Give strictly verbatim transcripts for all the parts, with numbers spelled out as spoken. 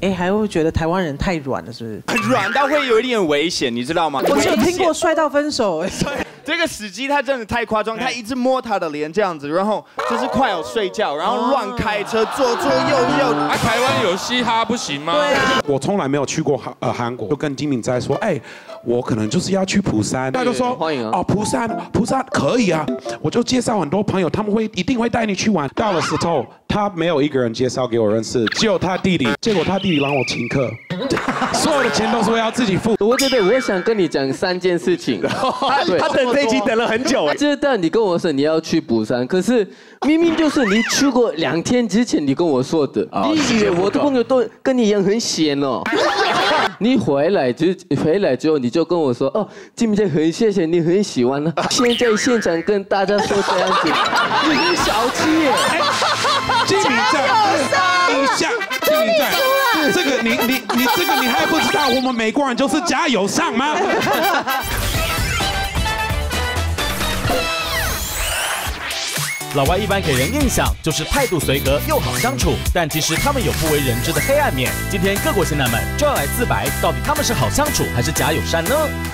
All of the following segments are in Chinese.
哎，还会觉得台湾人太软了，是不是？ 软到会有一点危险，你知道吗？ 我只有听过帅到分手，哎。 这个司机他真的太夸张，他一直摸他的脸这样子，然后就是快要睡觉，然后乱开车，左左右右。 啊，台湾有嘻哈不行吗？ 对啊， 我从来没有去过韩呃韩国，就跟金敏在说，哎，我可能就是要去釜山，他就说欢迎啊， 哦，釜山釜山可以啊，我就介绍很多朋友，他们会一定会带你去玩。到了时候，他没有一个人介绍给我认识，只有他弟弟，结果他弟弟让我请客，所有的钱都是我要自己付。 我对对，我想跟你讲三件事情。 他他等这一集等了很久哎。 知道你跟我说你要去釜山，可是明明就是你去过两天之前你跟我说的。你以为我的朋友都跟你一样很闲哦？你回来之回来之后你就跟我说哦，金明姐很谢谢你很喜欢了。现在现场跟大家说这样子，你很小气耶。 金敏在，你像金敏在，这个你你你这个你还不知道，我们美国人就是假友善吗？ 老外一般给人印象就是态度随和又好相处，但其实他们有不为人知的黑暗面。今天各国闲男们就要来自白，到底他们是好相处还是假友善呢？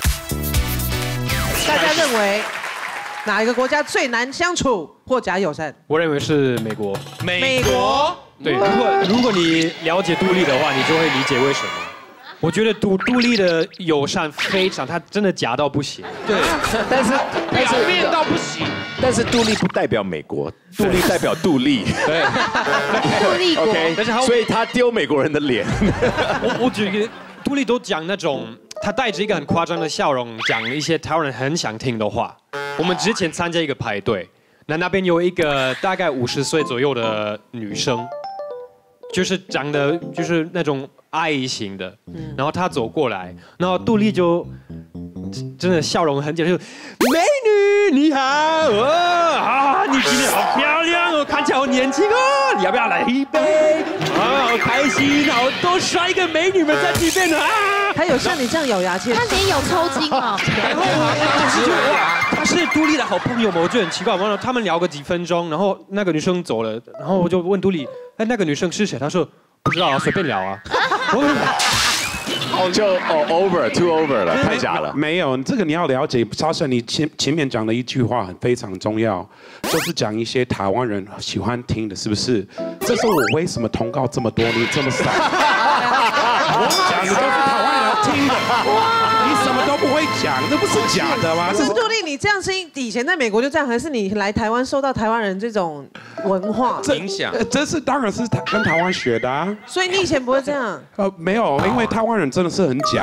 大家认为哪一个国家最难相处或假友善？ 我认为是美国。 美国。 对，如果如果你了解杜丽的话，你就会理解为什么。我觉得杜杜丽的友善非常，她真的假到不行。 对，但是但是面到不行。 但是杜丽不代表美国，杜丽代表杜丽。 对， 杜丽国。 OK， 但是所以他丢美国人的脸。 我我觉得杜丽都讲那种，他带着一个很夸张的笑容，讲一些台湾人很想听的话。我们之前参加一个派对，那那边有一个大概五十岁左右的女生，就是长得就是那种阿姨型的，然后她走过来，然后杜丽就真的笑容很简单，就美女你好，哦啊，你今天好漂亮哦，看起来好年轻哦，你要不要来一杯？啊，好开心，好多帅哥美女们在这边啊！ 他有像你这样咬牙切齿？ 他脸有抽筋哦。 然后我就哇，他是杜丽的好朋友嘛，我就很奇怪，然后他们聊个几分钟，然后那个女生走了，然后我就问杜丽，哎，那个女生是谁？她说不知道啊，随便聊啊。 哦，就哦 over too over 了，太假了。 没有，这个你要了解，沙生，你前前面讲的一句话很非常重要，就是讲一些台湾人喜欢听的，是不是？这是我为什么通告这么多，你这么少？我讲的都是台湾人听的，你什么都不会讲，这不是假的吗？ 是杜丽，你这样是以前在美国就这样，还是你来台湾受到台湾人这种文化影响？ 这是当然是跟台湾学的啊。 所以你以前不会这样？ 呃，没有，因为台湾人真的是很假。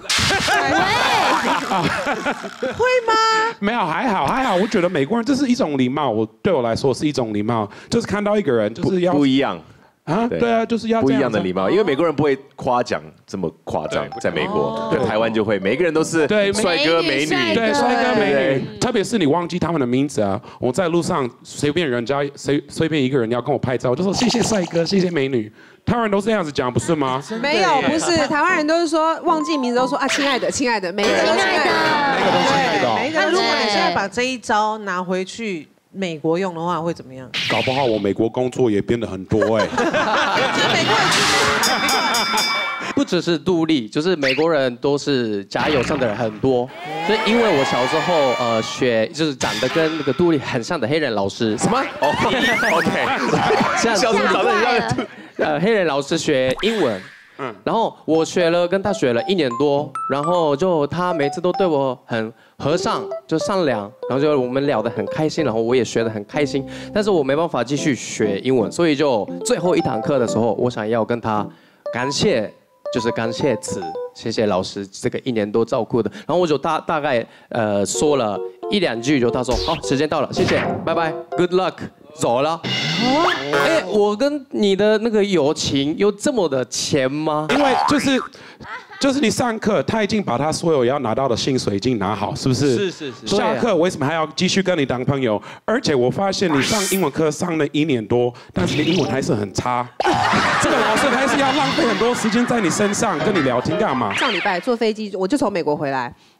会吗？ 没有，还好还好。我觉得美国人这是一种礼貌，我对我来说是一种礼貌，就是看到一个人就是要不一样啊，对啊，就是要不一样的礼貌，因为美国人不会夸奖这么夸张，在美国，对台湾就会，每个人都是对帅哥美女， 对帅哥美女，特别是你忘记他们的名字啊，我在路上随便人家随随便一个人要跟我拍照，我就说谢谢帅哥，谢谢美女。台湾人都这样子讲，不是吗？ 没有，不是，台湾人都是说忘记名字都说啊，亲爱的，亲爱的，每一个都亲爱的， 每一个都亲爱的。 每一个，如果你现在把这一招拿回去美国用的话，会怎么样？ 搞不好我美国工作也变得很多哎。 美国人不只是杜丽，就是美国人都是假友善的人很多。所以因为我小时候呃学就是长得跟那个杜丽很像的黑人老师。 什么？哦 ，OK， 这样小时候长得很像。 呃，黑人老师学英文，嗯，然后我学了跟他学了一年多，然后就他每次都对我很和善，就善良，然后就我们聊得很开心，然后我也学得很开心，但是我没办法继续学英文，所以就最后一堂课的时候，我想要跟他感谢，就是感谢词，谢谢老师这个一年多照顾的，然后我就大大概呃说了一两句，就他说好，时间到了，谢谢，拜拜 ，Good luck。走了，哎，我跟你的那个友情有这么的浅吗？ 因为就是，就是你上课，他已经把他所有要拿到的薪水已经拿好，是不是？ 是是是。 下课为什么还要继续跟你当朋友？而且我发现你上英文课上了一年多，但是你英文还是很差。这个老师还是要浪费很多时间在你身上跟你聊天干嘛？ 上礼拜坐飞机，我就从美国回来。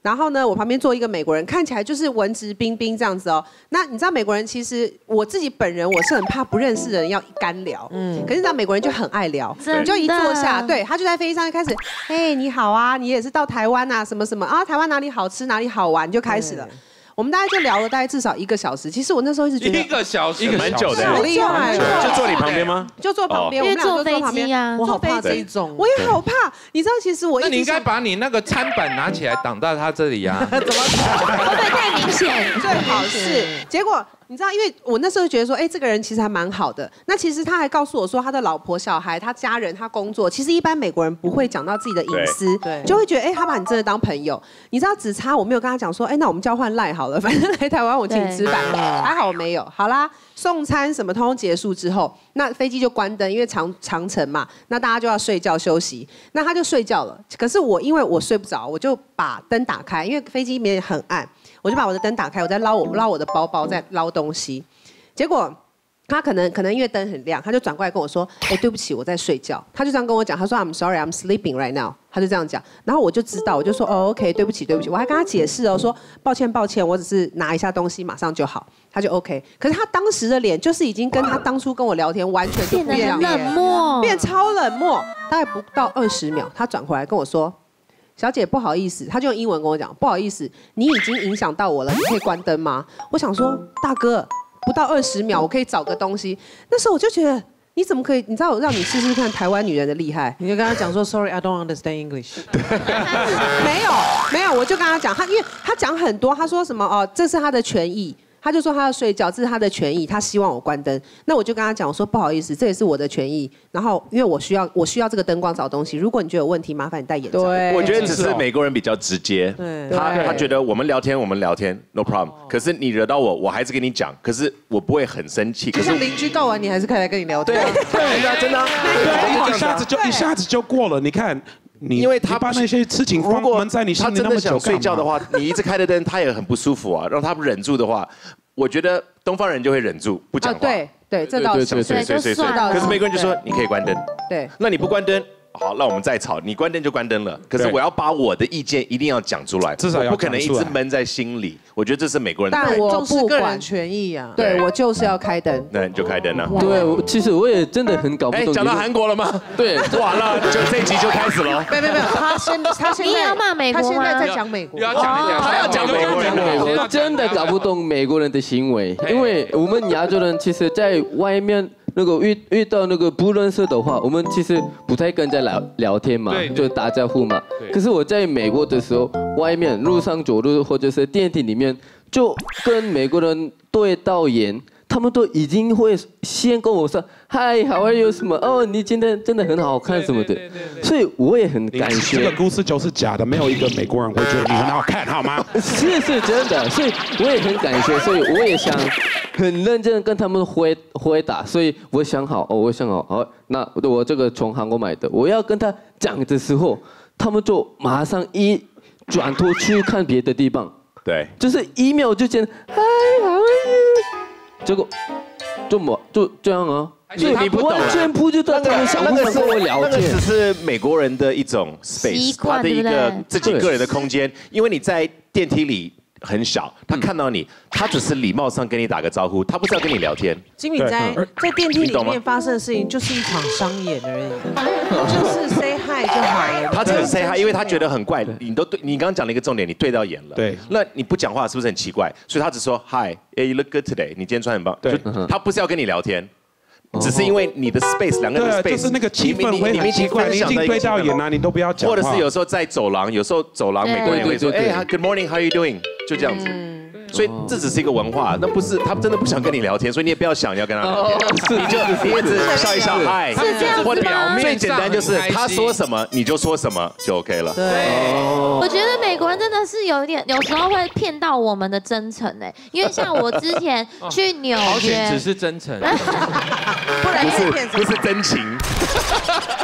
然后呢，我旁边坐一个美国人，看起来就是文质彬彬这样子哦。那你知道美国人其实我自己本人我是很怕不认识的人要干聊，嗯，可是你知道美国人就很爱聊，你就一坐下，对他就在飞机上就开始，嘿，你好啊，你也是到台湾啊，什么什么啊，台湾哪里好吃哪里好玩就开始了。我们大概就聊了大概至少一个小时。其实我那时候一直觉得一个小时， 一个蛮久的， 好厉害， 就坐你旁边吗？ 就坐旁边，我们俩就坐旁边啊。 我好怕这一种， 我也好怕。你知道，其实我那你应该把你那个餐板拿起来挡到他这里啊。 怎么？会不会太明显？最好是。结果你知道，因为我那时候觉得说，哎，这个人其实还蛮好的。那其实他还告诉我说，他的老婆、小孩、他家人、他工作，其实一般美国人不会讲到自己的隐私， 对， 就会觉得，哎，他把你真的当朋友。你知道，只差我没有跟他讲说，哎，那我们交换赖好了，反正来台湾我请你吃饭，还好我没有。好啦，送餐什么通通结束之后，那飞机就关灯，因为长长程嘛，那大家就要睡觉休息。那他就睡觉了。可是我因为我睡不着，我就把灯打开，因为飞机里面很暗，我就把我的灯打开，我在捞我捞我的包包，在捞东西。结果他可能可能因为灯很亮，他就转过来跟我说：“哎，对不起，我在睡觉。”他就这样跟我讲，他说 ：“I'm sorry, I'm sleeping right now。”他就这样讲，然后我就知道，我就说：“哦 ，OK， 对不起，对不起。”我还跟他解释哦，说：“抱歉，抱歉，我只是拿一下东西，马上就好。”他就 OK。可是他当时的脸就是已经跟他当初跟我聊天完全就不一样， 变得很冷漠， 变超冷漠。大概不到二十秒，他转回来跟我说：“小姐，不好意思。”他就用英文跟我讲：“不好意思，你已经影响到我了，你可以关灯吗？”我想说，大哥。不到二十秒，我可以找个东西。那时候我就觉得，你怎么可以？你知道我让你试试看台湾女人的厉害。 你就跟他讲说 ，Sorry, I don't understand English。 没有，没有，我就跟他讲，他因为他讲很多，他说什么哦，这是他的权益。他就说他要睡觉，这是他的权益，他希望我关灯。那我就跟他讲，我说不好意思，这也是我的权益。然后因为我需要我需要这个灯光找东西，如果你觉得有问题，麻烦你戴眼罩。 对，我觉得只是美国人比较直接，他他觉得我们聊天我们聊天 no problem， 可是你惹到我，我还是跟你讲，可是我不会很生气。 可是邻居告完你还是可以来跟你聊天。 对啊，真的， 对，一下子就一下子就过了。你看。你因为他把那些事情如果在你心里那么久， 想睡觉的话，你一直开着灯，他也很不舒服啊。让他忍住的话，我觉得东方人就会忍住不讲话。 对对，这倒是。 对对对对对。可是美国人就说你可以关灯。 对。 那你不关灯，好，那我们再吵。你关灯就关灯了。可是我要把我的意见一定要讲出来， 至少要不可能一直闷在心里。我觉得这是美国人。 但我重视个人权益啊。 对，我就是要开灯。 那你就开灯啊。 对，其实我也真的很搞不懂。 哎，讲到韩国了吗？ 对， 完了，就这一集就开始了。 没有没有，他现他现在你也要骂美国吗？ 他现在在讲美国， 要讲讲， 他要讲美国人。 我真的搞不懂美国人的行为，因为我们亚洲人其实在外面。那个遇遇到那个不认识的话，我们其实不太跟人家聊聊天嘛，就打招呼嘛。可是我在美国的时候，外面路上走路或者是电梯里面，就跟美国人对到眼，他们都已经会先跟我说嗨，how are you什么哦，你今天真的很好看什么的，所以我也很感谢。 这个故事就是假的，没有一个美国人会觉得你很好看，好吗？ 是是真的，所以我也很感谢，所以我也想。很认真跟他们回回答，所以我想好哦，我想好，好，那我这个从韩国买的，我要跟他讲的时候，他们就马上一转头去看别的地方， 对， 就是一秒之间，嗨，好啊，结果就么就这样啊， 所以你不懂， 完全不知道他们想不想跟我聊天， 那个只是美国人的一种 space， 他的一个自己个人的空间，因为你在电梯里。很小，他看到你，他只是礼貌上跟你打个招呼，他不是要跟你聊天。 金敏在在电梯里面发生的事情，就是一场商演而已，就是 say hi 就好了。 他只是 say hi， 因为他觉得很怪，你都对，你刚刚讲了一个重点，你对到眼了。 对， 那你不讲话是不是很奇怪？所以他只说 hi，you look good today， 你今天穿很棒。 对， 他不是要跟你聊天。只是因为你的 space 两个人的 space， 就是那个气氛会很奇怪，你已经对到眼了，你都不要讲话。 或者是有时候在走廊，有时候走廊美国人会说，哎 ，Good morning，how are you doing？ 就这样子。所以这只是一个文化，那不是他真的不想跟你聊天，所以你也不要想要跟他聊天，你就你也只笑一笑，嗨， 是这样子吗？ 最简单就是他说什么你就说什么就 OK 了。 对， 我觉得美国人真的是有一点，有时候会骗到我们的真诚哎，因为像我之前去纽约， 只是真诚， 不然不是不是真情。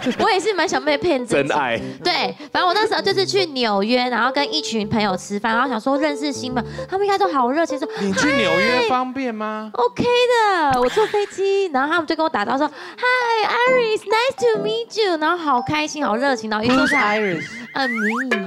我也是蛮想被骗自己。 真爱。 对，反正我那时候就是去纽约，然后跟一群朋友吃饭，然后想说认识新朋友，他们应该都好热情，说你去纽约方便吗 ？OK 的，我坐飞机，然后他们就跟我打招呼说 Hi Iris, nice to meet you， 然后好开心，好热情，然后一说是 Iris， 嗯你。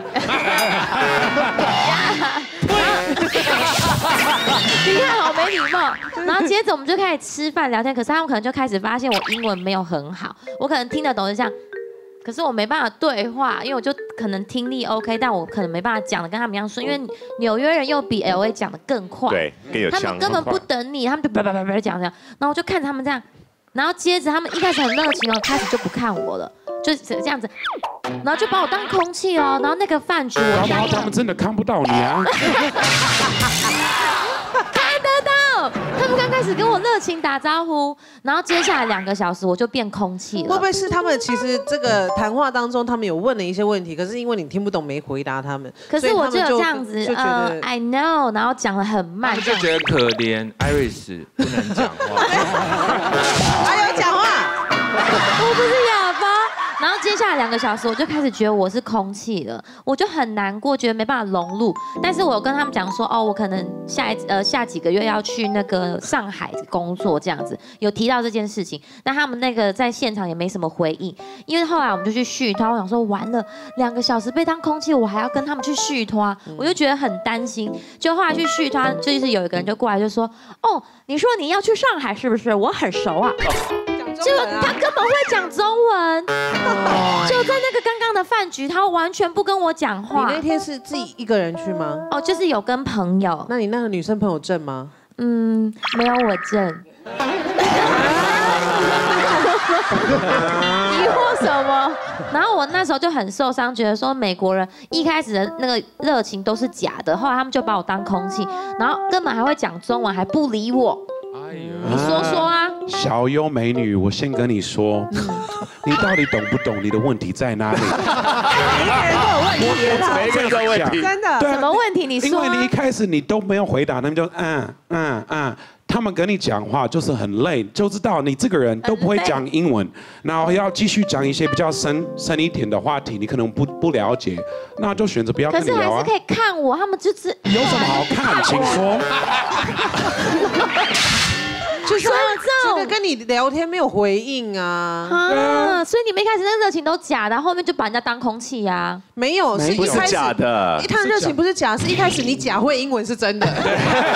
你看好没礼貌，然后接着我们就开始吃饭聊天，可是他们可能就开始发现我英文没有很好，我可能听得懂就这样，可是我没办法对话，因为我就可能听力 OK， 但我可能没办法讲的跟他们一样顺，因为纽约人又比 L A 讲的更快， 对，更有腔， 他们根本不等你，他们就叭叭叭叭讲这样，然后我就看他们这样，然后接着他们一开始很热情哦，开始就不看我了。就是这样子，然后就把我当空气哦，然后那个饭局我然后他们真的看不到你啊， 看得到，他们刚开始跟我热情打招呼，然后接下来两个小时我就变空气了。 会不会是他们其实这个谈话当中，他们有问了一些问题，可是因为你听不懂没回答他们， 可是我就有这样子， 子，呃 ，I know， 然后讲得很慢， 就觉得可怜 ，Iris 不能讲话， 还有讲话， 我不是哑巴。然后接下来两个小时，我就开始觉得我是空气了，我就很难过，觉得没办法融入。但是我有跟他们讲说，哦，我可能下一呃下几个月要去那个上海工作，这样子有提到这件事情。但他们那个在现场也没什么回应，因为后来我们就去续团，我想说完了，两个小时被当空气，我还要跟他们去续团，我就觉得很担心。就后来去续团，就是有一个人就过来就说，哦，你说你要去上海是不是？我很熟啊。就他根本会讲中文，就在那个刚刚的饭局，他完全不跟我讲话。 你那天是自己一个人去吗？ 哦，就是有跟朋友。 那你那个女生朋友正吗？ 嗯，没有我正。疑惑什么？然后我那时候就很受伤，觉得说美国人一开始的那个热情都是假的，后来他们就把我当空气，然后根本还会讲中文，还不理我。你说说啊， 小优美女，我先跟你说，你到底懂不懂你的问题在哪里？ 每个人都有问题，每个人都有问题， 真的，什么问题？你说， 因为你一开始你都没有回答，他们就嗯嗯嗯，他们跟你讲话就是很累，就知道你这个人都不会讲英文，然后要继续讲一些比较深深一点的话题，你可能不不了解，那就选择不要跟你聊啊。 可是还是可以看我，他们就是有什么好看，请说。 就是这个跟你聊天没有回应啊， 啊，所以你们一开始那个热情都假的，后面就把人家当空气呀？ 没有，是不是假的， 他热情不是假，是一开始你假会英文是真的。对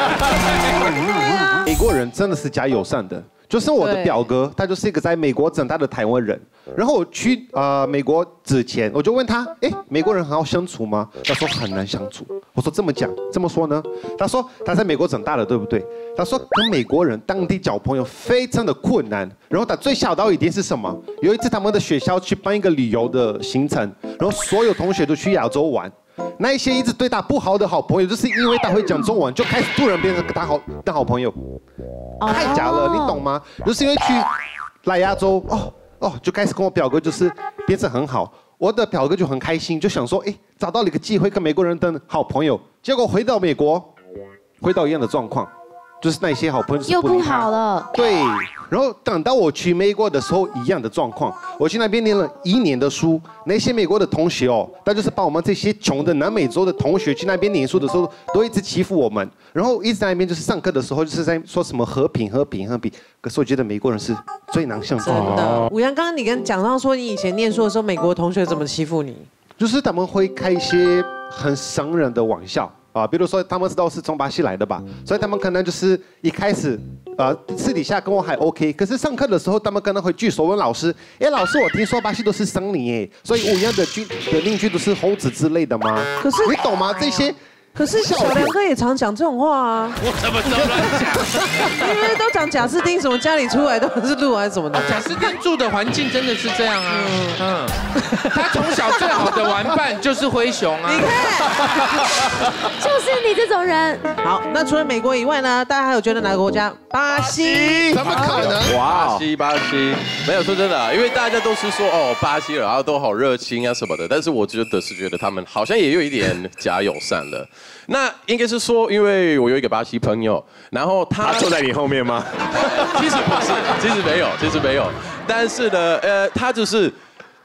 啊，美国人真的是假友善的。就是我的表哥，他就是一个在美国长大的台湾人。然后我去呃美国之前，我就问他，哎，美国人很好相处吗？他说很难相处。我说这么讲，这么说呢？他说他在美国长大的，对不对？他说跟美国人当地交朋友非常的困难。然后他最吓到一点是什么？有一次他们的学校去办一个旅游的行程，然后所有同学都去亚洲玩。那一些一直对他不好的好朋友，就是因为他会讲中文，就开始突然变成跟他好当好朋友，太假了，你懂吗？就是因为去来亚洲，哦哦，就开始跟我表哥就是变成很好，我的表哥就很开心，就想说，哎，找到了一个机会跟美国人当好朋友，结果回到美国，回到一样的状况，就是那些好朋友又不好了， 对。然后等到我去美国的时候，一样的状况。我去那边念了一年的书，那些美国的同学哦，他就是把我们这些穷的南美洲的同学去那边念书的时候，都一直欺负我们，然后一直在那边就是上课的时候就是在说什么和平和平和平。可是我觉得美国人是最难相处的。 真的，武阳，刚刚你跟讲到说你以前念书的时候，美国同学怎么欺负你？ 就是他们会开一些很伤人的玩笑。啊，比如说他们知道是从巴西来的吧，所以他们可能就是一开始，呃，私底下跟我还 OK， 可是上课的时候，他们可能会举手问老师，哎，老师，我听说巴西都是森林哎，所以乌鸦的居的邻居都是猴子之类的吗？ 可是你懂吗？这些。 可是小梁哥也常讲这种话啊！ 我怎么都乱讲？ 因为都讲贾斯汀什么家里出来都是鹿还是什么的。 贾斯汀住的环境真的是这样啊，嗯，他从小最好的玩伴就是灰熊啊。 你看， 就是你这种人。 好，那除了美国以外呢，大家还有觉得哪个国家？巴西？ 怎么可能？ 哇，巴西巴西，没有说真的，因为大家都是说哦巴西人，然后都好热情啊什么的，但是我觉得是觉得他们好像也有一点假友善了。那应该是说，因为我有一个巴西朋友，然后他他坐在你后面吗？ 其实不是，其实没有，其实没有。但是呢，呃，他就是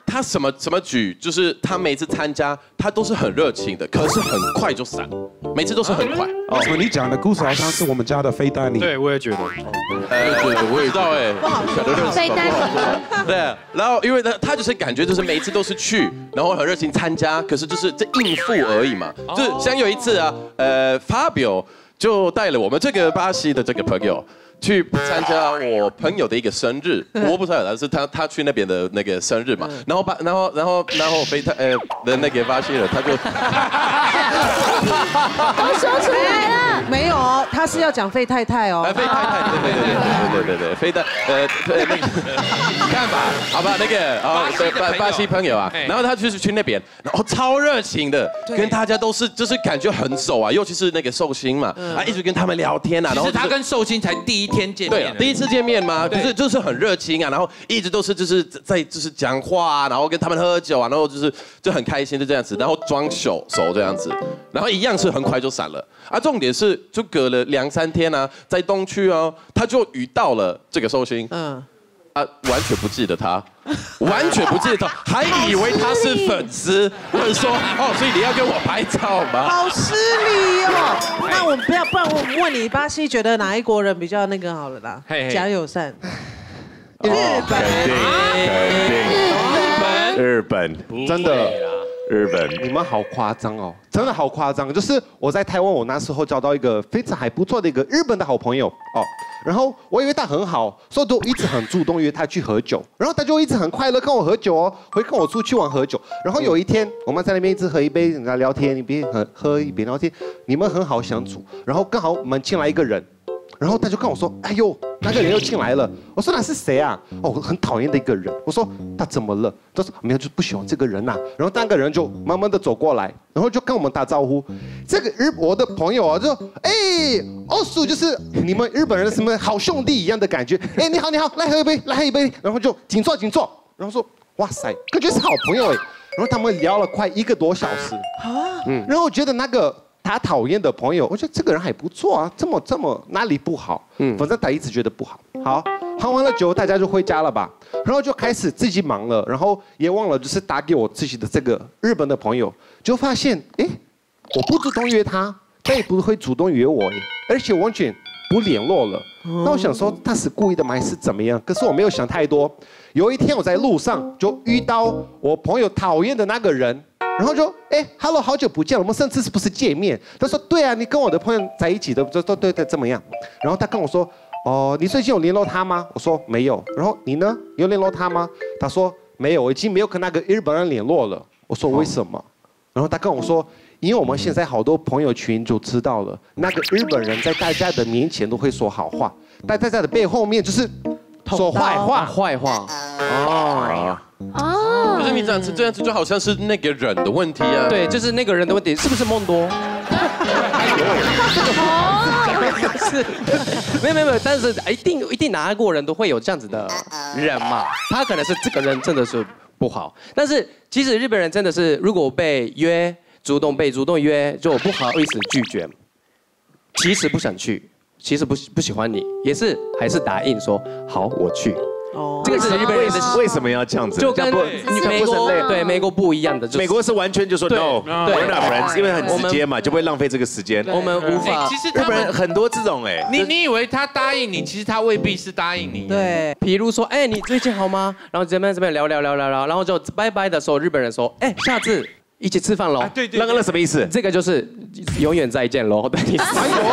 他什么什么局，就是他每次参加，他都是很热情的，可是很快就散，每次都是很快。 哦，你讲的故事好像是我们家的飞丹尼。 对，我也觉得。 呃，对，我也知道哎， 不好说。飞丹尼。 对，然后因为他他就是感觉就是每一次都是去，然后很热情参加，可是就是这应付而已嘛。就是像有一次啊，呃，Fabio 就带了我们这个巴西的这个朋友。去参加我朋友的一个生日，我不知道，但是他他去那边的那个生日嘛，然后巴然后然后然后飞他呃的那个巴西人他就， 我说出来了， 没有哦，他是要讲费太太哦， 费太太，对对对对对对对，费太呃呃那个，看吧，好吧，那个啊巴巴西朋友啊，然后他就是去那边，然后超热情的，跟大家都是就是感觉很熟啊，尤其是那个寿星嘛，啊一直跟他们聊天啊， 然后他跟寿星才第一。天见面， 对，第一次见面嘛，就是就是很热情啊，然后一直都是就是在就是讲话啊，然后跟他们喝酒啊，然后就是就很开心，就这样子，然后装熟熟这样子，然后一样是很快就散了啊。重点是就隔了两三天啊，在东区哦，他就遇到了这个寿星，嗯。啊，完全不记得他，完全不记得他，还以为他是粉丝，问说哦，所以你要跟我拍照吗？ 好失礼哦。那我们不要，不然我问你，巴西觉得哪一国人比较那个好了啦？假友善。 日本， 日本，日本，真的。日本，你们好夸张哦，真的好夸张。就是我在台湾，我那时候交到一个非常还不错的一个日本的好朋友哦，然后我以为他很好，所以都一直很主动约他去喝酒，然后他就一直很快乐跟我喝酒哦，会跟我出去玩喝酒。然后有一天我们在那边一直喝一杯，人家聊天，一边喝喝一边聊天，你们很好相处。然后刚好我们进来一个人。然后他就跟我说：“哎呦，那个人又进来了。”我说：“那是谁啊？”哦，很讨厌的一个人。我说：“他怎么了？”他说：“没有，就不喜欢这个人呐、啊。”然后那个人就慢慢的走过来，然后就跟我们打招呼。这个日我的朋友啊，就说：“哎，欧叔，就是你们日本人什么好兄弟一样的感觉。哎，你好，你好，来喝一杯，来喝一杯。”然后就请坐，请坐。然后说：“哇塞，感觉是好朋友哎。”然后他们聊了快一个多小时。啊，嗯。然后我觉得那个。他讨厌的朋友，我觉得这个人还不错啊，这么这么哪里不好？嗯，反正他一直觉得不好。好，喝完了酒，大家就回家了吧，然后就开始自己忙了，然后也忘了就是打给我自己的这个日本的朋友，就发现，哎，我不主动约他，他也不会主动约我，而且完全不联络了。那我想说他是故意的吗，还是怎么样？可是我没有想太多。有一天我在路上就遇到我朋友讨厌的那个人。然后就哎 ，Hello， 好久不见了，我们上次是不是见面？他说对啊，你跟我的朋友在一起的，就说对对怎么样？然后他跟我说，哦，你最近有联络他吗？我说没有。然后你呢？你有联络他吗？他说没有，我已经没有跟那个日本人联络了。我说为什么？然后他跟我说，因为我们现在好多朋友群就知道了，那个日本人在大家的面前都会说好话，但在他的背后面就是说坏话， 坏话。哦。 哦，可是你这样子，这样子就好像是那个人的问题啊。 对，就是那个人的问题，是不是梦多？是，没有没有没有，但是一定一定拿过人都会有这样子的人嘛。他可能是这个人真的是不好，但是其实日本人真的是，如果被约，主动被主动约，就不好意思拒绝。其实不想去，其实不不喜欢你，也是还是答应说好我去。哦，这个是日本人的为什么要这样子？ 就跟美国对美国不一样的， 美国是完全就说 no，we're not friends，因为很直接嘛，就不会浪费这个时间。 我们无法。 其实日本人很多这种哎， 你你以为他答应你，其实他未必是答应你。 对，比如说哎，你最近好吗？然后这边这边聊聊聊聊聊，然后就拜拜的时候，日本人说哎，下次一起吃饭喽。 对对， 那个那什么意思？ 这个就是永远再见喽的意思。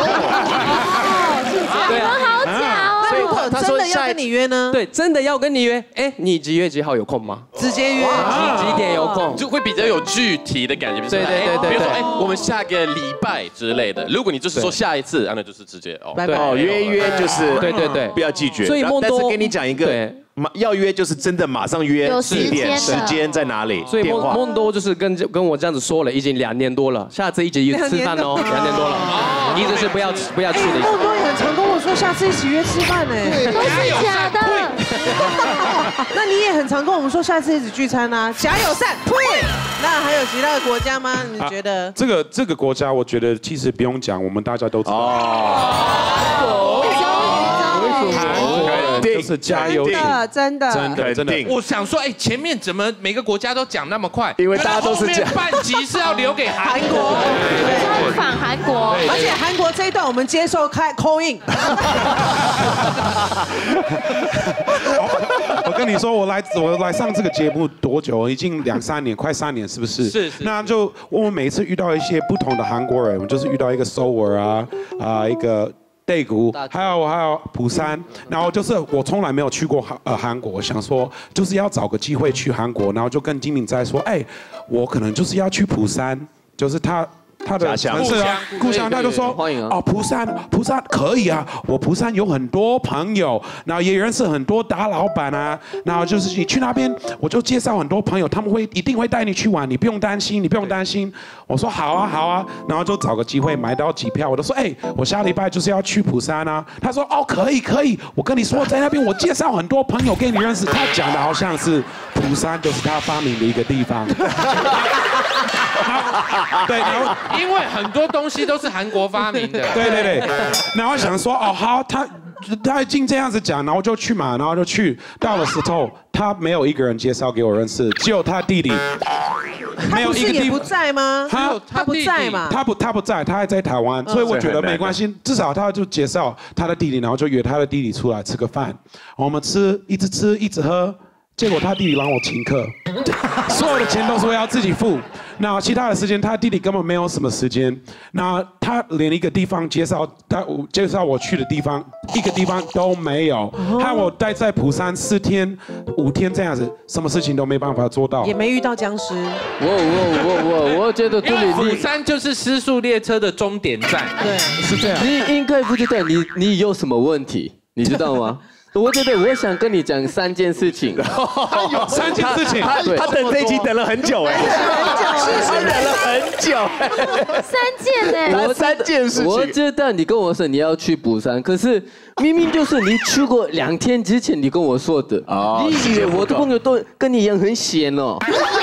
对啊，好巧哦。 所以他真的要跟你约呢？ 对，真的要跟你约。哎，你几月几号有空吗？ 直接约。 几几点有空？ 就会比较有具体的感觉。 对对对对。 比如说，哎，我们下个礼拜之类的。如果你就是说下一次，那就是直接哦。 哦， 约约就是对对对， 不要拒绝。 所以梦多， 但是跟你讲一个。马要约就是真的马上约，地点、时间在哪里？ 所以梦梦多就是跟跟我这样子说了，已经两年多了，下次一起约吃饭哦，两年多了，一直是不要不要去的。 梦多也很常跟我说下次一起约吃饭呢， 都是假的。 那你也很常跟我们说下次一起聚餐啊，假友善。对，那还有其他的国家吗？你觉得？ 这个这个国家，我觉得其实不用讲，我们大家都知道。哦。 肯定就是加油， 真的真的真的真的。 我想说，哎，前面怎么每个国家都讲那么快？ 因为大家都是讲半集是要留给韩国， 专访韩国， 而且韩国这一段我们接受开 call in。 我跟你说，我来我来上这个节目多久？已经两三年，快三年，是不是？ 是是。 那就我们每次遇到一些不同的韩国人，我们就是遇到一个首尔啊啊一个。大谷，还有还有釜山，然后就是我从来没有去过韩呃韩国，想说就是要找个机会去韩国，然后就跟金敏在说，哎，我可能就是要去釜山，就是他。他的城市啊，故乡，他就说欢迎啊，哦，釜山，釜山可以啊，我釜山有很多朋友，然后也认识很多大老板啊，然后就是你去那边，我就介绍很多朋友，他们会一定会带你去玩，你不用担心，你不用担心。我说好啊，好啊，然后就找个机会买到机票，我就说，哎，我下礼拜就是要去釜山啊。他说，哦，可以可以，我跟你说，在那边我介绍很多朋友给你认识。他讲的好像是釜山就是他发明的一个地方。 对，然后因为很多东西都是韩国发明的。 对对对，然后想说哦好，他他已经这样子讲，然后就去嘛，然后就去。到了时候，他没有一个人介绍给我认识，只有他弟弟。 没有一个地不在吗？ 他他不在嘛？ 他不他不在，他还在台湾，所以我觉得没关系，至少他就介绍他的弟弟，然后就约他的弟弟出来吃个饭，我们吃一直吃一直喝。结果他弟弟让我请客，所有的钱都说要自己付。那其他的时间，他弟弟根本没有什么时间。那他连一个地方介绍他介绍我去的地方，一个地方都没有。害我待在釜山四天、五天这样子，什么事情都没办法做到。 也没遇到僵尸。 我我我我我觉得因为釜山就是失速列车的终点站。 对， 是这样。 你应该不知道你你有什么问题，你知道吗？我觉得我想跟你讲三件事情。 他有三件事情， 他他等这一集等了很久哎，是是等了很久。 三件哎， 我三件事情。 我知道你跟我说你要去釜山，可是明明就是你去过两天之前你跟我说的。哦。你以为我的朋友都跟你一样很闲哦？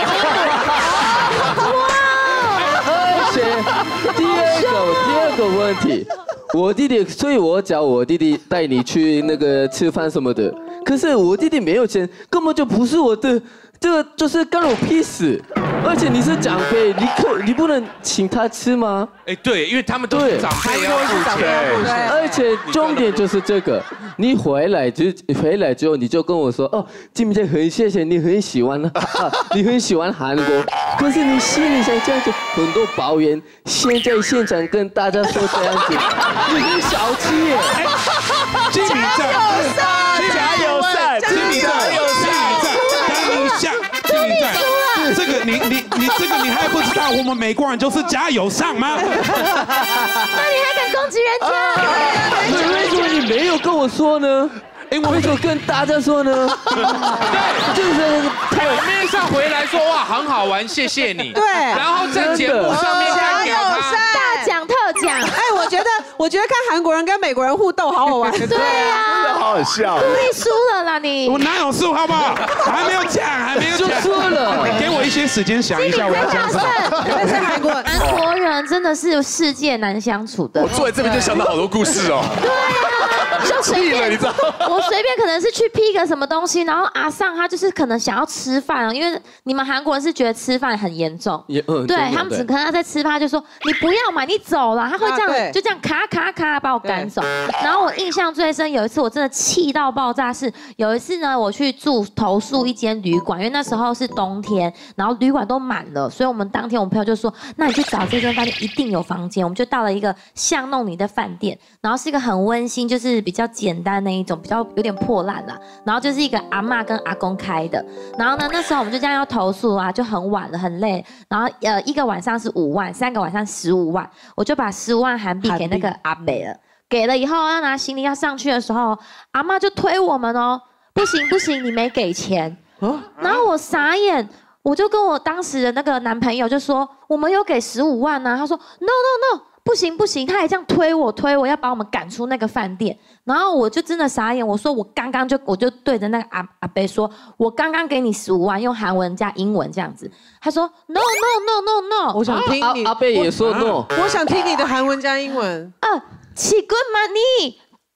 而且第二个第二个问题。我弟弟，所以我找我弟弟带你去那个吃饭什么的。可是我弟弟没有钱，根本就不是我的，这个就是干我屁事。而且你是长辈，你可你不能请他吃吗？ 哎，对，因为他们都是长辈要付钱。 而且重点就是这个，你回来之回来之后，你就跟我说，哦，今天很谢谢你，很喜欢啊，你很喜欢韩国。可是你心里想这样子，很多抱怨，现在现场跟大家说这样子，你很小气耶。 金敏在， 加油赛， 金敏在，金敏在，等一下，金敏在。这个你你你这个你还不知道，我们美国人就是加油上吗？ 那你还敢攻击人家？ 为什么你没有跟我说呢？哎，我为什么跟大家说呢？ 对，就是台面上回来说哇很好玩，谢谢你。 对， 然后在节目上面干掉他， 大奖特奖。 哎，我觉得我觉得看韩国人跟美国人互斗好好玩。 对啊， 真的好好笑。 故意输了啦你。 我哪有输好不好？还没有讲，还没有讲。 就输了。 给我一些时间想一下我要讲什么。 但是韩国韩国人真的是世界难相处的。 我坐在这边就想到好多故事哦。 对啊，就随便你知道。 我随便可能是去批个什么东西，然后阿尚他就是可能想要吃饭哦，因为你们韩国人是觉得吃饭很严重， 嗯， 对他们只可能他在吃饭，他就说你不要买，你走了，他会这样就这样卡卡卡把我赶走。然后我印象最深有一次我真的气到爆炸，是有一次呢我去住投诉一间旅馆，因为那时候是冬天，然后旅馆都满了，所以我们当天我们朋友就说，那你去找这间饭店一定有房间，我们就到了一个巷弄里的饭店，然后是一个很温馨，就是比较简单那一种，比较有点破烂啦，然后就是一个阿嬷跟阿公开的，然后呢那时候我们就这样要投诉啊，就很晚了很累，然后呃一个晚上是五万，三个晚上十五万，我就把十五万韩币给那个阿伯了，给了以后要拿行李要上去的时候，阿嬷就推我们哦，不行不行，你没给钱，然后我傻眼。我就跟我当时的那个男朋友就说，我们有给十五万啊，他说 no no no， 不行不行，他还这样推我推我要把我们赶出那个饭店，然后我就真的傻眼，我说我刚刚就我就对着那个阿阿伯说，我刚刚给你十五万，用韩文加英文这样子，他说 no no no no no， 我想听你阿伯也说 no， 我想听你的韩文加英文。 啊，지금 많이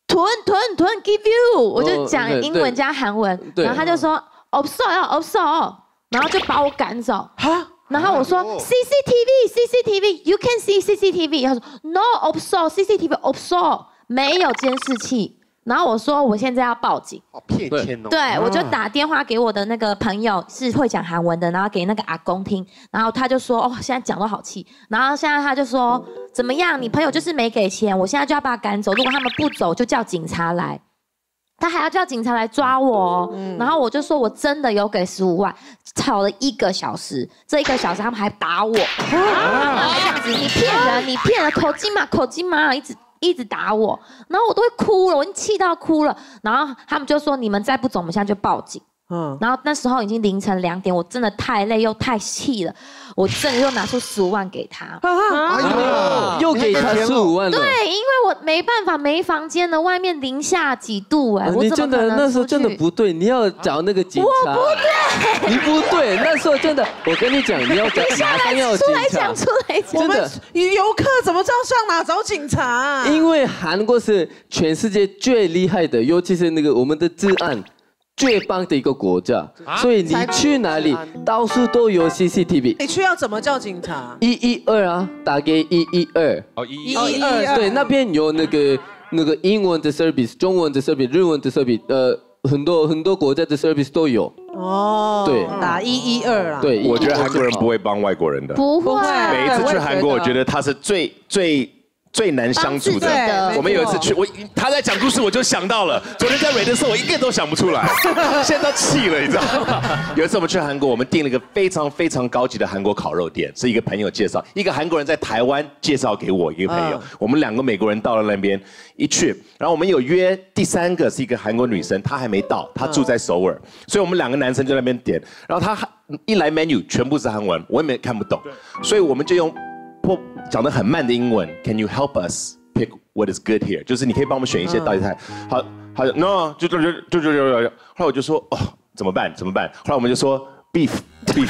屯屯屯 give you， 我就讲英文加韩文，然后他就说 없어요 없어， 然后就把我赶走。哈，然后我说 C C T V C C T V you can see C C T V， 他说 No 없어 C C T V 없어， 没有监视器。然后我说我现在要报警， 好骗钱哦。 对，我就打电话给我的那个朋友是会讲韩文的，然后给那个阿公听，然后他就说哦，现在讲都好气，然后现在他就说怎么样，你朋友就是没给钱，我现在就要把他赶走，如果他们不走就叫警察来。他还要叫警察来抓我、哦，嗯、然后我就说我真的有给十五万，吵了一个小时，这一个小时他们还打我，啊、这样子你骗人，你骗人，口金嘛口金嘛，一直。一直打我，然后我都会哭了，我已经气到哭了。然后他们就说：“你们再不走，我们现在就报警。”嗯，然后那时候已经凌晨两点，我真的太累又太气了，我真的又拿出十五万给他。 啊！又给他十五万了。 对，因为我没办法，没房间的，外面零下几度哎，我你真的那时候真的不对，你要找那个警察。 我不对， 你不对，那时候真的，我跟你讲，你要找马上要警察。出来讲， 出来讲， 我们游客怎么知道上哪找警察、啊？ 因为韩国是全世界最厉害的，尤其是那个我们的治安。最棒的一个国家，啊、所以你去哪里，到处都有 C C T V。 你去要怎么叫警察？ 一一二啊，打给一一二。 哦，一一二。 对，那边有那个那个英文的 service、中文的 service、日文的 service， 呃，很多很多国家的 service 都有。哦。对， 打一一二啦。 对，我觉得韩国人不会帮外国人的。 不会。 每一次去韩国，我觉得他是最最。最难相处的。我们有一次去，我他在讲故事，我就想到了。昨天在蕊的时候，我一个都想不出来，现在都气了，你知道吗？有一次我们去韩国，我们订了一个非常非常高级的韩国烤肉店，是一个朋友介绍，一个韩国人在台湾介绍给我一个朋友。我们两个美国人到了那边一去，然后我们有约第三个是一个韩国女生，她还没到，她住在首尔，所以我们两个男生就在那边点，然后她一来 menu 全部是韩文，我也没看不懂，所以我们就用。讲得很慢的英文 ，Can you help us pick what is good here？ 就是你可以帮我们选一些道地菜。好，好 ，No， 就就就就就就。后来我就说，哦，怎么办？怎么办？后来我们就说 beef beef，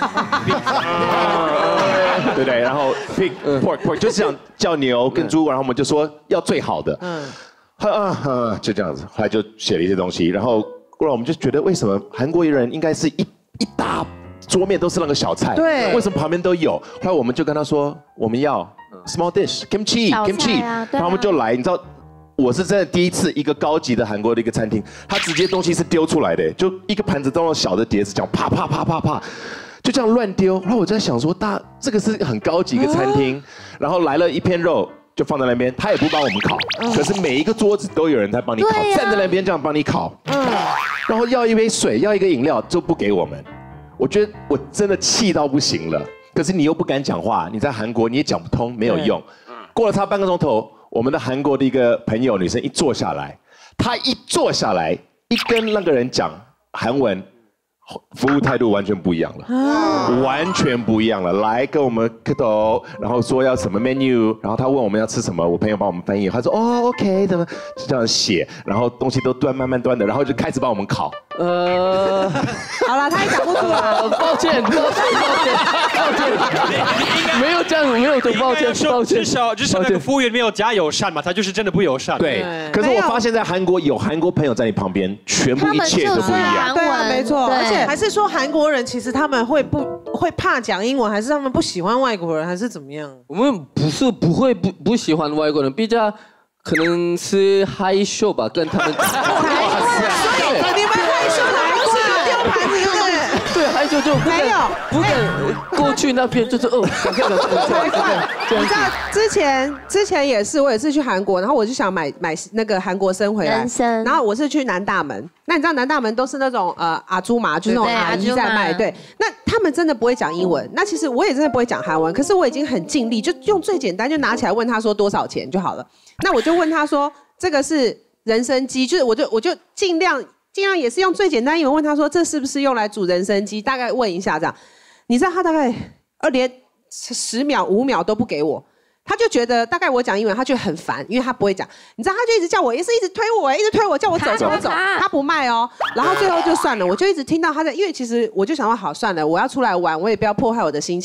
对不对？然后 pig pork pork， 就是想叫牛跟猪，然后我们就说要最好的。嗯，啊就这样子。后来就写了一些东西，然后后来我们就觉得，为什么韩国人应该是一一大。桌面都是那个小菜， 对， 为什么旁边都有？后来我们就跟他说，我们要 small dish kimchi kimchi， 然后我们就来，你知道，我是真的第一次一个高级的韩国的一个餐厅，他直接东西是丢出来的，就一个盘子都用小的碟子，这样啪啪啪啪啪，就这样乱丢。然后我在想说，大这个是很高级一个餐厅，然后来了一片肉。就放在那边，他也不帮我们烤，可是每一个桌子都有人在帮你烤，站在那边这样帮你烤，嗯，然后要一杯水，要一个饮料，就不给我们。我觉得我真的气到不行了，可是你又不敢讲话，你在韩国你也讲不通，没有用。过了差半个钟头，我们的韩国的一个朋友女生一坐下来，她一坐下来，一跟那个人讲韩文，服务态度完全不一样了，完全不一样了。来跟我们磕头，然后说要什么 menu， 然后他问我们要吃什么，我朋友帮我们翻译，他说哦 OK， 怎么就这样写，然后东西都端慢慢端的，然后就开始帮我们烤。呃， 好了，他也讲不出来， 抱歉，抱歉，抱歉，抱歉，没有这样，没有这抱歉，抱歉， 至少至少那个服务员没有加友善嘛，他就是真的不友善。 对，可是我发现在韩国有韩国朋友在你旁边，全部一切都不一样。 对啊，没错，而且还是说韩国人其实他们会不会怕讲英文，还是他们不喜欢外国人，还是怎么样？ 我们不是不会不不喜欢外国人，比较可能是害羞吧，跟他们。 所以你们害羞哪一块丢盘子，对不对？ 对，害羞就不没有不敢过去那边，就是哦，赶快赶快赶快。 你知道之前之前也是，我也是去韩国，然后我就想买买那个韩国参回来，然后我是去南大门。那你知道南大门都是那种呃阿朱玛，就是那种阿姨在卖，对。那他们真的不会讲英文，那其实我也真的不会讲韩文，可是我已经很尽力，就用最简单，就拿起来问他说多少钱就好了。那我就问他说这个是人参鸡，就是我就我就尽量尽量也是用最简单英文问他说这是不是用来煮人参鸡，大概问一下这样。你知道他大概二连十秒五秒都不给我。他就觉得大概我讲英文，他觉得很烦，因为他不会讲。你知道，他就一直叫我，也是一直推我，一直推我，叫我走，叫我走。他不卖哦，然后最后就算了，我就一直听到他在，因为其实我就想说，好算了，我要出来玩，我也不要破坏我的心情。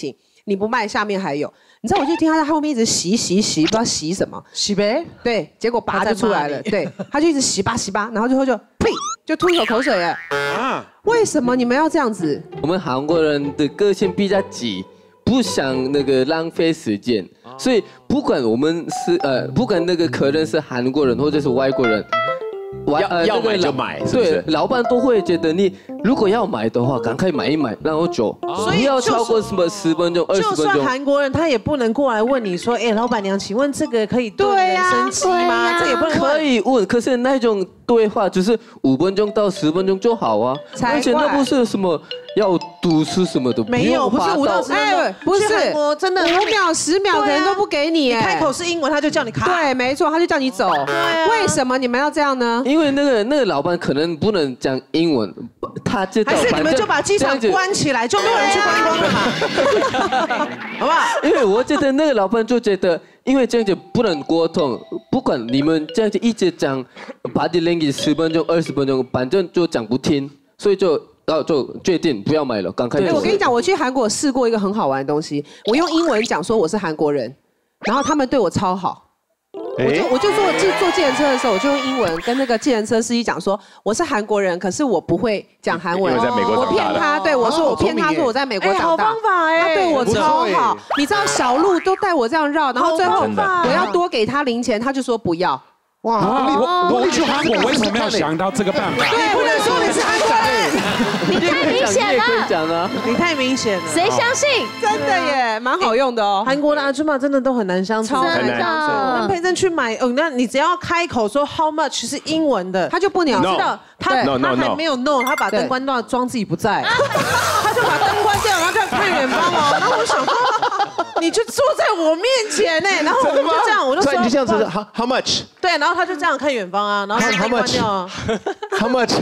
你不卖，下面还有。你知道，我就听他在后面一直洗洗洗，不知道洗什么， 洗呗。 对，结果拔就出来了。对，他就一直洗吧洗吧，然后最后就呸，就吐一口口水了。啊！为什么你们要这样子？ 我们韩国人的个性比较急，不想那个浪费时间，所以不管我们是呃，不管那个客人是韩国人或者是外国人。 要要买就买，是不是？ 对，老板都会觉得你如果要买的话，赶快买一买，然后走，不要超过什么十分钟、二十分钟。 就算韩国人，他也不能过来问你说：“哎，老板娘，请问这个可以炖生鸡吗？”这也不能可以问，可是那种对话就是五分钟到十分钟就好啊，而且那不是什么要读书什么的， 没有，不是五到十分钟， 不是， 真的五秒、十秒可能都不给你， 开口是英文，他就叫你卡。 对，没错，他就叫你走。对，为什么你们要这样呢？ 因为那个那个老板可能不能讲英文，他知道。 还是你们就把机场关起来，就没有人去观光了嘛？好不好？ 因为我觉得那个老板就觉得，因为这样子不能沟通，不管你们这样子一直讲 body language 十分钟、二十分钟，反正就讲不听，所以就。然后就决定不要买了，赶快走。 我跟你讲，我去韩国试过一个很好玩的东西，我用英文讲说我是韩国人，然后他们对我超好。我就我就坐坐坐计程车的时候，我就用英文跟那个计程车司机讲说我是韩国人，可是我不会讲韩文。我骗他，对我说我骗他说我在美国长大。 好方法哎， 他对我超好。你知道小路都带我这样绕，然后最后我要多给他零钱，他就说不要。 哇！我我去韩国为什么要想到这个办法？ 对，不能说你是韩国人， 你太明显了， 你太明显了， 谁相信？ 真的耶，蛮好用的哦。 韩国的阿祖玛真的都很难相处， 超难相处。 我跟培正去买，哦，那你只要开口说 how much 是英文的， 他就不鸟。 知道他他还没有 no， 他把灯关掉，装自己不在，他就把灯关掉，然后就看远方哦。然后我想说，你就坐在我面前呢，然后我就这样，我就说你就这样子 how how much？ 对，然后他就这样看远方啊，然后灯关掉啊 ，how much？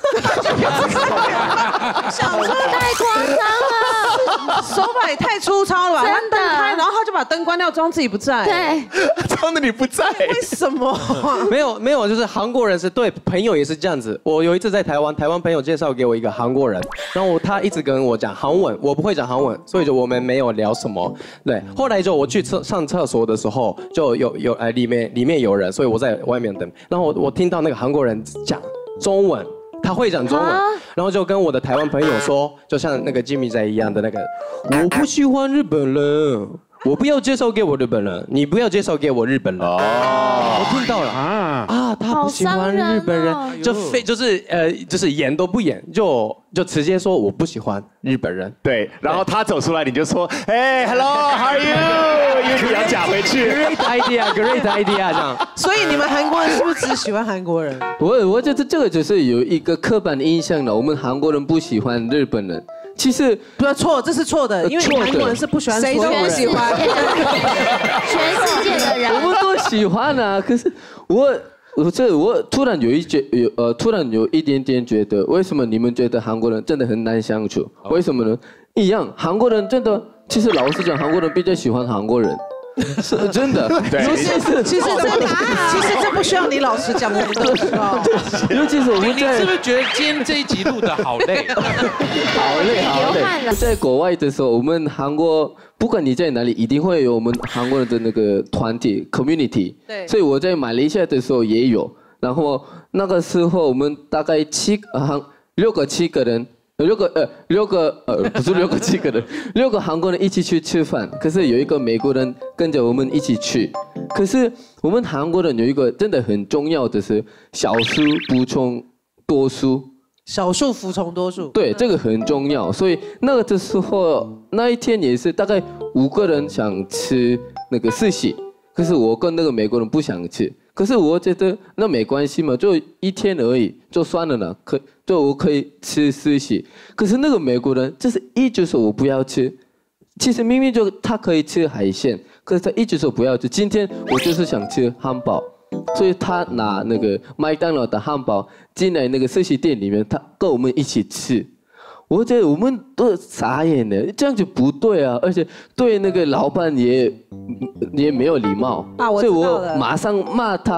想说太夸张了， 手法也太粗糙了吧？ 真的， 然后他就把灯关掉，装自己不在。 对， 装的你不在， 为什么？ 没有没有，就是韩国人是对朋友也是这样子。我有一次在台湾，台湾朋友介绍给我一个韩国人，然后他一直跟我讲韩文，我不会讲韩文，所以就我们没有聊什么。对，后来就我去厕上厕所的时候，就有有哎里面里面有人，所以我在外面等。然后我我听到那个韩国人讲中文。他会讲中文，然后就跟我的台湾朋友说，就像那个吉米仔一样的那个，我不喜欢日本人，我不要介绍给我日本人，你不要介绍给我日本人。哦，我听到了啊啊，他不喜欢日本人，就非就是呃就是演都不演，就就直接说我不喜欢日本人。 对，然后他走出来，你就说，哎 ，Hello，How are you？ 因为你要假回去。 Great idea，Great idea， 这样。 所以你们韩国人是不是只喜欢韩国人？ 我我觉得这个就是有一个刻板印象了，我们韩国人不喜欢日本人。其实不要错，这是错的，因为韩国人是不喜欢谁都不喜欢， 全世界的人， 我们都喜欢啊。可是我我这我突然有一觉有呃突然有一点点觉得，为什么你们觉得韩国人真的很难相处？为什么呢？一样，韩国人真的，其实老实讲，韩国人比较喜欢韩国人。是真的， 尤其是其实这其实这不需要你老实讲，我们都知道。 尤其是我们在， 你是不是觉得今天这一集录的好累？ 好累，好累。在国外的时候，我们韩国不管你在哪里，一定会有我们韩国人的那个团体 community。对。所以我在马来西亚的时候也有，然后那个时候我们大概七韩六个七个人。六个呃六个呃不是六个七个人，六个韩国人一起去吃饭，可是有一个美国人跟着我们一起去。可是我们韩国人有一个真的很重要的是少数服从多数， 少数服从多数。 对，这个很重要。所以那个的时候那一天也是大概五个人想吃那个寿司，可是我跟那个美国人不想吃。可是我觉得那没关系嘛，就一天而已，就算了呢。可就我可以吃寿司，可是那个美国人就是一直说我不要吃。其实明明就他可以吃海鲜，可是他一直说不要吃。今天我就是想吃汉堡，所以他拿那个麦当劳的汉堡进来那个寿司店里面，他跟我们一起吃。我觉得我们都傻眼了，这样就不对啊，而且对那个老板也也没有礼貌， 啊、我所以我马上骂他，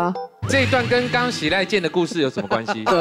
这一段跟刚喜来健的故事有什么关系？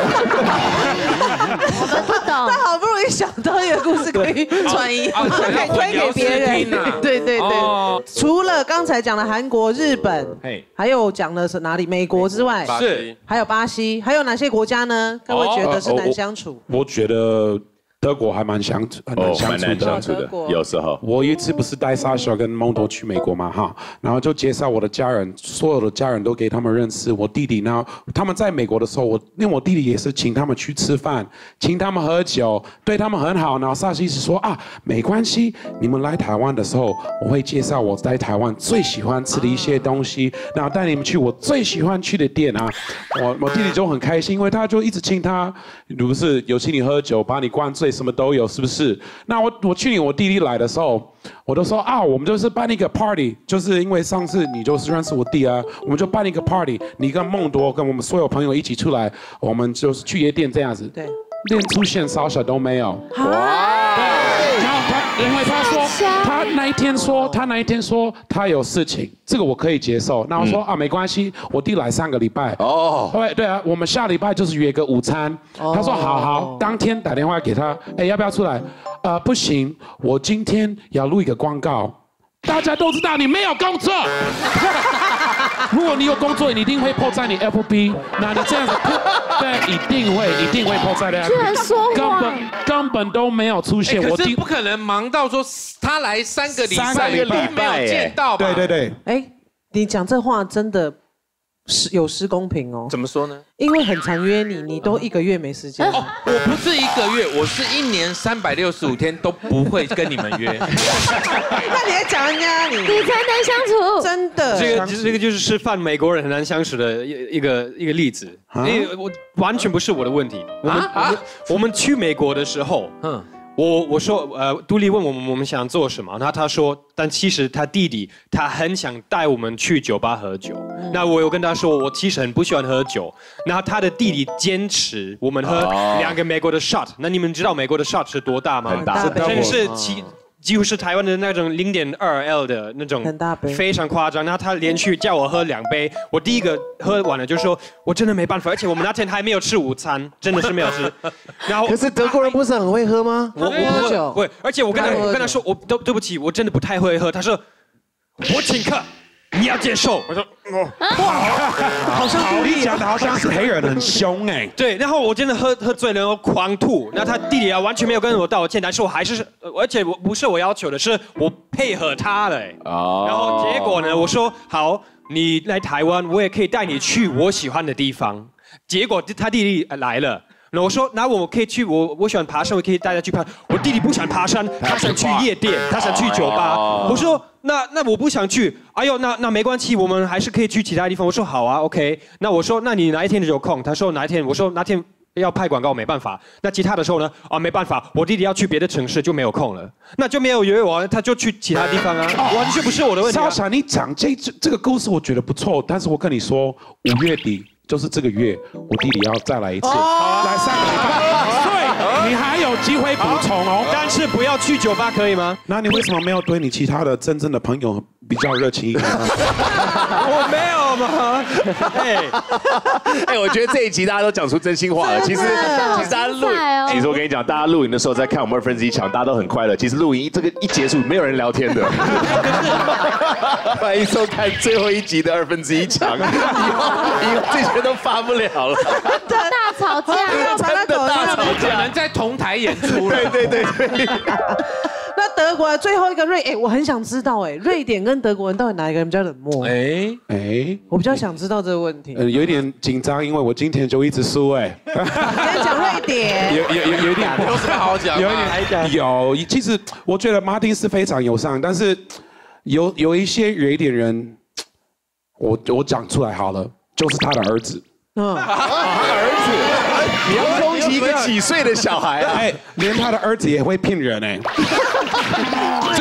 我们不懂。 他好不容易想到一个故事可以转移，可以推给别人。对对对。除了刚才讲的韩国、日本，还有讲的是哪里？美国之外， 是还有巴西，还有哪些国家呢？各位觉得是难相处？ 我觉得。德国还蛮相处，很难相处的。 相处的，有时候。 我一次不是带 Sasha 跟 Mondo 去美国嘛哈，然后就介绍我的家人，所有的家人都给他们认识我弟弟。然后他们在美国的时候，我因为我弟弟也是请他们去吃饭，请他们喝酒，对他们很好。然后 Sasha 一直说啊，没关系，你们来台湾的时候，我会介绍我在台湾最喜欢吃的一些东西，然后带你们去我最喜欢去的店啊。我我弟弟就很开心，因为他就一直请他，不是有请你喝酒，把你灌醉。什么都有，是不是？那我我去年我弟弟来的时候，我都说啊，我们就是办一个 party， 就是因为上次你就是认识我弟啊，我们就办一个 party， 你跟梦多跟我们所有朋友一起出来，我们就是去夜店这样子。对，连出现 Sasha 都没有。哇！然后他，因为他说他那一天说他那一天说他有事情，这个我可以接受。那我说啊，没关系，我弟来三个礼拜。哦。对对啊，我们下礼拜就是约个午餐。他说好好，当天打电话给他，哎，要不要出来？呃，不行，我今天要录一个广告。大家都知道你没有工作。如果你有工作，你一定会 po 在你 F B。那你这样子，对，一定会，一定会 po 在 F B。居然说谎，根本根本都没有出现。 可是不可能忙到说他来三个礼拜， 三个礼拜没有见到吧？ 对对对。 哎，你讲这话真的是有失公平哦。 怎么说呢？ 因为很常约你，你都一个月没时间。 哦，我不是一个月，我是一年三百六十五天都不会跟你们约。 那你还讲人家你？ 你才难相处， 真的。 这个这个就是示范美国人很难相处的一一个一个例子。因为我完全不是我的问题。我们啊，我们去美国的时候，嗯。我我说呃，杜丽问我们我们想做什么，然后他说，但其实他弟弟他很想带我们去酒吧喝酒。嗯、那我有跟他说，我其实很不喜欢喝酒。然后他的弟弟坚持我们喝两个美国的 shot。那你们知道美国的 shot 是多大吗？ 很大， 真的是几。几乎是台湾的那种零点二 L 的那种， 很大杯， 非常夸张。然后他连续叫我喝两杯，我第一个喝完了就说，我真的没办法，而且我们那天还没有吃午餐，真的是没有吃。然后， 可是德国人不是很会喝吗？ 我我喝酒，会，而且我跟他我跟他说，我对对不起，我真的不太会喝。他说，我请客。你要接受，我说， 哇，好像独立讲的好像是黑人很凶哎。 对，然后我真的喝喝醉了，然后狂吐。那他弟弟啊，完全没有跟我道歉，但是我还是，而且我不是我要求的，是我配合他的。哦。然后结果呢，我说好，你来台湾，我也可以带你去我喜欢的地方。结果他弟弟来了。那我说，那我可以去，我我喜欢爬山，我可以带他去爬。我弟弟不想爬山，他想去夜店，他想去酒吧。我说，那那我不想去。哎呦，那那没关系，我们还是可以去其他地方。我说好啊 ，OK。那我说，那你哪一天有空？他说哪一天？我说哪天要拍广告没办法。那其他的时候呢？啊，没办法，我弟弟要去别的城市就没有空了，那就没有约我，他就去其他地方啊，完全不是我的问题。 莎莎，你讲这这这个故事我觉得不错，但是我跟你说，五月底。就是这个月，我弟弟要再来一次，哦、来三个礼拜，对，你还有机会补充哦。 但是不要去酒吧，可以吗？ 那你为什么没有对你其他的真正的朋友比较热情一点呢？ 我没有嘛。 哎，哎，我觉得这一集大家都讲出真心话了。其实，其实大家录，其实我跟你讲，大家录影的时候在看我们二分之一场，大家都很快乐。其实录影这个一结束，没有人聊天的。欢迎收看最后一集的二分之一场。以后，以后这些都发不了了。 大吵架， 真的大吵架， 可能在同台演出了。 对对对对。 那德国最后一个瑞，哎，我很想知道，哎，瑞典跟德国人到底哪一个人比较冷漠？哎哎，我比较想知道这个问题。 呃，有一点紧张，因为我今天就一直输，哎。 先讲瑞典。 有有有有一点， 有什么好讲？ 有一点有，其实我觉得马丁是非常友善，但是有有一些瑞典人，我我讲出来好了，就是他的儿子。嗯， 他儿子，你要攻击一个几岁的小孩？ 哎，连他的儿子也会骗人哎。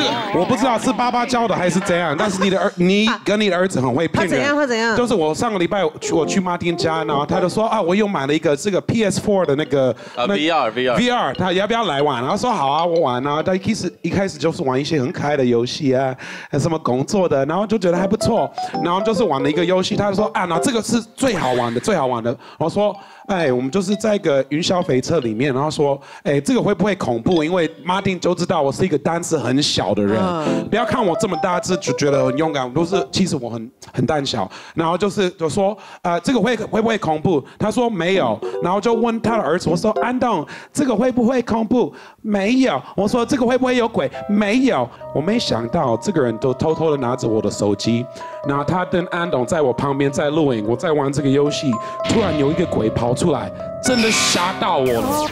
这我不知道是爸爸教的还是怎样，但是你的儿你跟你的儿子很会骗人。 他怎样？他怎样？ 就是我上个礼拜去我去马丁家，然后他就说啊，我又买了一个这个 P S 四 的那个啊 V R V R V R， 他要不要来玩？然后说好啊，我玩啊。他一开始一开始就是玩一些很可爱的游戏啊，什么工作的，然后就觉得还不错。然后就是玩了一个游戏，他就说啊，那这个是最好玩的，最好玩的。我说。哎，我们就是在一个云霄飞车里面，然后说，哎，这个会不会恐怖？因为马丁就知道我是一个胆子很小的人，嗯、不要看我这么大只就觉得很勇敢，都是其实我很很胆小。然后就是就说，呃，这个会会不会恐怖？他说没有，然后就问他的儿子，我说安东，这个会不会恐怖？没有。我说这个会不会有鬼？没有。我没想到这个人都偷偷的拿着我的手机，然后他跟安东在我旁边在录影，我在玩这个游戏，突然有一个鬼跑出来，真的吓到我了。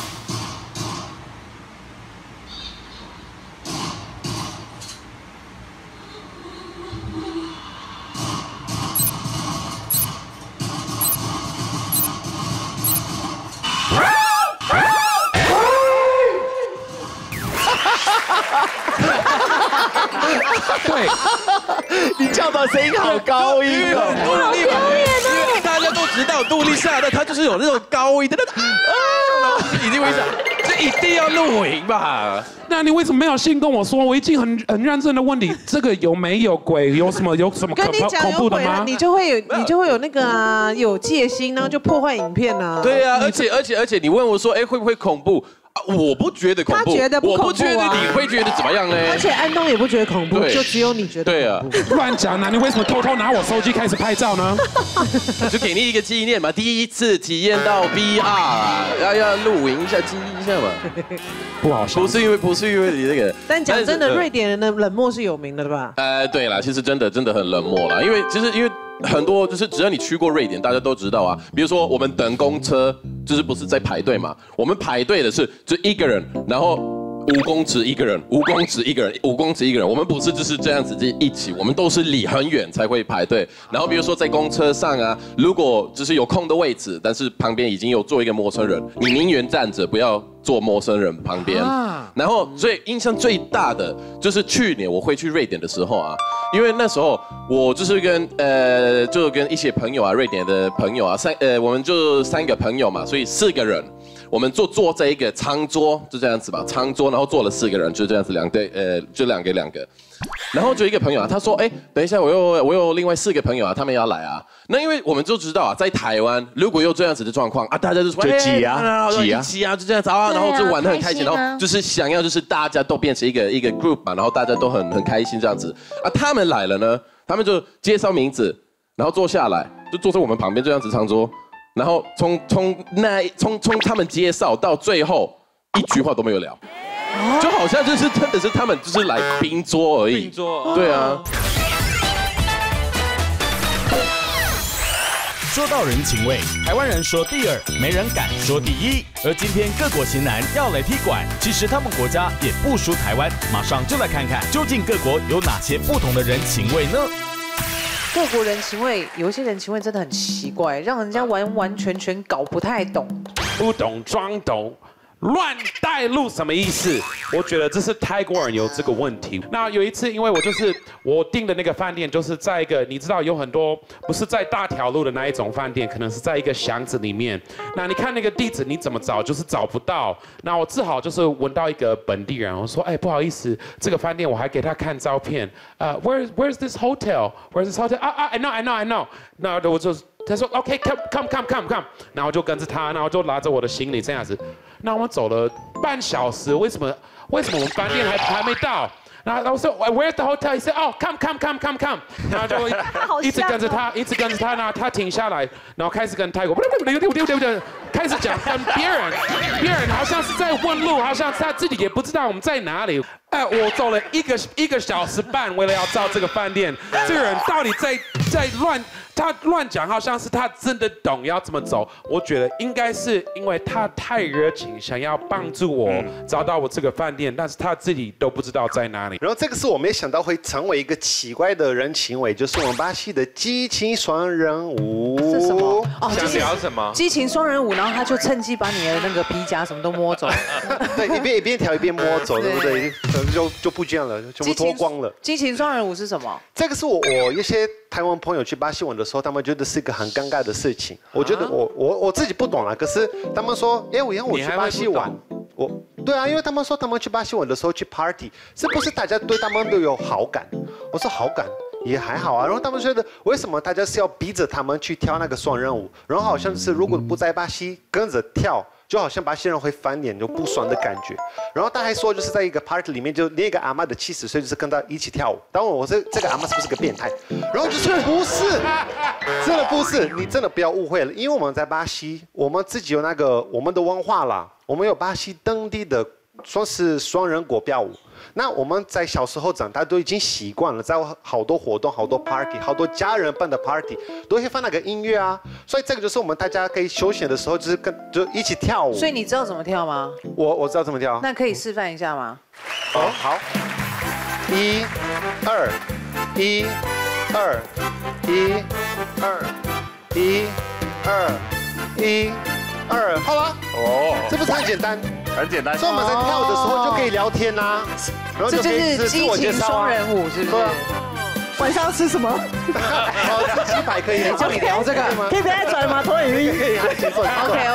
对，你叫的声音好高音哦， 好表演哦！ 因为大家都知道杜丽莎的，她就是有那种高音的，啊，一定会想，这一定要录影吧？ 那你为什么没有信跟我说？我已经很很认真的问你，这个有没有鬼？有什么有什么可恐怖的吗？ 你就会有你就会有那个啊，有戒心，然后就破坏影片啊。 对啊，而且而且而且你问我说，哎，会不会恐怖？我不觉得恐怖， 他觉得不恐怖啊， 我不觉得你会觉得怎么样呢？ 而且安东也不觉得恐怖，就只有你觉得。 对啊， 乱讲呢！你为什么偷偷拿我手机开始拍照呢？ 就给你一个纪念嘛，第一次体验到 V R 啊，要要录影一下，记忆一下嘛。 不好笑， 不是因为不是因为你这个。 但讲真的，瑞典人的冷漠是有名的，对吧？ 呃，对啦，其实真的真的很冷漠啦，因为其实因为。很多就是只要你去过瑞典，大家都知道啊。比如说我们等公车，就是不是在排队嘛？我们排队的是就一个人，然后五公尺一个人，五公尺一个人，五公尺一个人。我们不是就是这样子一起，我们都是离很远才会排队。然后比如说在公车上啊，如果就是有空的位置，但是旁边已经有坐一个陌生人，你宁愿站着，不要坐陌生人旁边。啊、然后所以印象最大的就是去年我会去瑞典的时候啊。因为那时候我就是跟呃，就跟一些朋友啊，瑞典的朋友啊，三呃，我们就三个朋友嘛，所以四个人，我们就坐在一个长桌，就这样子吧，长桌，然后坐了四个人，就这样子两对，呃，就两个两个，然后就一个朋友啊，他说，哎，等一下，我有我有另外四个朋友啊，他们要来啊，那因为我们就知道啊，在台湾如果有这样子的状况啊，大家就说， 就挤啊， 挤啊，挤啊，就这样子啊，然后就玩得很开心，然后就是想要就是大家都变成一个一个 group 嘛，然后大家都很很开心这样子啊，他们。来了呢，他们就介绍名字，然后坐下来，就坐在我们旁边这样子长桌，然后从从那从从他们介绍到最后一句话都没有聊，就好像就是真的是他们就是来拼桌而已， 拼桌， 对啊。 说到人情味，台湾人说第二，没人敢说第一。而今天各国型男要来踢馆，其实他们国家也不输台湾。马上就来看看，究竟各国有哪些不同的人情味呢？ 各国人情味，有一些人情味真的很奇怪，让人家完完全全搞不太懂。 不懂装懂。乱带路什么意思？我觉得这是泰国人有这个问题。那有一次，因为我就是我订的那个饭店，就是在一个你知道有很多不是在大条路的那一种饭店，可能是在一个巷子里面。那你看那个地址你怎么找，就是找不到。那我只好就是问到一个本地人，我说，哎，不好意思，这个饭店我还给他看照片。呃、uh, ，Where Where's this hotel? Where's this hotel? 啊啊 I know I know I know. 那我就他说 OK come come come come come， 然后就跟着他，然后就拿着我的行李这样子。那我们走了半小时，为什么为什么我们饭店还还没到？然后我说 Where's the hotel？ He said Oh come come come come come， 然后就一直跟着他，一直跟着他，然后他停下来，然后开始跟泰国不对不对不对不对不对，开始讲跟别人，别人好像是在问路，好像他自己也不知道我们在哪里。哎，我走了一个一个小时半，为了要找这个饭店，这个人到底在在乱？他乱讲，好像是他真的懂要怎么走。我觉得应该是因为他太热情，想要帮助我找到我这个饭店，但是他自己都不知道在哪里。 里？ 然后这个是我没想到会成为一个奇怪的人情味，就是我们巴西的激情双人舞。 是什么？ 哦，想聊什么？ 激情双人舞，然后他就趁机把你的那个皮夹什么都摸走。 对，一边一边调一边摸走，对不对？就就不见了，全部脱光了。 激情双人舞是什么？ 这个是我我一些台湾朋友去巴西玩的时候，他们觉得是一个很尴尬的事情。我觉得我我我自己不懂啦，可是他们说，哎，我让我去巴西玩。我对啊，因为他们说他们去巴西玩的时候去 party， 是不是大家对他们都有好感？我说好感也还好啊。然后他们觉得为什么大家是要逼着他们去跳那个双人舞？然后好像是如果不在巴西跟着跳，就好像巴西人会翻脸，有不爽的感觉。然后他还说就是在一个 party 里面，就另一个阿嬷的七十岁就是跟他一起跳舞。当然我这这个阿嬷是不是个变态？然后就是不是，真的不是，你真的不要误会了，因为我们在巴西，我们自己有那个我们的文化啦。我们有巴西当地的算是双人国标舞，那我们在小时候长大都已经习惯了，在好多活动、好多 party、好多家人办的 party 都会放那个音乐啊，所以这个就是我们大家可以休闲的时候，就是跟就一起跳舞。 所以你知道怎么跳吗？ 我我知道怎么跳。 那可以示范一下吗？ 哦，好，一、二、一、二、一、二、一、二、一。二，好了，哦，这不是很简单？ 很简单。 所以我们在跳的时候就可以聊天呐，然后就可以自我介绍啊。 双人舞是不是？ 晚上要吃什么？ 好，鸡排可以， 叫你聊这个吗？可以不要再转吗？头很晕。 可以，还请坐。 OK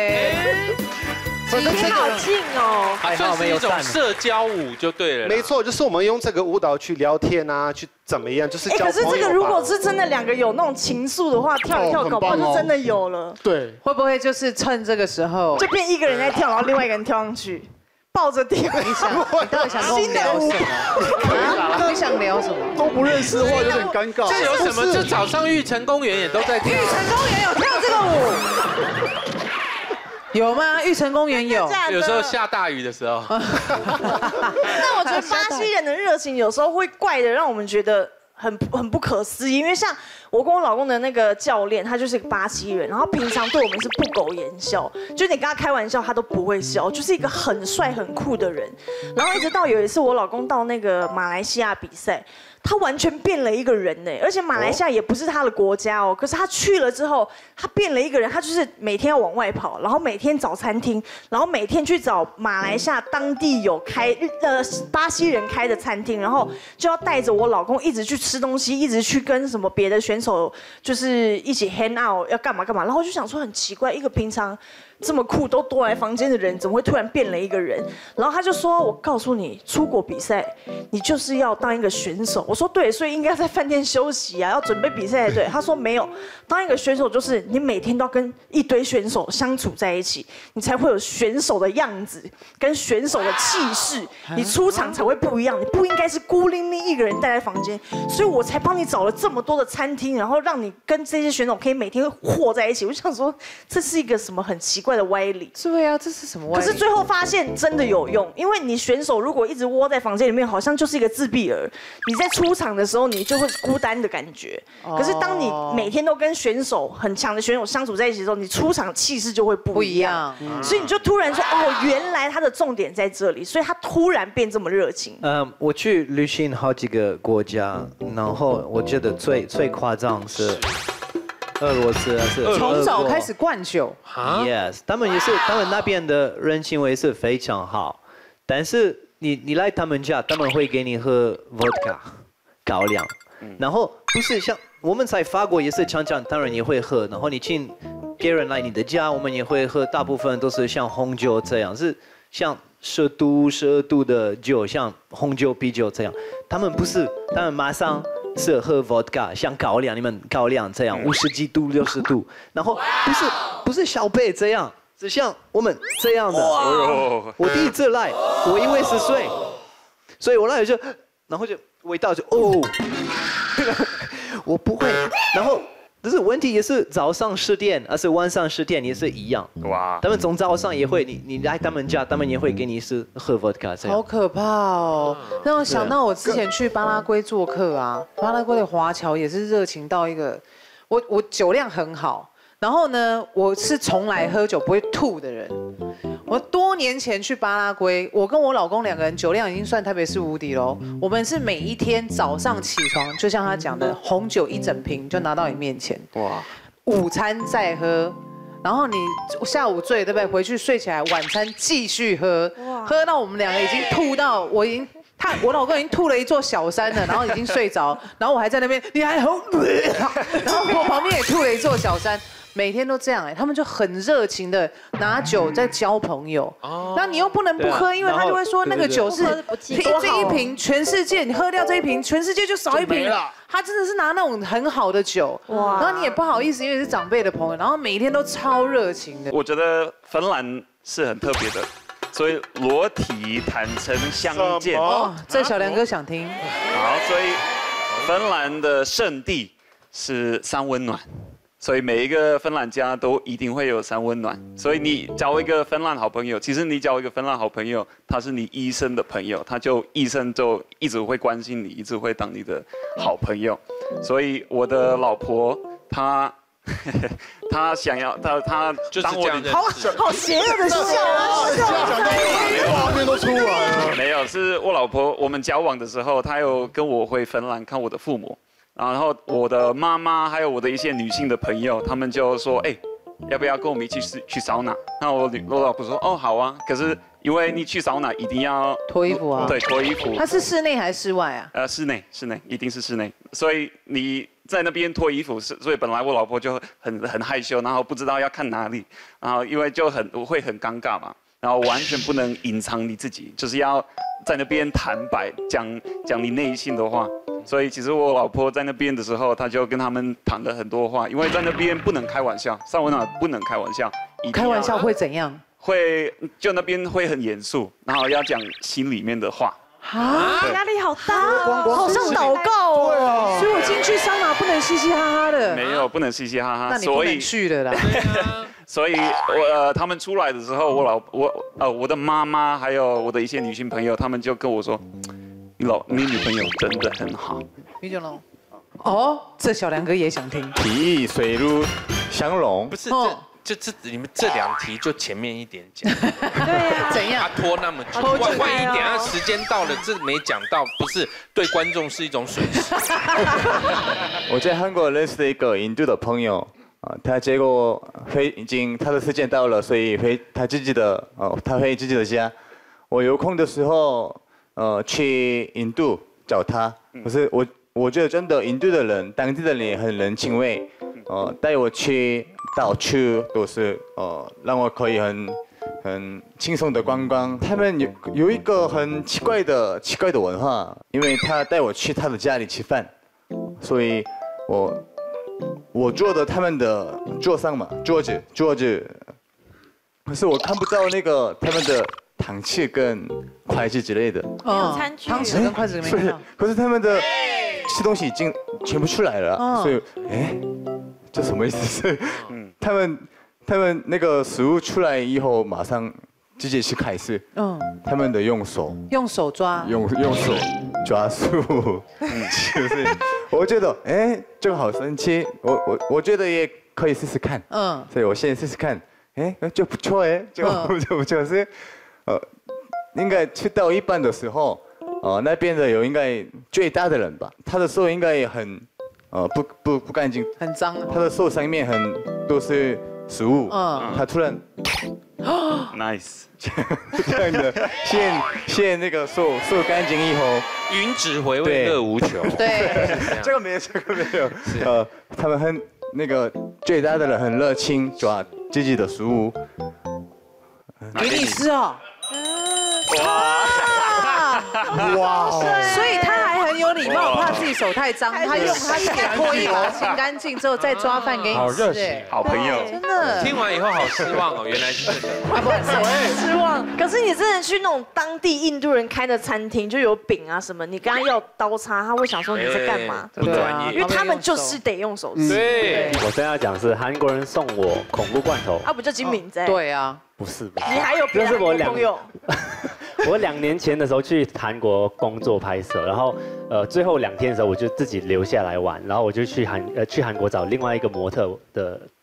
OK。 你好近哦， 算是一种社交舞就对了。 没错，就是我们用这个舞蹈去聊天啊，去怎么样，就是交朋友。 可是这个如果是真的两个有那种情愫的话，跳一跳，搞不好就真的有了。 对， 会不会就是趁这个时候， 就变一个人在跳，然后另外一个人跳上去，抱着跳？ 你想，你到底想跟我聊什么？你想聊什么？ 都不认识的话有点尴尬。 这有什么？就早上玉成公园也都在跳。 玉成公园有跳这个舞。有吗？玉成公园有， 有时候下大雨的时候。 那我觉得巴西人的热情有时候会怪的，让我们觉得很很不可思议。因为像我跟我老公的那个教练，他就是一个巴西人，然后平常对我们是不苟言笑，就你跟他开玩笑，他都不会笑，就是一个很帅很酷的人。然后一直到有一次我老公到那个马来西亚比赛。他完全变了一个人呢，而且马来西亚也不是他的国家哦。可是他去了之后，他变了一个人，他就是每天要往外跑，然后每天找餐厅，然后每天去找马来西亚当地有开呃巴西人开的餐厅，然后就要带着我老公一直去吃东西，一直去跟什么别的选手就是一起 hang out 要干嘛干嘛。然后我就想说很奇怪，一个平常这么酷都躲在房间的人，怎么会突然变了一个人？然后他就说：“我告诉你，出国比赛，你就是要当一个选手。”我说：“对，所以应该在饭店休息啊，要准备比赛才对。”他说：“没有，当一个选手就是你每天都要跟一堆选手相处在一起，你才会有选手的样子跟选手的气势，你出场才会不一样。你不应该是孤零零一个人待在房间，所以我才帮你找了这么多的餐厅，然后让你跟这些选手可以每天和在一起。”我就想说，这是一个什么很奇怪的歪理？ 对啊，这是什么歪理？ 可是最后发现真的有用，因为你选手如果一直窝在房间里面，好像就是一个自闭儿。你在出场的时候，你就会孤单的感觉。可是当你每天都跟选手很强的选手相处在一起的时候，你出场气势就会不一样。所以你就突然说，哦，原来他的重点在这里，所以他突然变这么热情。 嗯，我去旅行好几个国家，然后我觉得最最夸张是。俄罗斯是从早开始灌酒 ，Yes， 他们也是，他们那边的人情味是非常好，但是你你来他们家，他们会给你喝 vodka 高粱，然后不是像我们在法国也是常常当然也会喝，然后你请别人来你的家，我们也会喝，大部分都是像红酒这样，是像十度十二度的酒，像红酒啤酒这样，他们不是，他们马上。是喝 vodka， 像高粱，你们高粱这样五十几度、六十度，然后不是不是小杯这样，是像我们这样的。我第一次来，我以为是水，所以我来就，然后就味道就哦，我不会，然后。只是问题也是早上十点，而是晚上十点也是一样。哇！他们从早上也会，你你来他们家，他们也会给你是喝 vodka 这样。 好可怕哦！让我想到我之前去巴拉圭做客啊，巴拉圭的华侨也是热情到一个，我我酒量很好，然后呢，我是从来喝酒不会吐的人。 我多年前去巴拉圭，我跟我老公两个人酒量已经算台北市无敌喽。我们是每一天早上起床，就像他讲的，红酒一整瓶就拿到你面前，哇，午餐再喝。然后你下午醉对不对？回去睡起来，晚餐继续喝，喝到我们两个已经吐到，我已经他我老公已经吐了一座小山了，然后已经睡着，然后我还在那边，你还很，然后我旁边也吐了一座小山。每天都这样哎，他们就很热情的拿酒在交朋友。哦，那你又不能不喝，因为他就会说那个酒是这一瓶全世界，你喝掉这一瓶，全世界就少一瓶了。他真的是拿那种很好的酒，哇！然后你也不好意思，因为是长辈的朋友，然后每一天都超热情的。 我觉得芬兰是很特别的，所以裸体坦诚相见。 哦，这小梁哥想听。 好，所以芬兰的圣地是三温暖。所以每一个芬兰家都一定会有三温暖。所以你交一个芬兰好朋友，其实你交一个芬兰好朋友，他是你一生的朋友，他就一生就一直会关心你，一直会当你的好朋友。所以我的老婆她，她想要她她当我的好好邪恶的笑啊！ 笑到画面都出来了。没有，是我老婆，我们交往的时候，她有跟我回芬兰看我的父母。然后我的妈妈还有我的一些女性的朋友，他们就说，哎，要不要跟我们一起去去桑拿？那我我老婆说，哦，好啊。可是因为你去桑拿一定要脱衣服啊， 对，脱衣服。 它是室内还是室外啊？ 呃，室内，室内，一定是室内。所以你在那边脱衣服，是所以本来我老婆就很很害羞，然后不知道要看哪里，然后因为就很会很尴尬嘛，然后完全不能隐藏你自己，就是要在那边坦白讲讲你内心的话。所以其实我老婆在那边的时候，她就跟他们谈了很多话，因为在那边不能开玩笑，上温暖不能开玩笑。 开玩笑会怎样？ 会就那边会很严肃，然后要讲心里面的话。 啊，压力好大，好像祷告哦。 对啊，所以我进去桑拿不能嘻嘻哈哈的。 没有，不能嘻嘻哈哈。 那你不能去的啦。 所以我呃，他们出来的时候，我老我呃我的妈妈还有我的一些女性朋友，他们就跟我说。你老你女朋友真的很好。 李九龙，哦，这小梁哥也想听。 题水乳相融， 不是这这这你们这两题就前面一点讲。 对呀，怎样？ 他拖那么久，万万一等下时间到了，这没讲到，不是对观众是一种损失。 我在韩国认识了一个印度的朋友啊，他结果飞已经他的时间到了，所以回他自己的哦，他回自己的家。我有空的时候。呃，去印度找他，可是我我觉得真的印度的人，当地的人也很人情味，呃，带我去到处都是呃，让我可以很很轻松的观光。他们有有一个很奇怪的奇怪的文化，因为他带我去他的家里吃饭，所以我我坐的他们的桌上嘛，桌子桌子，可是我看不到那个他们的。汤匙跟筷子之类的， 哦，餐具， 汤匙跟筷子没看到。 可是他们的吃东西已经全部出来了，所以，哎，这什么意思？是，他们他们那个食物出来以后，马上直接去开始，嗯，他们的用手， 用手抓， 用用手抓素，就是，我觉得，哎，这个好神奇，我我我觉得也可以试试看，嗯，所以我现在试试看，哎，就不错哎，就就就是。呃，应该吃到一半的时候，呃，那边的有应该最大的人吧，他的手应该也很，呃，不不不干净， 很脏。 他的手上面很都是食物，嗯，他突然 ，nice， 这样的，先先那个手手干净以后， 云指回味乐无穷。 对， 这个没有，这个没有，呃，他们很那个最大的人很热情，抓自己的食物， 给你吃哦。 哇！ 哇！所以他还很有礼貌，怕自己手太脏，他用他自己脱衣把它清干净之后再抓饭给你吃。哎， 好朋友， 真的。 听完以后好失望哦，原来是这样。 啊，不是失望。可是你真的去那种当地印度人开的餐厅，就有饼啊什么，你跟他要刀叉，他会想说你在干嘛？ 不专业， 因为他们就是得用手吃。 对， 我现在要讲是韩国人送我恐怖罐头。 啊，不就金敏在？ 对啊。 不是， 你还有别的朋友？ 我两年前的时候去韩国工作拍摄，然后呃最后两天的时候我就自己留下来玩，然后我就去韩呃去韩国找另外一个模特的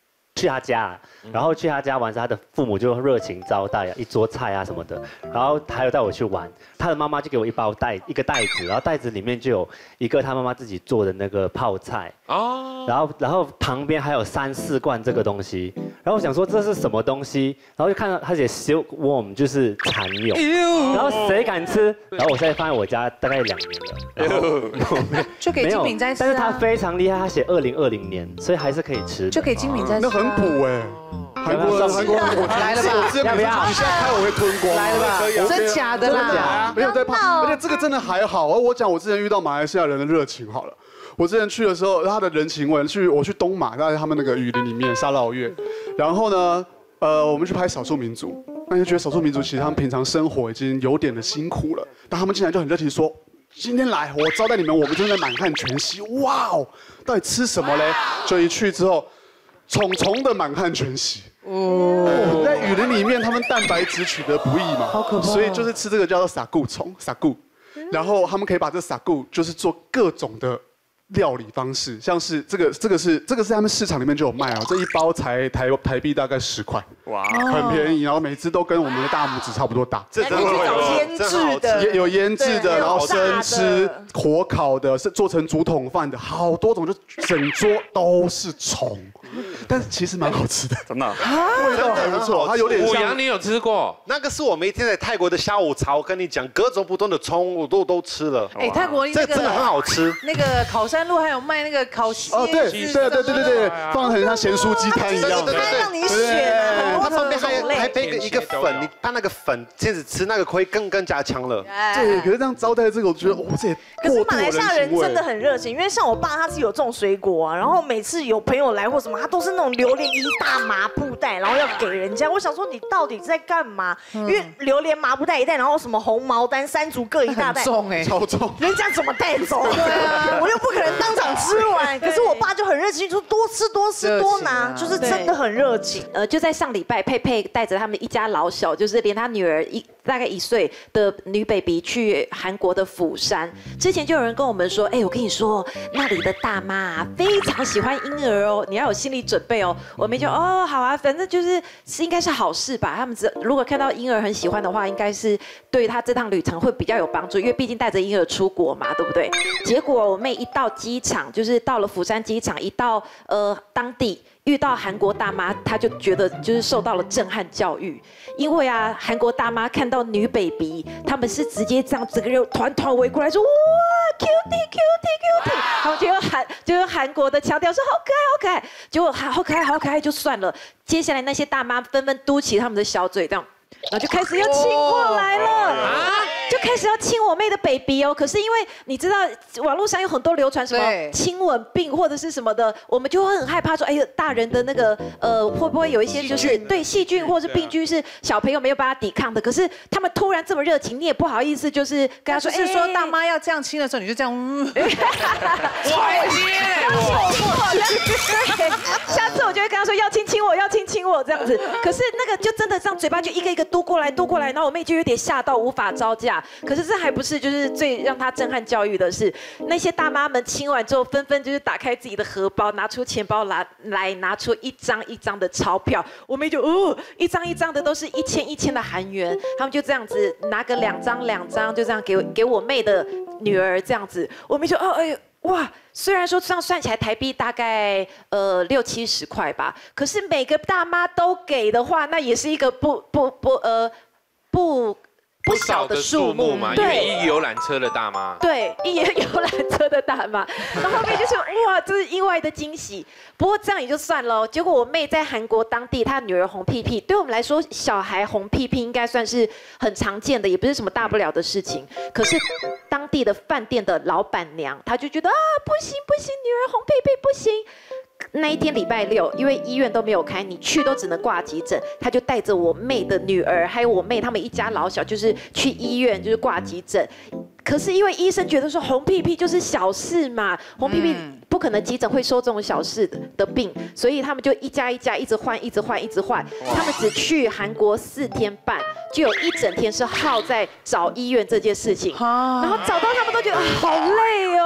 去他家，然后去他家玩时，他的父母就热情招待啊，一桌菜啊什么的，然后还有带我去玩，他的妈妈就给我一包袋一个袋子，然后袋子里面就有一个他妈妈自己做的那个泡菜哦，然后然后旁边还有三四罐这个东西，然后我想说这是什么东西，然后就看到他写 silkworm 就是蚕蛹，然后谁敢吃？然后我现在放在我家大概两年了， 就给精品在吃啊， 但是他非常厉害，他写二零二零年，所以还是可以吃， 就给精品在吃， 那很补哎。韩国人，韩国人，我来了吧？ 要不要？你现在开我会吞光， 来了吧？真假的啦？ 没有在怕，而且这个真的还好。我讲我之前遇到马来西亚人的热情好了。我之前去的时候，他的人情味，去我去东马，在他们那个雨林里面沙捞越，然后呢，呃，我们去拍少数民族，那就觉得少数民族其实他们平常生活已经有点的辛苦了，但他们进来就很热情说。今天来，我招待你们，我们真的满汉全席，哇哦！到底吃什么嘞？就一去之后，虫虫的满汉全席。哦，在雨林里面，他们蛋白质取得不易嘛，好可怕。所以就是吃这个叫做撒固虫，撒固。然后他们可以把这撒固，就是做各种的料理方式，像是这个，这个是这个是他们市场里面就有卖哦，这一包才台台币大概十块，哇，很便宜，然后每只都跟我们的大拇指差不多大。 这真的有腌制的， 有腌制的，然后生吃、火烤的，是做成竹筒饭的，好多种，就整桌都是虫。但是其实蛮好吃的， 真的， 味道还不错，它有点像。 五羊你有吃过？ 那个是我每天在泰国的下午茶，我跟你讲，各种不同的葱我都都吃了。 哎，泰国这真的很好吃。 那个考山路还有卖那个烤蟹， 哦，对对对对对对，放得很像咸酥鸡摊一样。 对对对，让你选， 它旁边还还配个一个粉，你把那个粉这样子吃，那个会更更加强了。 对，可是这样招待这个，我觉得哇，这也可是马来西亚人真的很热情，因为像我爸他是有种水果啊，然后每次有朋友来或什么，他都是那种榴莲一大麻布袋，然后要给人家。我想说你到底在干嘛？因为榴莲麻布袋一袋，然后什么红毛丹、山竹各一大袋， 重哎， 超重， 人家怎么带走？对啊，我又不可能当场吃完。可是我爸就很热情，说多吃多吃多拿，就是真的很热情。 呃，就在上礼拜，佩佩带着他们一家老小，就是连他女儿一大概一岁的女 baby 去韩国的釜山。之前就有人跟我们说，哎，我跟你说，那里的大妈啊非常喜欢婴儿哦，你要有心理准备哦。我们就哦好啊，反正就是是应该是好事吧。他们只如果看到婴儿很喜欢的话，应该是对他这趟旅程会比较有帮助，因为毕竟带着婴儿出国嘛，对不对？结果我妹一到机场，就是到了釜山机场，一到呃当地。遇到韩国大妈，她就觉得就是受到了震撼教育，因为啊，韩国大妈看到女 baby， 他们是直接这样整个人团团围过来说哇 ，cutie cutie cutie， 他们就用韩就用韩国的腔调说好可爱好可爱，结果好可爱好可爱就算了，接下来那些大妈纷纷嘟起他们的小嘴这样。然后就开始要亲过来了，就开始要亲我妹的 baby 哦。可是因为你知道网络上有很多流传什么亲吻病或者是什么的，我们就会很害怕说，哎呀，大人的那个呃会不会有一些就是对细菌或是病菌是小朋友没有办法抵抗的？可是他们突然这么热情，你也不好意思就是跟他说， 是说大妈要这样亲的时候，你就这样，嗯， 我接我， 对，下次我就会跟他说要亲亲我，要亲亲我这样子。可是那个就真的这样嘴巴就一个一个嘟过来嘟过来，然后我妹就有点吓到无法招架。可是这还不是就是最让她震撼教育的是，那些大妈们亲完之后，纷纷就是打开自己的荷包，拿出钱包来来拿出一张一张的钞票。我妹就哦，一张一张的都是一千一千的韩元，他们就这样子拿个两张两张，就这样给给我妹的女儿这样子。我妹就哦哎呦。哇，虽然说这样算起来台币大概呃六七十块吧，可是每个大妈都给的话，那也是一个不不不呃不不小的数目嘛，因为一游览车的大妈， 对，一游览车的大妈，然后后面就是哇，这是意外的惊喜。不过这样也就算了，结果我妹在韩国当地，她女儿红屁屁，对我们来说，小孩红屁屁应该算是很常见的，也不是什么大不了的事情。可是当地的饭店的老板娘，她就觉得啊，不行不行，女儿红屁屁不行。那一天礼拜六，因为医院都没有开，你去都只能挂急诊。他就带着我妹的女儿，还有我妹他们一家老小，就是去医院就是挂急诊。可是因为医生觉得说红屁屁就是小事嘛，红屁屁不可能急诊会收这种小事的的病，所以他们就一家一家一直换，一直换，一直换。他们只去韩国四天半，就有一整天是耗在找医院这件事情。然后找到他们都觉得好累哦。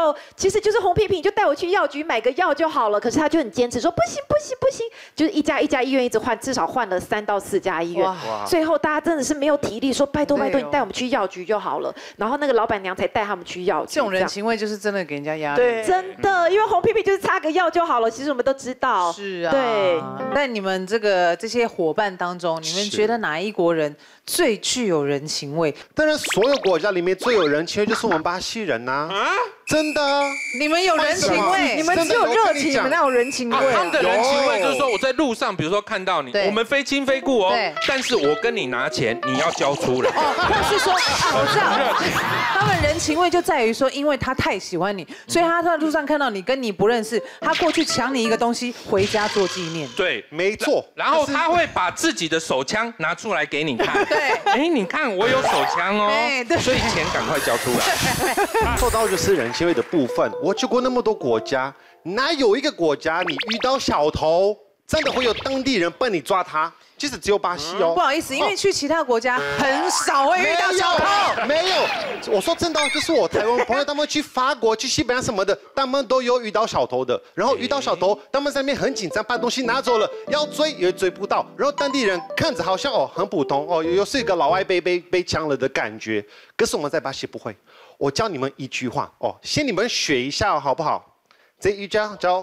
有，其实就是红屁屁，你就带我去药局买个药就好了。可是他就很坚持说不行不行不行，就是一家一家医院一直换，至少换了三到四家医院。最后大家真的是没有体力，说拜托拜托，你带我们去药局就好了。然后那个老板娘才带他们去药局。 这种人情味就是真的给人家压力。 对，真的，因为红屁屁就是擦个药就好了。其实我们都知道。 是啊。 对。 那你们这个这些伙伴当中，你们觉得哪一国人最具有人情味？ 当然，所有国家里面最有人情味就是我们巴西人呐。啊？真的？ 你们有人情味？ 你们只有热情，你们哪有人情味？ 他们的人情味就是说，我在路上，比如说看到你，我们非亲非故哦，但是我跟你拿钱，你要交出来。 哦，或是说，我知道，他们人情味就在于说，因为他太喜欢你，所以他在路上看到你跟你不认识，他过去抢你一个东西，回家做纪念。 对， 没错。 然后他会把自己的手枪拿出来给你看。对，哎，你看我有手枪哦，所以钱赶快交出来。 说到就是人情味的部分，我去过那么多国家，哪有一个国家你遇到小偷，真的会有当地人帮你抓他？其实只有巴西哦。 不好意思，因为去其他国家很少会遇到小偷。 没有，我说真的，就是我台湾朋友他们去法国、去西班牙什么的，他们都有遇到小偷的。然后遇到小偷，他们在那边很紧张，把东西拿走了，要追也追不到。然后当地人看着好像哦很普通哦，又是一个老外被被被抢了的感觉。可是我们在巴西不会。我教你们一句话哦，先你们学一下好不好？这一句叫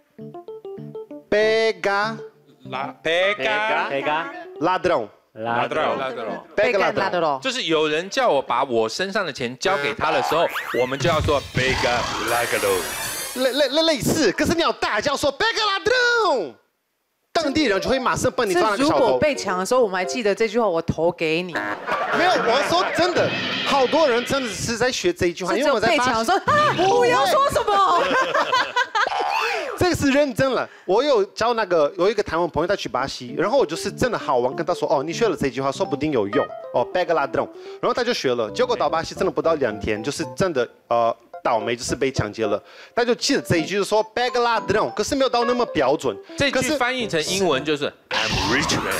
“pega la pega pega ladrão ladrão pega ladrão”， 就是有人叫我把我身上的钱交给他的时候，我们就要说 “pega ladrão”， 类类类类似，可是你要大叫说 “pega ladrão”。当地人就会马上帮你抓那个小偷。 如果被抢的时候，我们还记得这句话，我投给你。 没有，我说真的，好多人真的是在学这一句话，因为我在被抢说啊，不要说什么。 这个是认真了。我有教那个有一个台湾朋友他去巴西，然后我就是真的好玩，跟他说哦，你学了这句话，说不定有用哦 ，pega ladrão，然后他就学了，结果到巴西真的不到两天，就是真的呃。倒霉就是被抢劫了，他就记得这一句，就说 "bag ladrão"， 可是没有到那么标准。 这句翻译成英文就是 "I'm rich man"。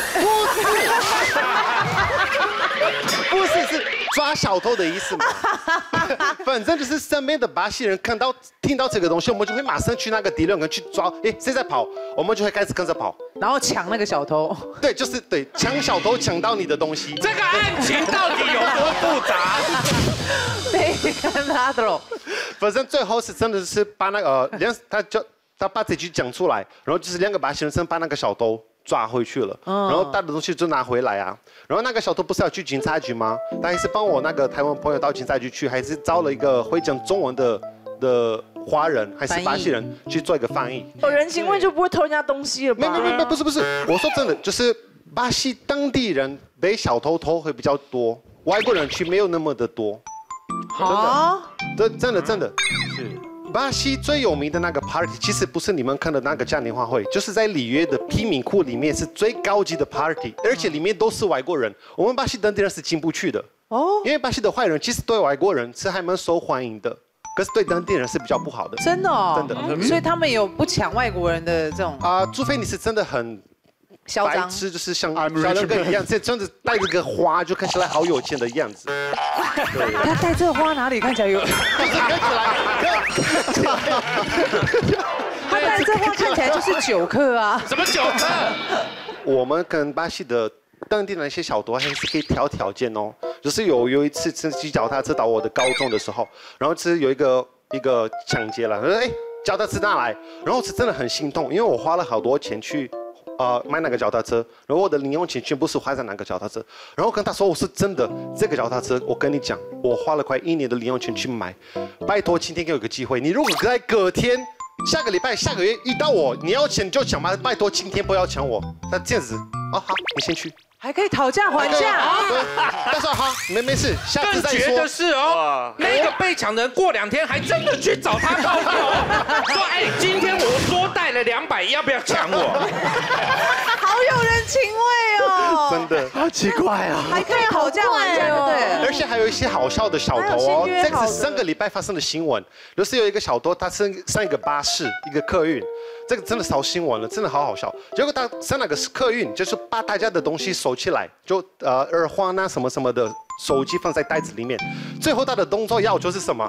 不是，是抓小偷的意思嘛？反正就是身边的巴西人看到、听到这个东西，我们就会马上去那个敌人跟去抓。哎，谁在跑？我们就会开始跟着跑， 然后抢那个小偷。 对，就是对，抢小偷抢到你的东西。 这个案情到底有多复杂？ 反正最后是真的是把那个两，他就他把这句讲出来，然后就是两个巴西人生把那个小偷抓回去了，然后他的东西就拿回来啊。然后那个小偷不是要去警察局吗？他还是帮我那个台湾朋友到警察局去，还是招了一个会讲中文的的华人还是巴西人去做一个翻译。 有人情味就不会偷人家东西了吧？ 没没没，不是不是，我说真的，就是巴西当地人被小偷偷会比较多，外国人去没有那么的多。 好， 真的真的真的是巴西最有名的那个 party， 其实不是你们看的那个嘉年华会，就是在里约的贫民窟里面是最高级的 party， 而且里面都是外国人，我们巴西当地人是进不去的哦，因为巴西的坏人其实对外国人是还蛮受欢迎的，可是对当地人是比较不好的。 真的哦， 真的， 嗯、所以他们有不抢外国人的这种啊，除非你是真的很。 嚣张， 吃就是像小人哥一样，这真的带着个花就看起来好有钱的样子。 他带这个花哪里看起来有？看起来，他带这花看起来就是酒客啊！ 什么酒客？ 我们跟巴西的当地的那些小偷还是可以挑条件哦。就是有有一次骑脚踏车到我的高中的时候，然后是有一个一个抢劫了，说哎脚踏车拿来，然后是真的很心痛，因为我花了好多钱去。呃，买那个脚踏车，然后我的零用钱全部是花在那个脚踏车，然后跟他说我是真的，这个脚踏车我跟你讲，我花了快一年的零用钱去买，拜托今天给我个机会，你如果在隔天、下个礼拜、下个月遇到我，你要抢就抢吧，拜托今天不要抢我，那这样子，哦好，你先去。 还可以讨价还价， 但是好，没没事，下次再说。 更绝的是哦，那个被抢的人过两天还真的去找他报告，说哎，今天我多带了两百，要不要抢我？ 好有人情味哦， 真的好奇怪啊， 还可以讨价还价，对。 而且还有一些好笑的小偷哦，这个是上个礼拜发生的新闻，就是有一个小偷他上上一个巴士，一个客运。这个真的烧新闻了，真的好好笑。结果他上那个客运，就是把大家的东西收起来，就呃耳环啊什么什么的，手机放在袋子里面。最后他的动作要就是什么？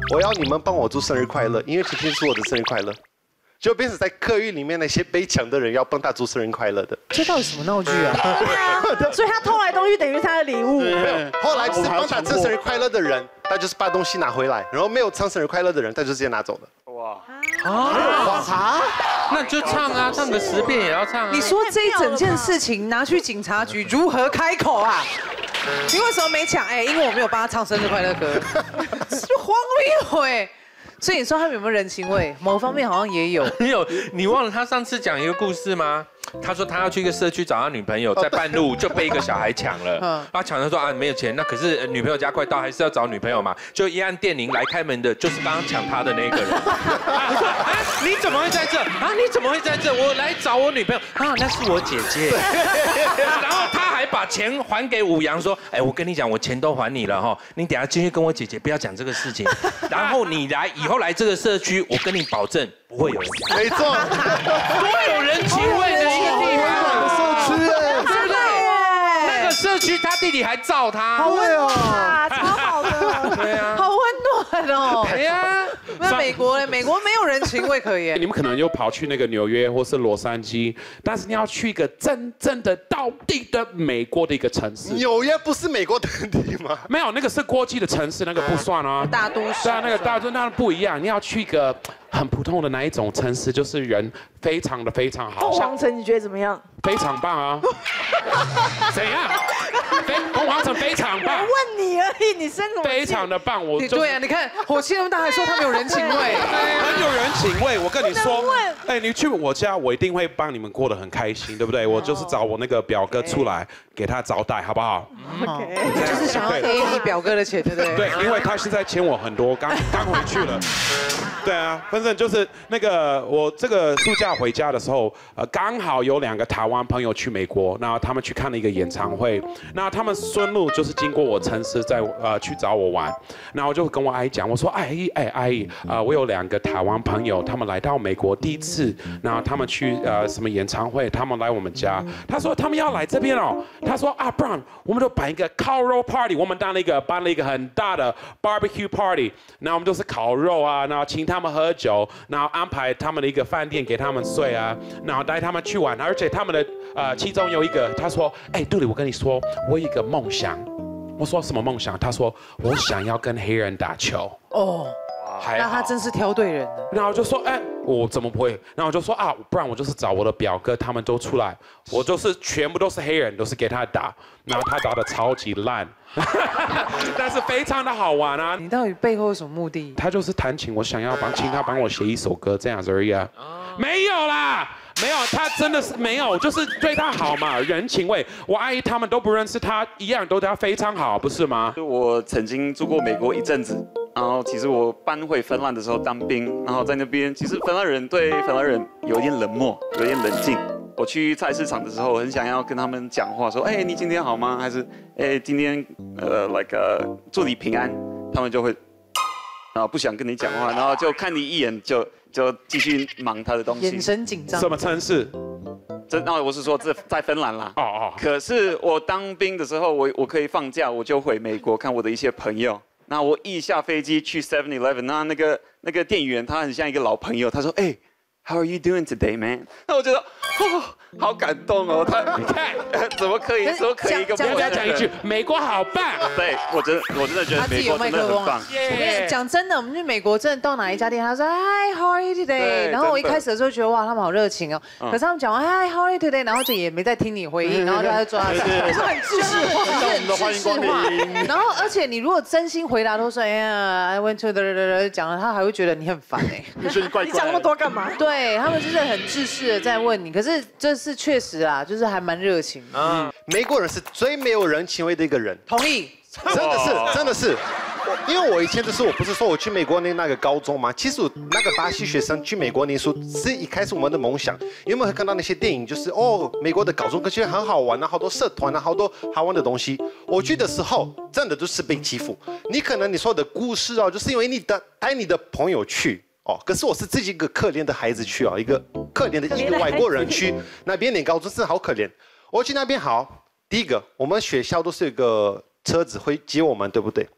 我要你们帮我祝生日快乐，因为今天是我的生日快乐。就变成在客运里面那些被抢的人要帮他祝生日快乐的。 这到底什么闹剧啊？对啊，所以他偷来东西等于是他的礼物。 后来是帮他唱生日快乐的人，他就是把东西拿回来，然后没有唱生日快乐的人，他就直接拿走了。哇啊！那就唱啊，唱个十遍也要唱啊。 你说这一整件事情拿去警察局如何开口啊？你为什么没抢？哎，因为我没有帮他唱生日快乐歌，就荒谬哎。所以你说他们有没有人情味？某方面好像也有。 没有，你忘了他上次讲一个故事吗？他说他要去一个社区找他女朋友，在半路就被一个小孩抢了。嗯，他抢了说啊没有钱，那可是女朋友家快到，还是要找女朋友嘛。就一按电铃来开门的，就是帮他抢他的那个人。我说啊你怎么会在这？啊你怎么会在这？我来找我女朋友啊，那是我姐姐。然后他还把钱还给武阳说，哎我跟你讲，我钱都还你了哈，你等下进去跟我姐姐不要讲这个事情。然后你来以后来这个社区，我跟你保证不会有人。 没错， 多有人情味的一个地方。 社区哎， 对不对？那个社区他弟弟还罩他。 好温暖，超好的。 对啊， 好温暖哦。 对呀。 那美国呢？美国没有人情味可言。 你们可能又跑去那个纽约或是洛杉矶，但是你要去一个真正的道地的美国的一个城市。 纽约不是美国的地吗？ 没有，那个是国际的城市，那个不算啊。 大都市。 对啊，那个大都那不一样。你要去一个很普通的那一种城市，就是人非常的非常好。 凤凰城你觉得怎么样？ 非常棒啊！怎样？非凤凰城非常棒。 我问你而已，你生什么？ 非常的棒，我对啊，你看火气那么大，还说他们有人情味， 很有人情味。我跟你说，哎，你去我家，我一定会帮你们过得很开心，对不对？我就是找我那个表哥出来给他招待，好不好 ？OK， 就是想要给你表哥的钱，对不对？ 对，因为他现在欠我很多，刚刚回去了。对啊，反正就是那个我这个暑假回家的时候，呃，刚好有两个台湾朋友去美国，然后他们去看了一个演唱会，那他们顺路就是经过我城市，在呃去找我玩，然后我就跟我阿姨讲，我说阿姨，哎阿姨，啊、呃、我有两个台湾朋友，他们来到美国第一次，然后他们去呃什么演唱会，他们来我们家，他说他们要来这边哦，他说啊不然我们就办一个烤肉 party， 我们当了一个办了一个很大的 barbecue party， 然后我们就是烤肉啊，然后请他们喝酒，然后安排他们的一个饭店给他们睡啊，然后带他们去玩，而且他们的呃其中有一个他说，哎杜里我跟你说，我有一个梦想，我说什么梦想？他说我想要跟黑人打球。哦。 那他真是挑对人了。 然后我就说，哎，我怎么不会？然后我就说啊，不然我就是找我的表哥，他们都出来，我就是全部都是黑人，都是给他打，然后他打的超级烂，但是非常的好玩啊。 你到底背后有什么目的？ 他就是弹琴，我想要帮请他帮我写一首歌这样子而已啊。没有啦。没有，他真的是没有，就是对他好嘛，人情味。我阿姨他们都不认识他，一样对他非常好，不是吗？ 我曾经住过美国一阵子，然后其实我搬回芬兰的时候当兵，然后在那边，其实芬兰人对芬兰人有一点冷漠，有点冷静。我去菜市场的时候，很想要跟他们讲话，说，哎，你今天好吗？还是，哎，今天呃，like 呃，祝你平安。他们就会，然后不想跟你讲话，然后就看你一眼就。就继续忙他的东西， 眼神紧张。 什么城市？ 这那我是说这在芬兰啦。哦哦。可是我当兵的时候，我我可以放假，我就回美国看我的一些朋友。那我一下飞机去 seven eleven， 那那个那个店员他很像一个老朋友，他说，哎 ，How are you doing today, man？ 那我觉得，哦，好感动哦。他你看，怎么可以，怎么可以一个？ 人家讲一句，美国好棒。 对，我真我真的觉得美国真的很棒。 我跟你讲真的，我们去美国真的到哪一家店，他说 Hi, how are you today？ 然后我一开始的时候觉得哇，他们好热情哦。可是他们讲完 Hi, how are you today？ 然后就也没再听你回应，然后就在抓他，是很自视化，很自视化。然后而且你如果真心回答，都说哎呀 I went to the 讲了，他还会觉得你很烦哎。 你讲那么多干嘛？ 对他们就是很自视的在问你，可是这是确实啊，就是还蛮热情。嗯， 美国人是最没有人情味的一个人。 同意。 真的是，真的是。因为我以前就是我不是说我去美国念那个高中吗？其实我那个巴西学生去美国念书是一开始我们的梦想，因为我们会看到那些电影，就是哦，美国的高中科学很好玩啊，好多社团啊，好多好玩的东西。我去的时候真的就是被欺负。你可能你说的故事哦，就是因为你的带你的朋友去哦，可是我是自己一个可怜的孩子去哦，一个可怜的一个外国人去那边念高中，真的好可怜。我去那边好，第一个我们学校都是有一个车子会接我们，对不对？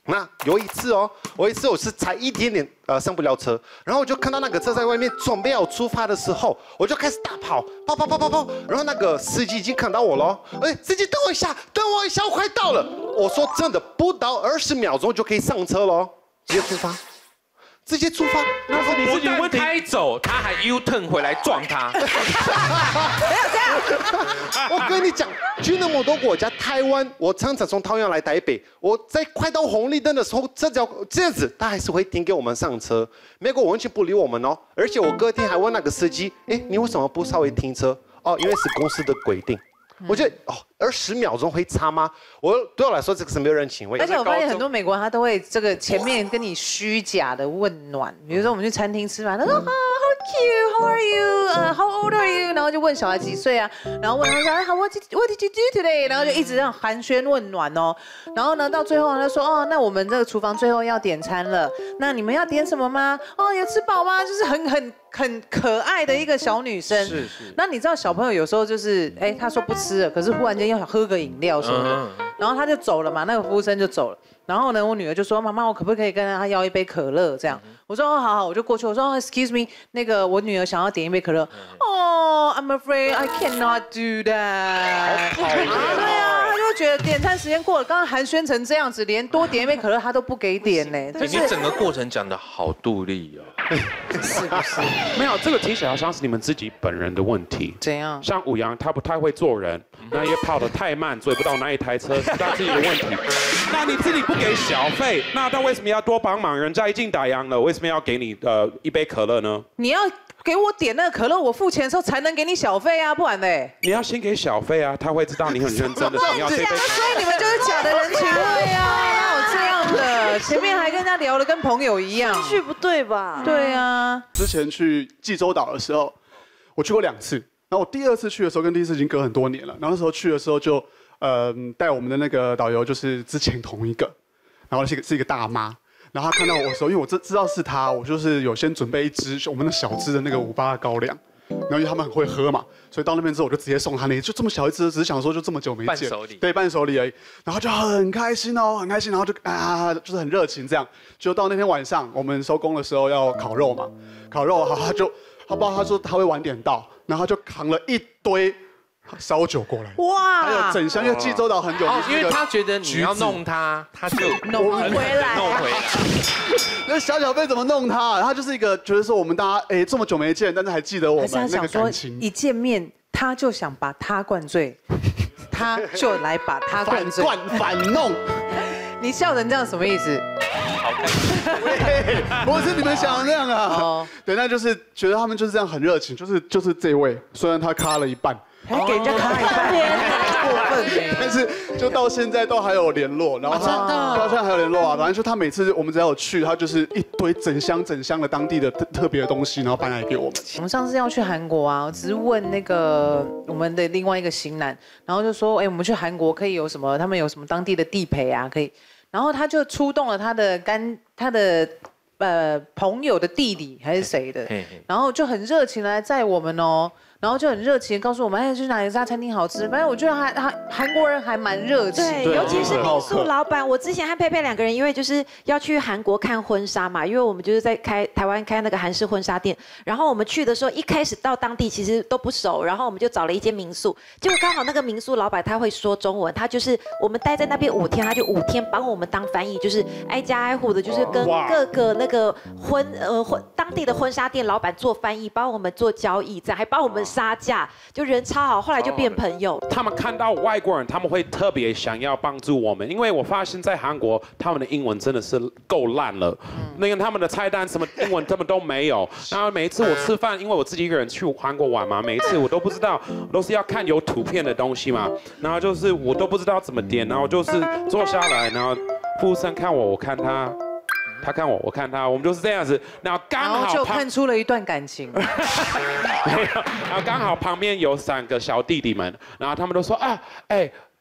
那有一次哦，我一次我是才一点点呃上不了车，然后我就看到那个车在外面准备要出发的时候，我就开始大跑，跑跑跑跑跑，然后那个司机已经看到我了，哎，司机等我一下，等我一下，我快到了。我说真的，不到二十秒钟就可以上车了，直接出发。直接出发， 那是你自己问题。开走，他还 U turn 回来撞他。 没有这样。我跟你讲，去那么多国家，台湾，我常常从桃园来台北，我在快到红绿灯的时候，这条这样子，他还是会停给我们上车。美国完全不理我们哦，而且我隔天还问那个司机，哎，你为什么不稍微停车？哦，因为是公司的规定。我觉得哦，二十秒钟会差吗？我对我来说，这个是没有人情味。 而且我发现很多美国人他都会这个前面跟你虚假的问暖，比如说我们去餐厅吃饭，他说啊 ，How cute, How are you? 呃、uh, ，How old are you? 然后就问小孩几岁啊，然后问他说啊 ，What did What did you do today? 然后就一直这样寒暄问暖哦。然后呢，到最后他说哦，那我们这个厨房最后要点餐了，那你们要点什么吗？哦，有吃饱吗？就是很很。很可爱的一个小女生，是是。那你知道小朋友有时候就是，哎，他说不吃了，可是忽然间要想喝个饮料什么的，嗯、然后他就走了嘛，那个服务生就走了。然后呢，我女儿就说：“妈妈，我可不可以跟他要一杯可乐？”这样，我说：“哦，好好。”我就过去，我说、哦、：“Excuse me， 那个我女儿想要点一杯可乐。”哦 ，I'm afraid I cannot do that。对啊，他就觉得点餐时间过了，刚刚寒暄成这样子，连多点一杯可乐他都不给点呢。 就是、你整个过程讲的好独立哦。 是不是？ 没有，这个听起来好像是你们自己本人的问题。 怎样？ 像武阳，他不太会做人，那也跑得太慢，追不到那一台车，是他自己的问题。那你自己不给小费，那他为什么要多帮忙？人家已经打烊了，为什么要给你呃一杯可乐呢？ 你要给我点那个可乐，我付钱的时候才能给你小费啊，不然嘞？ 你要先给小费啊，他会知道你很认真的想要这杯。 所以你们就是假的人情味啊！哪有这样的？前面还跟人家聊得跟朋友一样， 顺序不对吧？ 对啊。 之前去济州岛的时候，我去过两次。然后我第二次去的时候，跟第一次已经隔很多年了。然后那时候去的时候就，呃，带我们的那个导游就是之前同一个，然后是一个是一个大妈。然后他看到我的时候，因为我知知道是他，我就是有先准备一支我们的小支的那个五八的高粱。然后因为他们很会喝嘛，所以到那边之后我就直接送他那，就这么小一支，只是想说就这么久没见， 伴手礼， 对，伴手礼而已。然后就很开心哦，很开心，然后就啊，就是很热情这样。就到那天晚上，我们收工的时候要烤肉嘛，烤肉，好，他就他不知道他说他会晚点到，然后他就扛了一堆烧酒过来，哇，还有整箱，因为济州岛很久， 哦，因为他觉得你要弄他，他就弄回来， 弄回来。 那小小贝怎么弄他？他就是一个觉得说我们大家哎这么久没见，但是还记得我们那个感情。 一见面他就想把他灌醉，他就来把他灌醉， 反灌反弄。 你笑成这样什么意思？ 好看， 不是你们想的那样啊。哦，对，那就是觉得他们就是这样很热情，就是就是这位，虽然他卡了一半。 还给人家卡一半，过分。 但是就到现在都还有联络，然后他到现在还有联络啊。反正就他每次我们只要有去，他就是一堆整箱整箱的当地的特特别的东西，然后搬来给我们。 我们上次要去韩国啊，我只是问那个我们的另外一个型男，然后就说，哎，我们去韩国可以有什么？他们有什么当地的地陪啊？可以。然后他就出动了他的干他的呃朋友的弟弟还是谁的，然后就很热情的来载我们哦。然后就很热情告诉我们，哎，去哪一家餐厅好吃。反正我觉得韩韩韩国人还蛮热情， 对，尤其是民宿老板。我之前和佩佩两个人，因为就是要去韩国看婚纱嘛，因为我们就是在开台湾开那个韩式婚纱店。然后我们去的时候，一开始到当地其实都不熟，然后我们就找了一间民宿，结果刚好那个民宿老板他会说中文，他就是我们待在那边五天，他就五天帮我们当翻译，就是挨家挨户的，就是跟各个那个婚呃婚当地的婚纱店老板做翻译，帮我们做交易，这样还帮我们杀价，就人超好，后来就变朋友。 他们看到外国人，他们会特别想要帮助我们，因为我发现在韩国，他们的英文真的是够烂了，那个他们的菜单什么英文根本都没有。然后每一次我吃饭，因为我自己一个人去韩国玩嘛，每一次我都不知道，都是要看有图片的东西嘛，然后就是我都不知道怎么点，然后就是坐下来，然后服务生看我，我看他。他看我，我看他，我们就是这样子。然后刚好就看出了一段感情。 没有，然后刚好旁边有三个小弟弟们，然后他们都说啊，哎，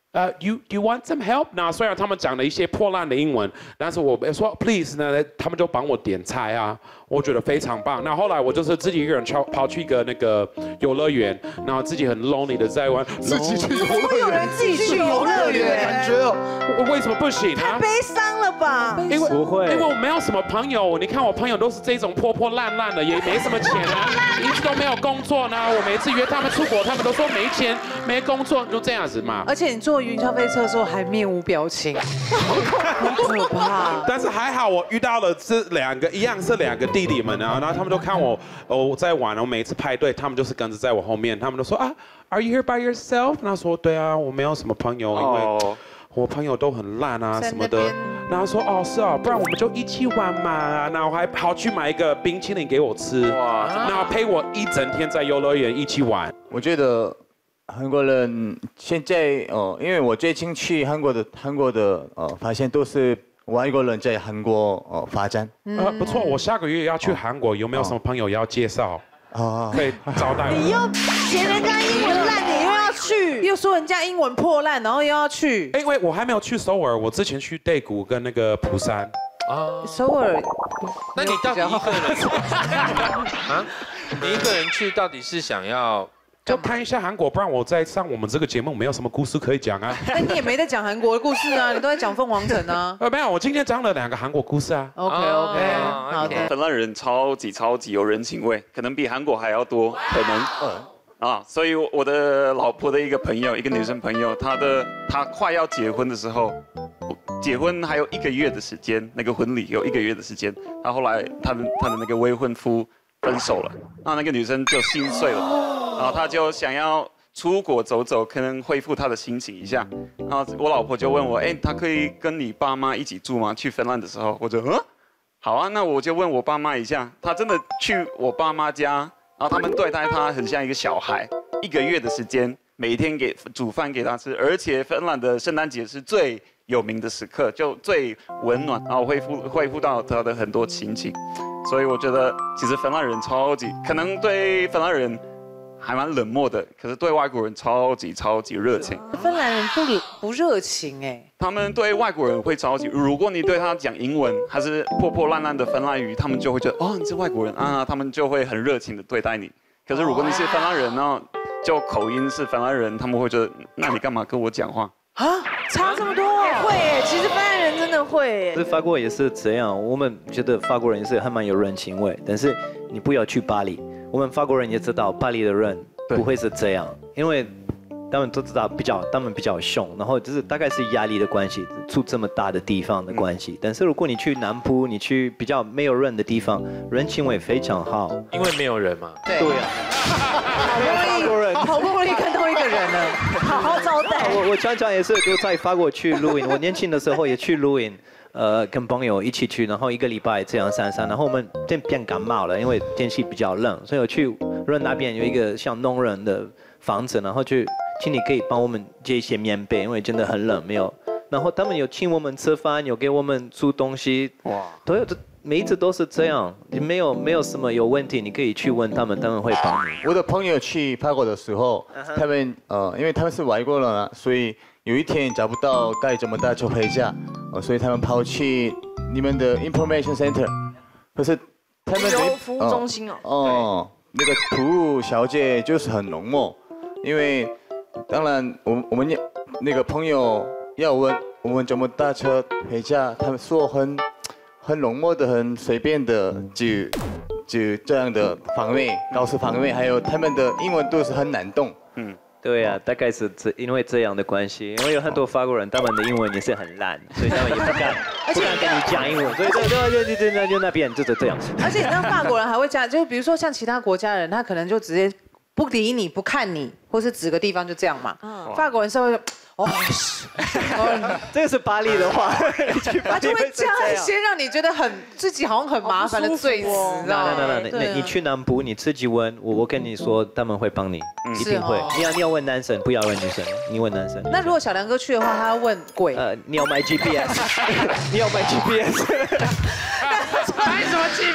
呃、uh, ，you you want some help？ 那虽然他们讲了一些破烂的英文，但是我说 please 呢，他们就帮我点菜啊，我觉得非常棒。那后来我就是自己一个人跑跑去一个那个游乐园，然后自己很 lonely 的在玩。 自己去游乐园？ 有人自己去游乐园？ 感觉哦， 为什么不行啊？ 太悲伤了吧？ 因为不会， 因为我没有什么朋友。你看我朋友都是这种破破烂烂的，也没什么钱啊，一直都没有工作呢。我每次约他们出国，他们都说没钱、没工作，就这样子嘛。 而且你坐云霄飞车的时候还面无表情，很可怕。 但是还好，我遇到了这两个，一样是两个弟弟们啊，然后他们都看我，我在玩，我每次派对，他们就是跟着在我后面，他们都说啊 ，Are you here by yourself？ 然后说对啊，我没有什么朋友，因为我朋友都很烂啊什么的。然后说哦是啊，不然我们就一起玩嘛。然后还跑去买一个冰淇淋给我吃，然后陪我一整天在游乐园一起玩。 我觉得韩国人现在哦，因为我最近去韩国的韩国的呃，发现都是外国人在韩国呃发展。 呃，不错，我下个月要去韩国，有没有什么朋友要介绍？啊，可以招待我。 你又嫌人家英文烂，你又要去， 又说人家英文破烂，然后又要去。 因为我还没有去首尔，我之前去大谷跟那个釜山。 啊， 首尔。 那你到底一个人啊？你一个人去到底是想要？ 就看一下韩国，不然我在上我们这个节目没有什么故事可以讲啊。 那你也没在讲韩国的故事啊，你都在讲凤凰城啊。 呃，没有，我今天讲了两个韩国故事啊。 OK OK，好的。 芬兰人超级超级有人情味，可能比韩国还要多，可能。啊，所以我的老婆的一个朋友，一个女生朋友，她的她快要结婚的时候，结婚还有一个月的时间，那个婚礼有一个月的时间，她后来她的她的那个未婚夫分手了，那那个女生就心碎了，然后她就想要出国走走，可能恢复她的心情一下。然后我老婆就问我，哎，她可以跟你爸妈一起住吗？去芬兰的时候，我就嗯，好啊，那我就问我爸妈一下。她真的去我爸妈家。然后他们对待他很像一个小孩，一个月的时间，每天给煮饭给他吃，而且芬兰的圣诞节是最有名的时刻，就最温暖，然后恢复恢复到他的很多亲情，所以我觉得其实芬兰人超级，可能对芬兰人还蛮冷漠的，可是对外国人超级超级热情。 芬兰人不不热情哎， 他们对外国人会超级，如果你对他讲英文还是破破烂烂的芬兰语，他们就会觉得哦你是外国人啊，他们就会很热情的对待你。可是如果你是芬兰人呢，就口音是芬兰人，他们会觉得那你干嘛跟我讲话？ 啊，差这么多，会耶，其实芬兰人真的会耶。 其实法国也是这样，我们觉得法国人也是还蛮有人情味，但是你不要去巴黎。我们法国人也知道巴黎的人不会是这样，因为他们都知道比较他们比较凶，然后就是大概是压力的关系，住这么大的地方的关系。但是如果你去南部，你去比较没有人的地方，人情味非常好， 因为没有人嘛。 对对呀， 好不容易好不容易看到一个人了， 好好招待。 我我常常也是就在法国去露营，我年轻的时候也去露营。呃，跟朋友一起去，然后一个礼拜这样上山，然后我们变变感冒了，因为天气比较冷，所以我去润那边有一个像农人的房子，然后去，请你可以帮我们借一些棉被，因为真的很冷，没有。然后他们有请我们吃饭，有给我们煮东西，哇，都有，每一次都是这样，你没有没有什么有问题，你可以去问他们，他们会帮你。 我的朋友去法国的时候，他们呃，因为他们是外国人啊，所以有一天找不到该怎么搭车回家。哦，所以他们跑去你们的 information center， 可是他们的服务中心哦。 哦，那个服务小姐就是很冷漠，因为当然我我们那个朋友要问我们怎么搭车回家，他们说很很冷漠的，很随便的，就就这样的方面，告诉方面，还有他们的英文都是很难懂，嗯。 对呀、啊，大概是这因为这样的关系，因为有很多法国人，他们的英文也是很烂，所以他们也不敢不敢跟你讲英文，所以对对对对对，就那边就是这样。 而且你知道法国人还会这样，就比如说像其他国家人，他可能就直接不理你、不看你，或是指个地方就这样嘛。嗯、法国人是会哦， 这个是巴黎的话， 他就会加一些让你觉得很自己好像很麻烦的罪词，你知道吗？ 那那那那你去南部，你自己问我，我跟你说他们会帮你，一定会。你要你要问男生，不要问女生，你问男生。 那如果小梁哥去的话，他要问鬼。 呃，你要买 G P S， 你要买 G P S。 买什么 G P S？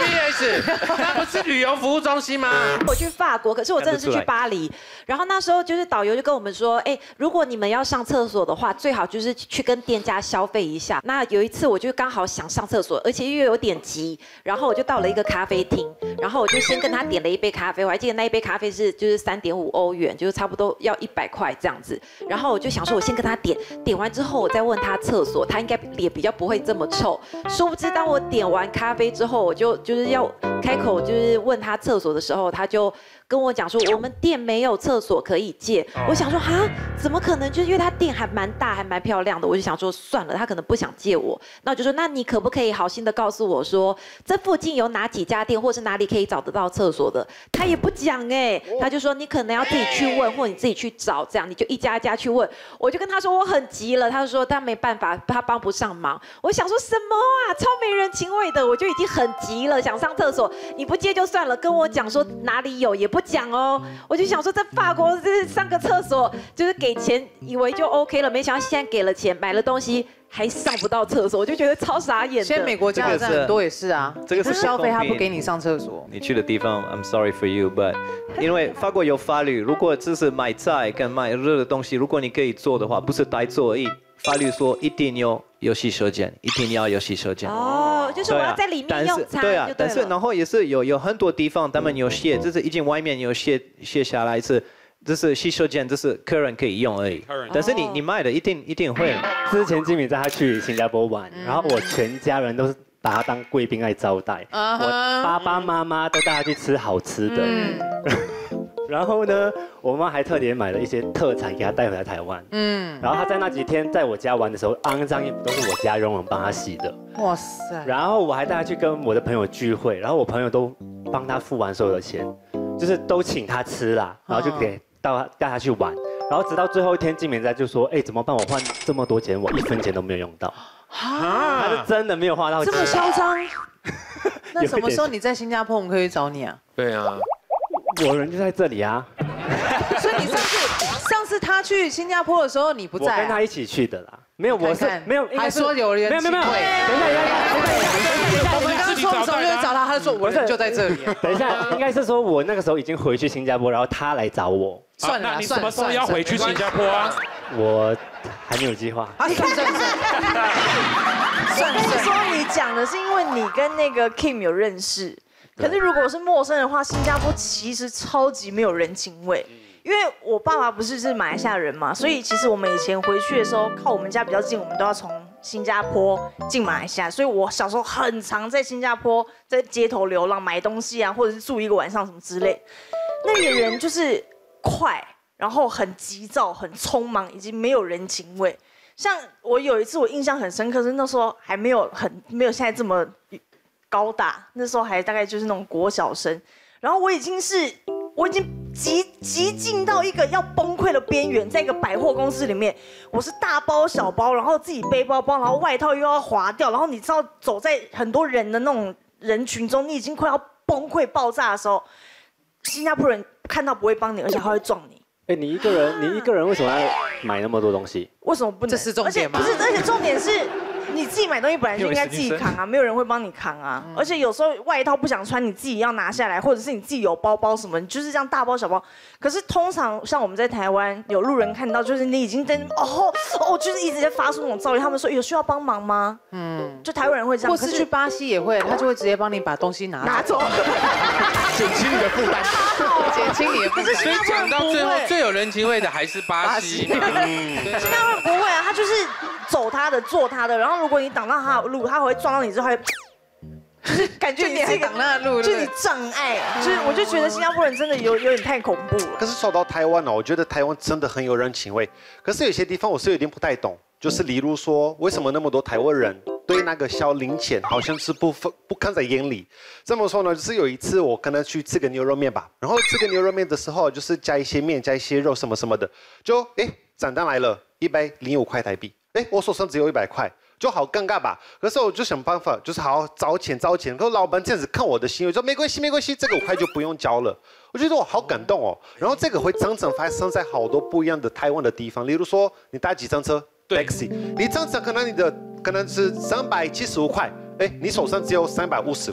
是？那不是旅游服务中心吗？ 我去法国，可是我真的是去巴黎。然后那时候就是导游就跟我们说，哎，如果你们要上厕所的话，最好就是去跟店家消费一下。那有一次我就刚好想上厕所，而且又有点急，然后我就到了一个咖啡厅，然后我就先跟他点了一杯咖啡，我还记得那一杯咖啡是就是三点五欧元，就是差不多要一百块这样子。然后我就想说，我先跟他点，点完之后我再问他厕所，他应该脸比较不会这么臭。殊不知，当我点完咖啡之后，我就就是要开口就是问他厕所的时候，他就跟我讲说，我们店没有厕所可以借。我想说，哈，怎么可能？就是因为他店还蛮大，还蛮漂亮的，我就想说，算了，他可能不想借我。那我就说，那你可不可以好心的告诉我说，这附近有哪几家店，或是哪里可以找得到厕所的？他也不讲哎，他就说你可能要自己去问，或你自己去找，这样你就一家一家去问。我就跟他说我很急了，他就说他没办法，他帮不上忙。我想说什么啊，超没人情味的，我就已经很急了，想上厕所，你不借就算了，跟我讲说哪里有也不讲哦。我就想说在法国就是上个厕所就是给钱，以为就 OK 了，没想到现在给了钱买了东西还上不到厕所，我就觉得超傻眼的。 现在美国加油站很多也是啊， 这个是不消费他不给你上厕所。 你去的地方 ，I'm sorry for you，but 因为法国有法律，如果只是买菜跟买热的东西，如果你可以做的话，不是代做而已。法律说一定有有洗手间，一定要有洗手间。 哦，就是我要在里面用餐。 对啊，但是然后也是有有很多地方他们有写，就是已经外面有写写下来是。这是洗手间，这是客人可以用而已。但是你你买的一定一定会。 之前金敏在他去新加坡玩，然后我全家人都是把他当贵宾来招待，我爸爸妈妈都带他去吃好吃的。然后呢，我妈还特别买了一些特产给他带回来台湾。嗯。然后他在那几天在我家玩的时候，肮脏衣服都是我家佣人帮他洗的。哇塞！然后我还带他去跟我的朋友聚会，然后我朋友都帮他付完所有的钱，就是都请他吃啦，然后就给。到带他去玩，然后直到最后一天，金敏在就说：“哎，怎么办？我换这么多钱，我一分钱都没有用到。”啊，他是真的没有花到钱。 这么嚣张？那什么时候你在新加坡，我们可以找你啊？ 对啊， 我人就在这里啊。 所以你上次上次他去新加坡的时候，你不在、啊？ 我跟他一起去的啦。没有，我是没有， 还说有人没有没有没有。等一下，等一下，等一下， 我们刚刚说的时候就找他，他就说我人就在这里。 等一下，应该是说我那个时候已经回去新加坡，然后他来找我。 算了， 那你什么时候要回去新加坡啊？ 我还没有计划。 啊，算算算。 算是说你讲的是因为你跟那个 Kim 有认识，可是如果是陌生人的话，新加坡其实超级没有人情味。因为我爸爸不是是马来西亚人嘛，所以其实我们以前回去的时候，靠我们家比较近，我们都要从新加坡进马来西亚，所以我小时候很常在新加坡在街头流浪买东西啊，或者是住一个晚上什么之类。那里的人就是快，然后很急躁、很匆忙，以及没有人情味。像我有一次我印象很深刻，是那时候还没有很没有现在这么高大，那时候还大概就是那种国小生，然后我已经是。我已经极极近到一个要崩溃的边缘，在一个百货公司里面，我是大包小包，然后自己背包包，然后外套又要滑掉，然后你知道走在很多人的那种人群中，你已经快要崩溃爆炸的时候，新加坡人看到不会帮你，而且还会撞你。 哎，你一个人，你一个人为什么要买那么多东西？ 为什么不能？ 这是重点吗？ 不是，而且重点是。你自己买东西本来就应该自己扛啊，没有人会帮你扛啊。而且有时候外套不想穿，你自己要拿下来，或者是你自己有包包什么，你就是这样大包小包。可是通常像我们在台湾有路人看到，就是你已经在哦哦，就是一直在发出那种噪音。他们说有需要帮忙吗？嗯，就台湾人会这样。 或是去巴西也会，他就会直接帮你把东西拿拿走， 减轻你的负担， 减轻你的负担。 所以讲到最后，最有人情味的还是巴西。 新加坡人不会啊，他就是走他的，做他的，然后。如果你挡到他的路，他会撞到你之后，就是感觉你是一个挡他的路， 就是你障碍。就是我就觉得新加坡人真的有有点太恐怖了。 可是说到台湾呢，我觉得台湾真的很有人情味。可是有些地方我是有点不太懂，就是例如说，为什么那么多台湾人对那个小零钱好像是不不看在眼里？这么说呢，就是有一次我跟他去吃个牛肉面吧，然后吃个牛肉面的时候，就是加一些面，加一些肉什么什么的，就哎账单来了，一百零五块台币，哎我手上只有一百块。就好尴尬吧，可是我就想办法，就是好好找钱找钱。可是老板这样子看我的心，我说没关系没关系，这个五块就不用交了。我觉得我好感动哦。然后这个会整整发生在好多不一样的台湾的地方，例如说你搭计程车 taxi， 你这样子可能你的可能是三百七十五块，哎，你手上只有三百五十块。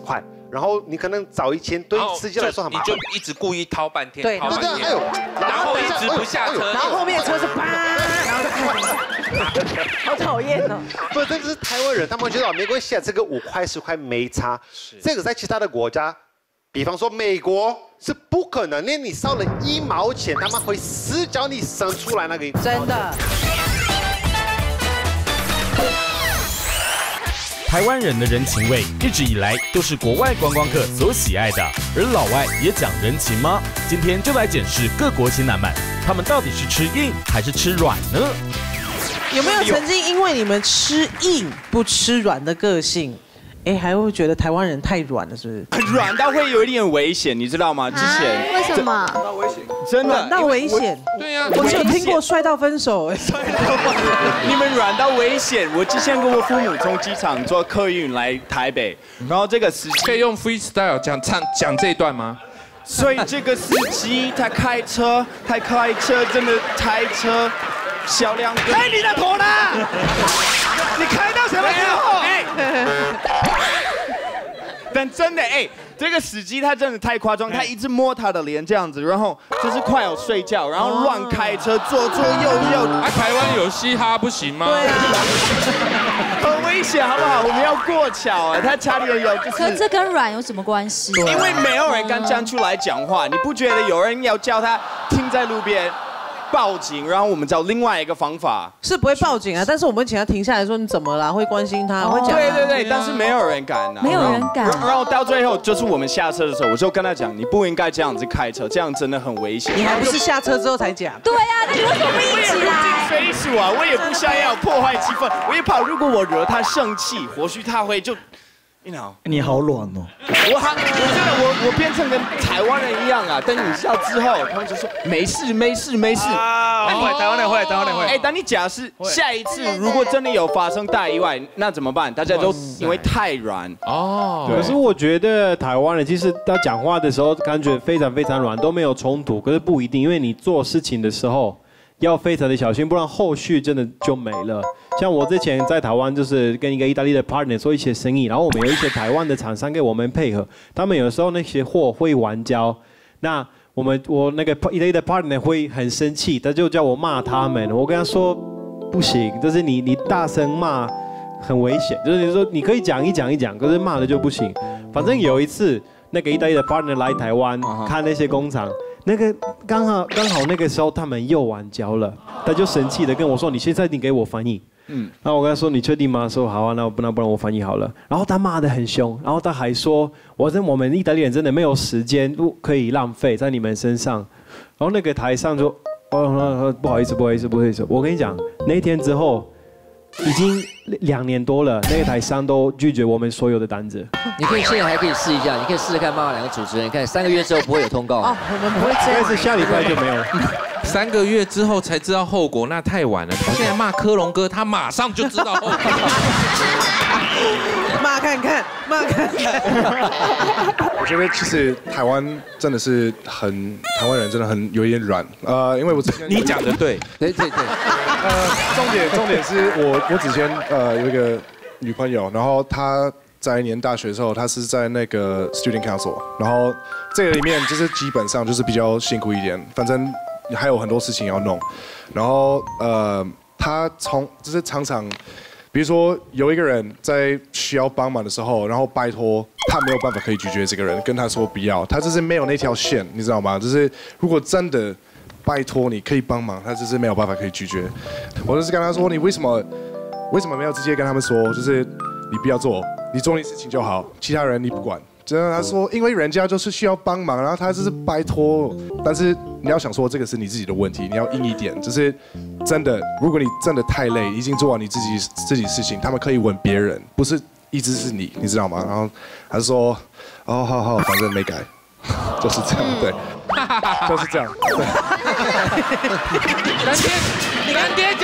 然后你可能找一千，对司机来说很麻烦。 你就一直故意掏半天， 对， 掏半天， 还有， 然后一直不下车， 然后后面的车是啪，然后就开始， 好讨厌哦。 不，这是台湾人，他们觉得没关系啊，这个五块十块没差。这个在其他的国家，比方说美国。是不可能，连你少了一毛钱，他们会死叫你生出来那个。 真的。 台湾人的人情味一直以来都是国外观光客所喜爱的，而老外也讲人情吗？今天就来检视各国型男们，他们到底是吃硬还是吃软呢？ 有没有曾经因为你们吃硬不吃软的个性？哎，还会觉得台湾人太软了，是不是？ 很软到会有一点危险，你知道吗？之前为什么？ 到危险， 真的软到危险。 对呀， 我只有听过帅到分手。哎， 你们软到危险。我之前跟我父母从机场坐客运来台北，然后这个司机可以用 freestyle 讲唱讲这一段吗？ 所以这个司机他开车，他开车真的开车。小亮哥，哎，你的头呢？你开到什么时候？哎，但真的哎，这个司机他真的太夸张，他一直摸他的脸这样子，然后就是快要睡觉，然后乱开车，左左右右。 啊，台湾有嘻哈不行吗？ 对啊， 很危险，好不好？我们要过桥啊，他差点有就是。 可这跟软有什么关系？ 因为没有人敢站出来讲话，你不觉得有人要叫他停在路边？报警，然后我们找另外一个方法， 是不会报警啊，但是我们请他停下来说你怎么了，会关心他，会讲。 对对对，但是没有人敢啊， 没有人敢。 然后到最后就是我们下车的时候，我就跟他讲，你不应该这样子开车，这样真的很危险。 你还不是下车之后才讲？ 对啊，那你为什么不一起来？ 非属啊，我也不想要破坏气氛，我也怕如果我惹他生气，或许他会就。You know, 你好软哦！ 我还我真的我我变成跟台湾人一样啊！等你笑之后，他们就说没事没事没事。 啊，会台湾人会台湾人会。 哎，当你假设下一次如果真的有发生大意外，那怎么办？大家都因为太软哦。可是我觉得台湾人其实他讲话的时候感觉非常非常软，都没有冲突。可是不一定，因为你做事情的时候。要非常的小心，不然后续真的就没了。像我之前在台湾，就是跟一个意大利的 partner 做一些生意，然后我们有一些台湾的厂商给我们配合，他们有时候那些货会完交，那我们我那个意大利的 partner 会很生气，他就叫我骂他们，我跟他说不行，就是你你大声骂很危险，就是你说你可以讲一讲一讲，可是骂的就不行。反正有一次那个意大利的 partner 来台湾看那些工厂。那个刚好刚好那个时候他们又完交了，他就生气的跟我说：“你现在你给我翻译。”嗯，然后我跟他说：“你确定吗？”说：“好啊，那不然不然我翻译好了。”然后他骂得很凶，然后他还说：“我真我们意大利人真的没有时间不可以浪费在你们身上。”然后那个台上就：“哦，不好意思，不好意思，不好意思。”我跟你讲，那一天之后。已经两年多了，那个台商都拒绝我们所有的单子。 你可以现在还可以试一下，你可以试试看骂两个主持人，你看三个月之后不会有通告。哦， 我们不会这样。 但是下礼拜就没有了。 三个月之后才知道后果，那太晚了。他现在骂科隆哥，他马上就知道后果。 骂看看，骂看看。 我觉得其实台湾真的是很，台湾人真的很有一点软。呃，因为我之前你讲的对， 对对对。 呃，重点重点是我我之前呃有一个女朋友，然后她在念大学的时候，她是在那个 student council， 然后这个里面就是基本上就是比较辛苦一点，反正还有很多事情要弄，然后呃她从就是常常。比如说有一个人在需要帮忙的时候，然后拜托他没有办法可以拒绝这个人，跟他说不要，他就是没有那条线，你知道吗？就是如果真的拜托你可以帮忙，他就是没有办法可以拒绝。我就是跟他说，你为什么为什么没有直接跟他们说，就是你不要做，你做你事情就好，其他人你不管。真的，他说因为人家就是需要帮忙，然后他就是拜托，但是你要想说这个是你自己的问题，你要硬一点，就是真的，如果你真的太累，已经做完你自己自己事情，他们可以问别人，不是一直是你，你知道吗？然后他说，哦，好好，反正没改，就是这样，对，就是这样，对。 干爹，干爹讲的很有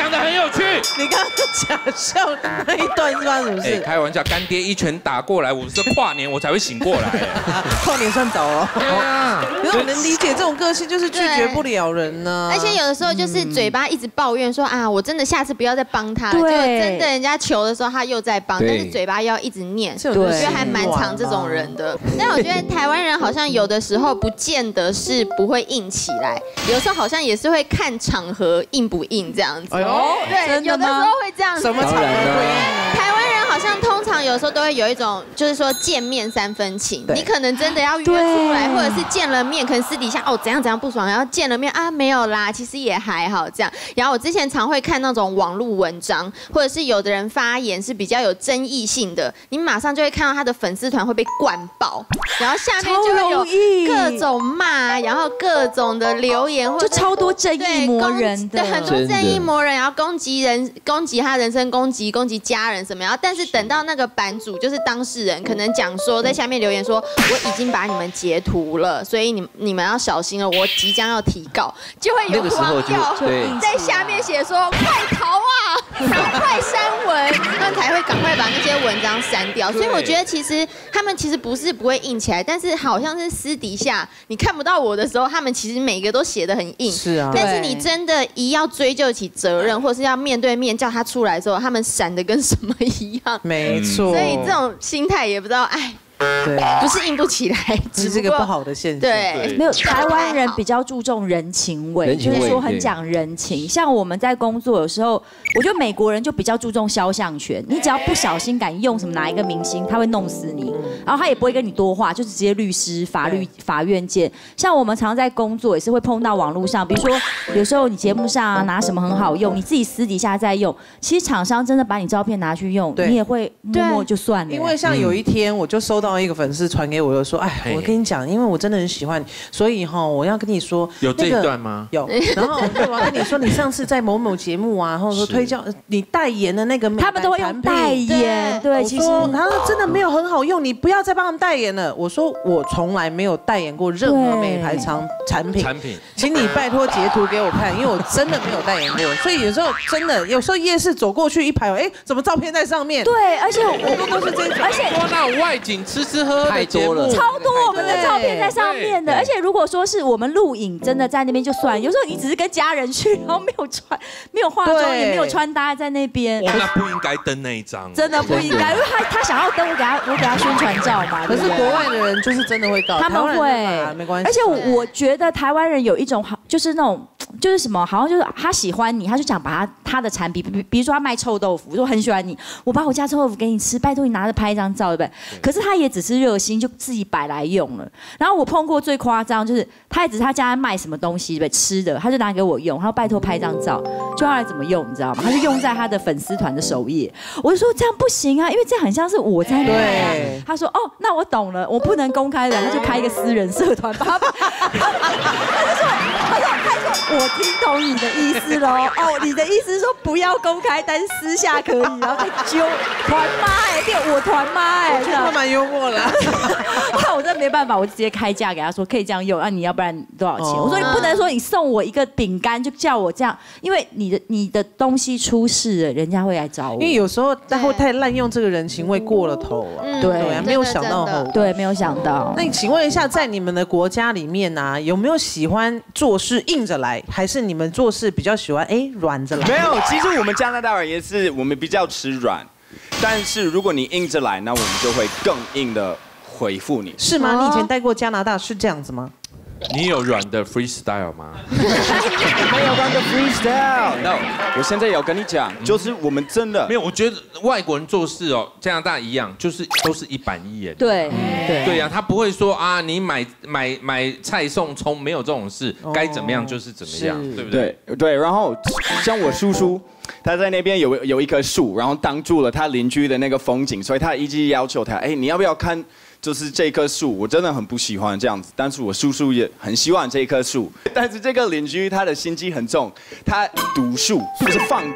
有趣。 你刚刚假笑那一段是发生什么事？ 开玩笑，干爹一拳打过来，我是跨年我才会醒过来。 跨年算早哦。 对啊， 可是我能理解这种个性，就是拒绝不了人呢。 而且有的时候就是嘴巴一直抱怨说啊，我真的下次不要再帮他了。就真的人家求的时候他又在帮，但是嘴巴要一直念，我觉得还蛮常这种人的。但我觉得台湾人好像有的时候不见得是不会硬起来，有时候好像也是会看场合硬不硬这样子。哎呦，对，有的时候会这样子。 什么场合会硬？ 台湾人好像通常有时候都会有一种，就是说见面三分情，你可能真的要约出来，或者是见了面，可能私底下哦怎样怎样不爽，然后见了面啊没有啦，其实也还好这样。然后我之前常会看那种网络文章，或者是有的人发言是比较有争议性的，你马上就会看到他的粉丝团会被灌爆，然后下面就会有各种骂，然后各种的留言，或者就超多正义魔人的， 对，很多正义魔人，然后攻击人，攻击他人身攻击，攻击家人什么，然后但是等到那个版主就是当事人，可能讲说在下面留言说我已经把你们截图了，所以你你们要小心了，我即将要提告，就会有网友在下面写说快逃啊，然后快删文，他们才会赶快把那些文章删掉。所以我觉得其实他们其实不是不会硬起来，但是好像是私底下你看不到我的时候，他们其实每个都写得很硬。 是啊， 但是你真的一要追究起责任，或者是要面对面叫他出来的时候，他们闪得跟什么一样。 没错。 所以这种心态也不知道，哎。 对， 不是硬不起来， 只是个不好的现象。 对， 没有台湾人比较注重人情味，就是说很讲人情。像我们在工作有时候，我觉得美国人就比较注重肖像权，你只要不小心敢用什么哪一个明星，他会弄死你，然后他也不会跟你多话，就直接律师、法律、法院见。像我们常常在工作也是会碰到网络上，比如说有时候你节目上啊拿什么很好用，你自己私底下在用，其实厂商真的把你照片拿去用，你也会默默就算了。 因为像有一天我就收到一个粉丝传给我的说，哎，我跟你讲，因为我真的很喜欢你，所以哈，我要跟你说， 有这一段吗？ 有。然后我要跟你说，你上次在某某节目啊，或者说推销你代言的那个， 他们都会用代言，对，其实然后真的没有很好用，你不要再帮他们代言了。我说我从来没有代言过任何美牌产产品， 产品， 请你拜托截图给我看，因为我真的没有代言过。所以有时候真的，有时候夜市走过去一排，哎，怎么照片在上面？ 对，而且我都是这种， 而且说那种外景吃吃喝喝的节目， 超多我们的照片在上面的。而且如果说是我们录影，真的在那边就算，有时候你只是跟家人去，然后没有穿，没有化妆，也没有穿搭在那边， 那不应该登那一张， 真的不应该，因为他他想要登，我给他我给他宣传照嘛。 可是国外的人就是真的会告， 他们会， 没关系。 而且我我觉得台湾人有一种好，就是那种就是什么，好像就是他喜欢你，他就想把他他的产品，比比如说他卖臭豆腐，我很喜欢你，我把我家臭豆腐给你吃，拜托你拿着拍一张照，对不对？可是他也只是热心，就自己摆来用了。然后我碰过最夸张，就是他也只是他家卖什么东西，对不对？吃的，他就拿给我用，他说拜托拍张照，就后来怎么用，你知道吗？他就用在他的粉丝团的首页。我就说这样不行啊，因为这样很像是我在卖啊。他说哦，那我懂了，我不能公开的，他就开一个私人社团，把他，他就说，他说他说我听懂你的意思喽，哦，你的意思是说不要公开，但是私下可以，然后再揪团妈哎，变我团妈哎， 这样蛮幽默了。 那我真的没办法，我就直接开价给他说可以这样用，那、啊、你要不然多少钱？哦、我说你不能说你送我一个饼干就叫我这样，因为你的你的东西出事了，人家会来找我。 因为有时候他会太滥用这个人情味过了头啊， 嗯、 对啊，没有想到后， 对，没有想到。 那你请问一下，在你们的国家里面啊，有没有喜欢做事硬着来，还是你们做事比较喜欢哎软着来？ 没有，其实我们加拿大人也是，我们比较吃软，但是如果你硬着来，那我们就会更硬的回复你。 是吗？你以前待过加拿大是这样子吗？ 你有软的 freestyle 吗？ 没有软的 freestyle。No， 我现在有跟你讲，就是我们真的没有。我觉得外国人做事哦，加拿大一样，就是都是一板一眼。 对，对， 对呀，他不会说啊，你买买买菜送葱，没有这种事，该怎么样就是怎么样，对不对？ 对对。然后像我叔叔，他在那边有有一棵树，然后挡住了他邻居的那个风景，所以他一直要求他，哎，你要不要看？就是这棵树，我真的很不喜欢这样子，但是我叔叔也很喜欢这棵树。但是这个邻居他的心机很重，他毒树就是放毒，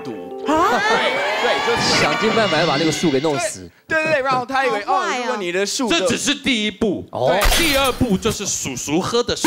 对，就是想尽办法要把那个树给弄死。 对对对，然后他以为哦，如果你的树这只是第一步， 哦第二步就是叔叔喝的水。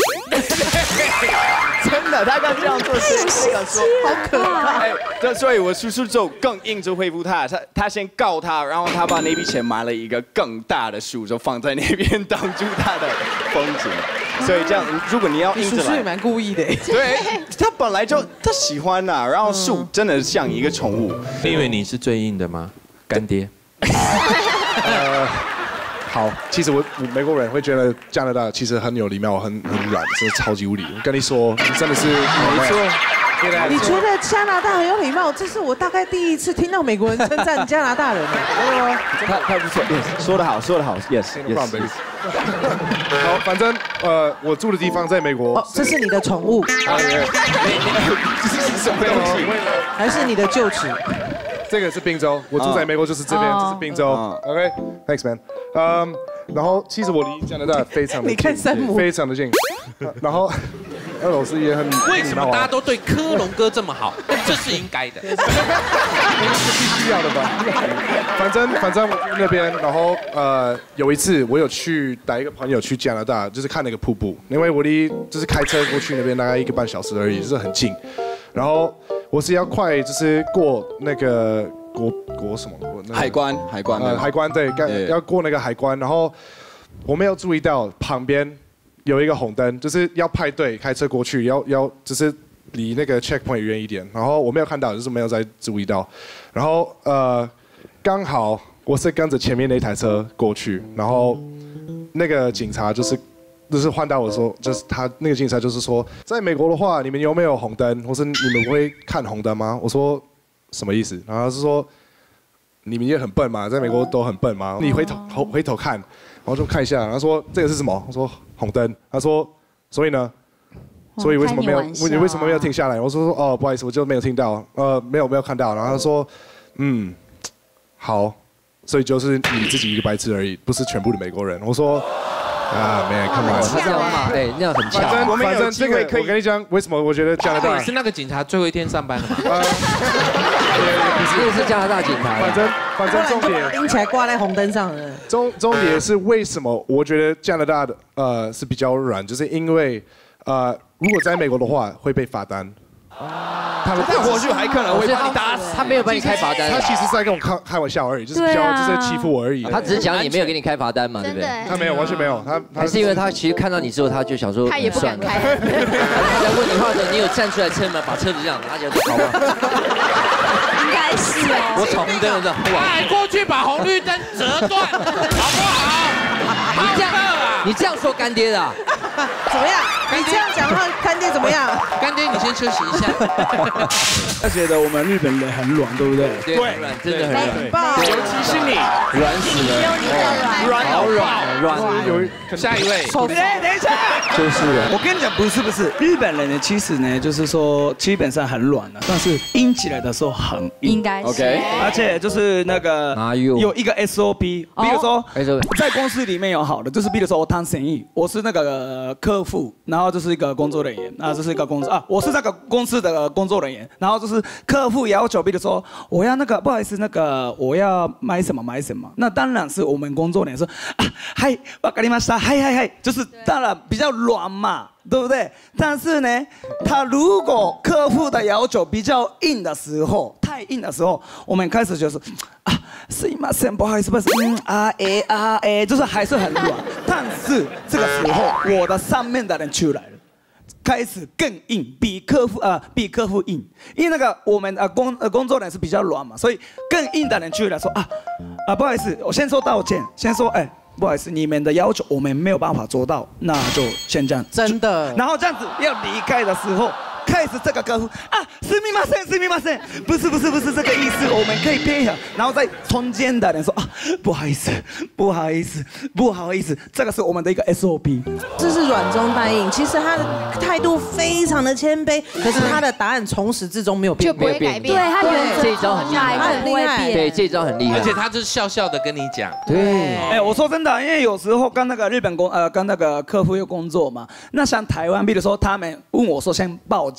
真的，他刚这样做是那个说好可怕。 哎，对，所以我叔叔就更硬着恢复他，他他先告他，然后他把那笔钱买了一个更大的树，就放在那边挡住他的风景。所以这样，如果你要硬着来， 叔叔也蛮故意的。 对，他本来就他喜欢呐，然后树真的像一个宠物。 你以为你是最硬的吗？干爹。 呃，好，其实我美国人会觉得加拿大其实很有礼貌，很很软，真的超级无理。我跟你说，你真的是没错。 你觉得加拿大很有礼貌？这是我大概第一次听到美国人称赞加拿大人。 他他不错 ，yes， 说得好，说得好 ，yes，yes。 好，反正呃，我住的地方在美国。 哦，这是你的宠物。 啊，对。 这是什么东西？ 还是你的旧址？ 这个是宾州，我住在美国就是这边，这是宾州。OK，thanks man。嗯，然后其实我离加拿大非常的近， 你看山姆非常的近。然后，那老师也很为什么大家都对科隆哥这么好？这是应该的， 这是必须要的吧？反正反正我那边，然后呃有一次我有去带一个朋友去加拿大，就是看那个瀑布，因为我离就是开车过去那边大概一个半小时而已，就是很近。然后我是要快，就是过那个国国什么国海关海关呃海关对，要过那个海关，然后我没有注意到旁边有一个红灯，就是要派队开车过去，要要就是离那个 checkpoint 远一点，然后我没有看到，就是没有再注意到，然后呃刚好我是跟着前面那台车过去，然后那个警察就是。就是换到我说，就是他那个警察就是说，在美国的话，你们有没有红灯，或是你们会看红灯吗？我说什么意思？然后他是说，你们也很笨嘛，在美国都很笨嘛。你回头回回头看，然后就看一下，他说这个是什么？我说红灯。他说，所以呢？所以为什么没有？你为什么没有停下来？我说哦，不好意思，我就没有听到，呃，没有没有看到。然后他说，嗯，好，所以就是你自己一个白痴而已，不是全部的美国人。我说。啊，没看到， 他这样骂，对，那样很呛。 反正反正这个我跟你讲，为什么我觉得加拿大是那个警察最后一天上班了吗？ 你也是加拿大警察。 反正反正重点拎起来挂在红灯上的。 重重点是为什么我觉得加拿大的呃是比较软，就是因为呃如果在美国的话会被罚单。 他们或许还可能会把你打死， 他没有帮你开罚单， 他其实是在跟我开开玩笑而已，就是比较就是欺负我而已。 他只是讲你没有给你开罚单嘛，对不对？ 他没有，完全没有，他还是因为他其实看到你之后，他就想说， 他也不敢开。 他在问你话的时候，你有站出来撑吗？把车子这样拿起来就好吗？ 应该是哦。 我闯红灯了，这样他还过去把红绿灯折断，好不好？ 你这样，你这样说干爹的？ 怎么样？你这样讲话，干爹怎么样？ 干爹，你先休息一下。 他觉得我们日本人很软，对不对？ 对，软，真的很软。 尤其是你， 软死了。 只有你的软， 好软，软。 有下一位。 哎，等一下。 就是我跟你讲，不是不是，日本人呢，其实呢，就是说基本上很软的，但是硬起来的时候很硬。 应该是。 OK。 而且就是那个哪有有一个 S O P， 比如说在公司里面有好的，就是比如说我谈生意，我是那个客户，然后就是一个工作人员，啊，这是一个公司啊，我是那个公司的工作人员，然后就是客户要求，比如说我要那个不好意思，那个我要买什么买什么，那当然是我们工作人员说啊，嗨，わかりました，嗨嗨嗨，就是当然比较软嘛。对不对？但是呢，他如果客户的要求比较硬的时候，太硬的时候，我们开始就是啊，すいません，不好意思，不好意思，嗯啊诶啊诶，就是还是很软。但是这个时候，我的上面的人出来了。开始更硬，比客户啊、呃、比客户硬，因为那个我们呃工呃工作人是比较软嘛，所以更硬的人去了说啊啊不好意思，我先说道歉，先说哎。不好意思，你们的要求我们没有办法做到，那就先这样。 真的。 然后这样子要离开的时候，开始这个客户啊，すみません，すみません，不是不是不是这个意思，我们可以配合。然后在中间的人说啊，不好意思，不好意思，不好意思，这个是我们的一个 S O P。 这是软中带硬，其实他的态度非常的谦卑，可是他的答案从始至终没有变， 就不会改变。 对他原则这一招很厉害， 他很厉害。 对，这一招很厉害。 而且他就是笑笑的跟你讲。 对。 哎，我说真的，因为有时候跟那个日本工呃跟那个客户有工作嘛，那像台湾，比如说他们问我说先报价。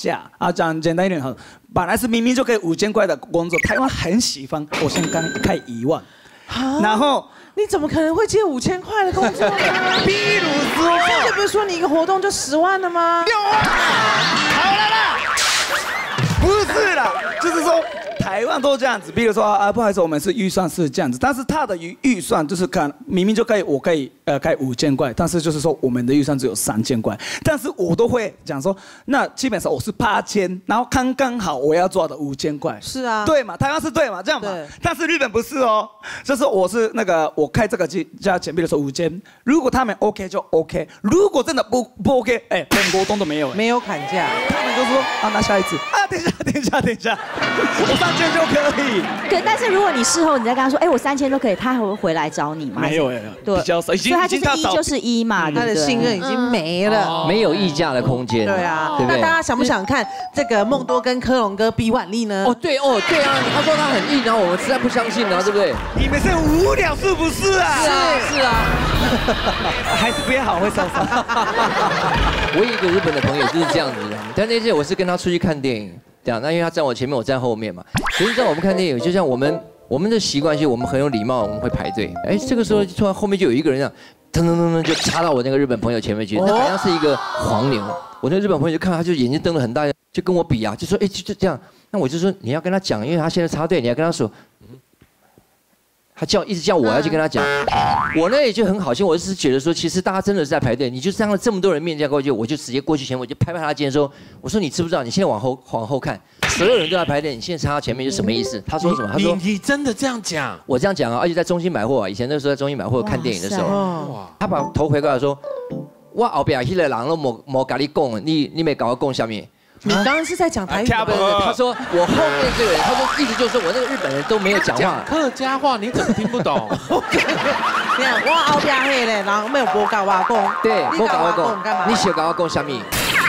价啊，讲简单一点哈，本来是明明就可以五千块的工作，台湾很喜欢，我先刚开一万，然后。 你怎么可能会接五千块的工作呢？ 比如说， 你之前不是说你一个活动就十万了吗？ 六万，好了啦，不是啦，就是说台湾都这样子。比如说啊，不好意思，我们是预算是这样子，但是他的预预算就是看明明就可以，我可以呃开五千块，但是就是说我们的预算只有三千块，但是我都会讲说，那基本上我是八千，然后刚刚好我要做的五千块。 是啊， 对嘛，台湾是对嘛，这样嘛。但是日本不是哦，就是我是那个我开这个价钱，比如说五千，如果他们 OK 就 OK， 如果真的不不 OK， 哎，连沟通都没有， 没有砍价， 他们就说啊，那下一次啊，等一下，等一下，等一下，我三千就可以。 可但是如果你事后你再跟他说，哎，我三千都可以，他还会回来找你吗？ 没有哎， 对， 比较少， 所以他就是一就是一嘛， 他的信任已经没了， 没有议价的空间。 对啊， 对不对？ 那大家想不想看这个梦多跟科隆哥比腕力呢？ 哦，对哦，对啊，他说他很硬，然后我们实在不相信啊，对不对？ 你们是无聊是不是啊？ 是啊，是啊， 还是不要好会受伤。 我有一个日本的朋友就是这样子的，但那天我是跟他出去看电影，这样，那因为他站我前面，我站后面嘛。可是，在我们看电影，就像我们我们的习惯性，我们很有礼貌，我们会排队。哎，这个时候突然后面就有一个人这样，噔噔噔噔就插到我那个日本朋友前面去，那好像是一个黄牛。我那个日本朋友就看他，就眼睛瞪得很大，就跟我比啊，就说哎，就就这样。那我就说你要跟他讲，因为他现在插队，你要跟他说。他叫一直叫我要去跟他讲，我呢也就很好心，我只是觉得说，其实大家真的是在排队，你就当着这么多人面前过去，我就直接过去前，我就拍拍他肩说，我说你知不知道，你现在往后往后看，所有人都在排队，你现在插到前面是什么意思？他说什么？他说你你真的这样讲？ 我这样讲啊，而且在中心买货啊，以前那时候在中心买货看电影的时候，他把头回过来说，我后边那个人都没没跟你讲，你你没跟我讲什么？ 你刚刚是在讲台语？ 他说我后面这个人，他说意思就是说我那个日本人都没有讲话， 客家话你怎么听不懂？ 你看我后边那个，然后没有播告我讲， 对， 你跟我讲干嘛？ 你写跟我讲什么？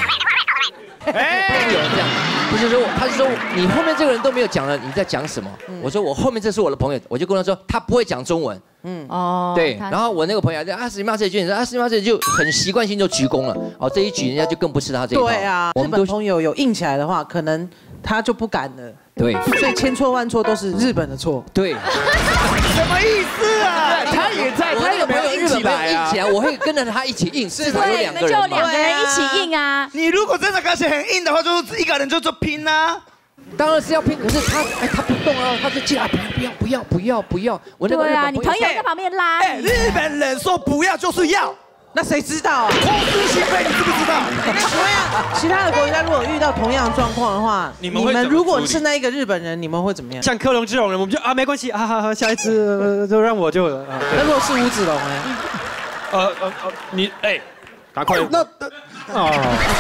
哎，有人这样，不是说，他是说你后面这个人都没有讲了，你在讲什么？我说我后面这是我的朋友，我就跟他说他不会讲中文。嗯哦，对，然后我那个朋友啊，十秒这一句，啊，十秒这就很习惯性就鞠躬了。哦，这一举人家就更不是他这一套。 对啊，日本朋友有硬起来的话，可能他就不敢了。 对， 所以千错万错都是日本的错。 对， 什么意思啊？他也在， 我那个朋友日本朋友硬起来，我会跟着他一起硬，至少有两个人嘛。 就两个人一起硬啊。 你如果真的感觉很硬的话，就是一个人就做拼啊。 当然是要拼，可是他哎他不动啊，他就进来不要不要不要不要。我那个对啊，你朋友在旁边拉。 哎，日本人说不要就是要。 那谁知道啊？ 口是心非，你知不知道？ 同样，其他的国家如果遇到同样的状况的话，你们如果是那一个日本人，你们会怎么样？ 像科隆这种人，我们就啊没关系，哈哈哈，下一次就让我就。 那如果是吴子龙呢？ 呃呃呃，你哎，赶快那哦。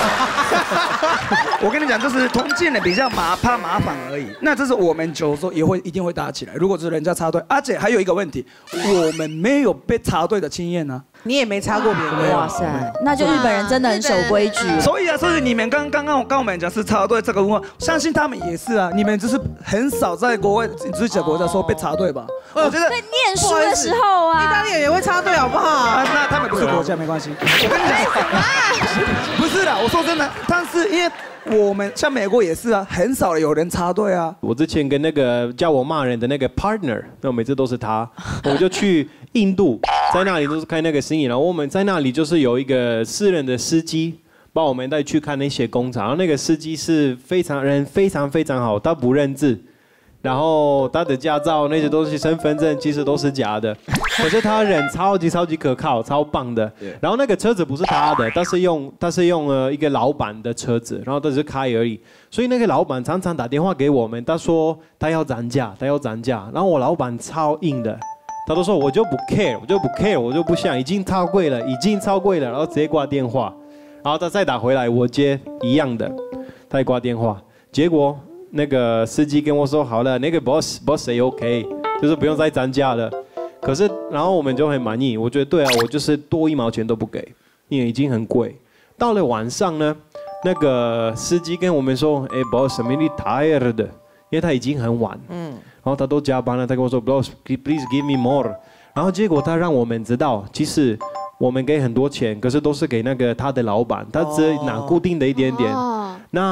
我跟你讲，就是同性的比较麻怕麻烦而已。那这是我们有时候也会一定会打起来。如果是人家插队，而且还有一个问题，我们没有被插队的经验呢。 你也没插过别人。 哇塞，那就日本人真的很守规矩。 所以啊，所以你们刚刚刚跟我们讲是插队这个文化，相信他们也是啊。你们只是很少在国外自己的国家说被插队吧？我觉得在念书的时候啊， 意大利人也会插队，好不好？啊， 那他们不是国家，没关系。我跟你讲，不是的，我说真的，但是因为。我们像美国也是啊，很少有人插队啊。 我之前跟那个叫我骂人的那个 partner， 那我每次都是他，我就去印度，在那里都是开那个生意，然后我们在那里就是有一个私人的司机，把我们带去看那些工厂，然后那个司机是非常人非常非常好，他不认字。然后他的驾照那些东西，身份证其实都是假的，可是他人超级超级可靠，超棒的。然后那个车子不是他的，他是用他是用了一个老板的车子，然后他只是开而已。所以那个老板常常打电话给我们，他说他要涨价，他要涨价。然后我老板超硬的，他都说我就不 care， 我就不 care， 我就不想，已经超贵了，已经超贵了，然后直接挂电话。然后他再打回来，我接一样的，他也挂电话，结果。那个司机跟我说好了，那个 boss boss 也 OK， 就是不用再涨价了。可是然后我们就很满意，我觉得对啊，我就是多一毛钱都不给，因为已经很贵。到了晚上呢，那个司机跟我们说，哎 boss， I'm really tired， 因为他已经很晚，嗯，然后他都加班了，他跟我说 boss please give me more， 然后结果他让我们知道，其实我们给很多钱，可是都是给那个他的老板，他只拿固定的一点点，那。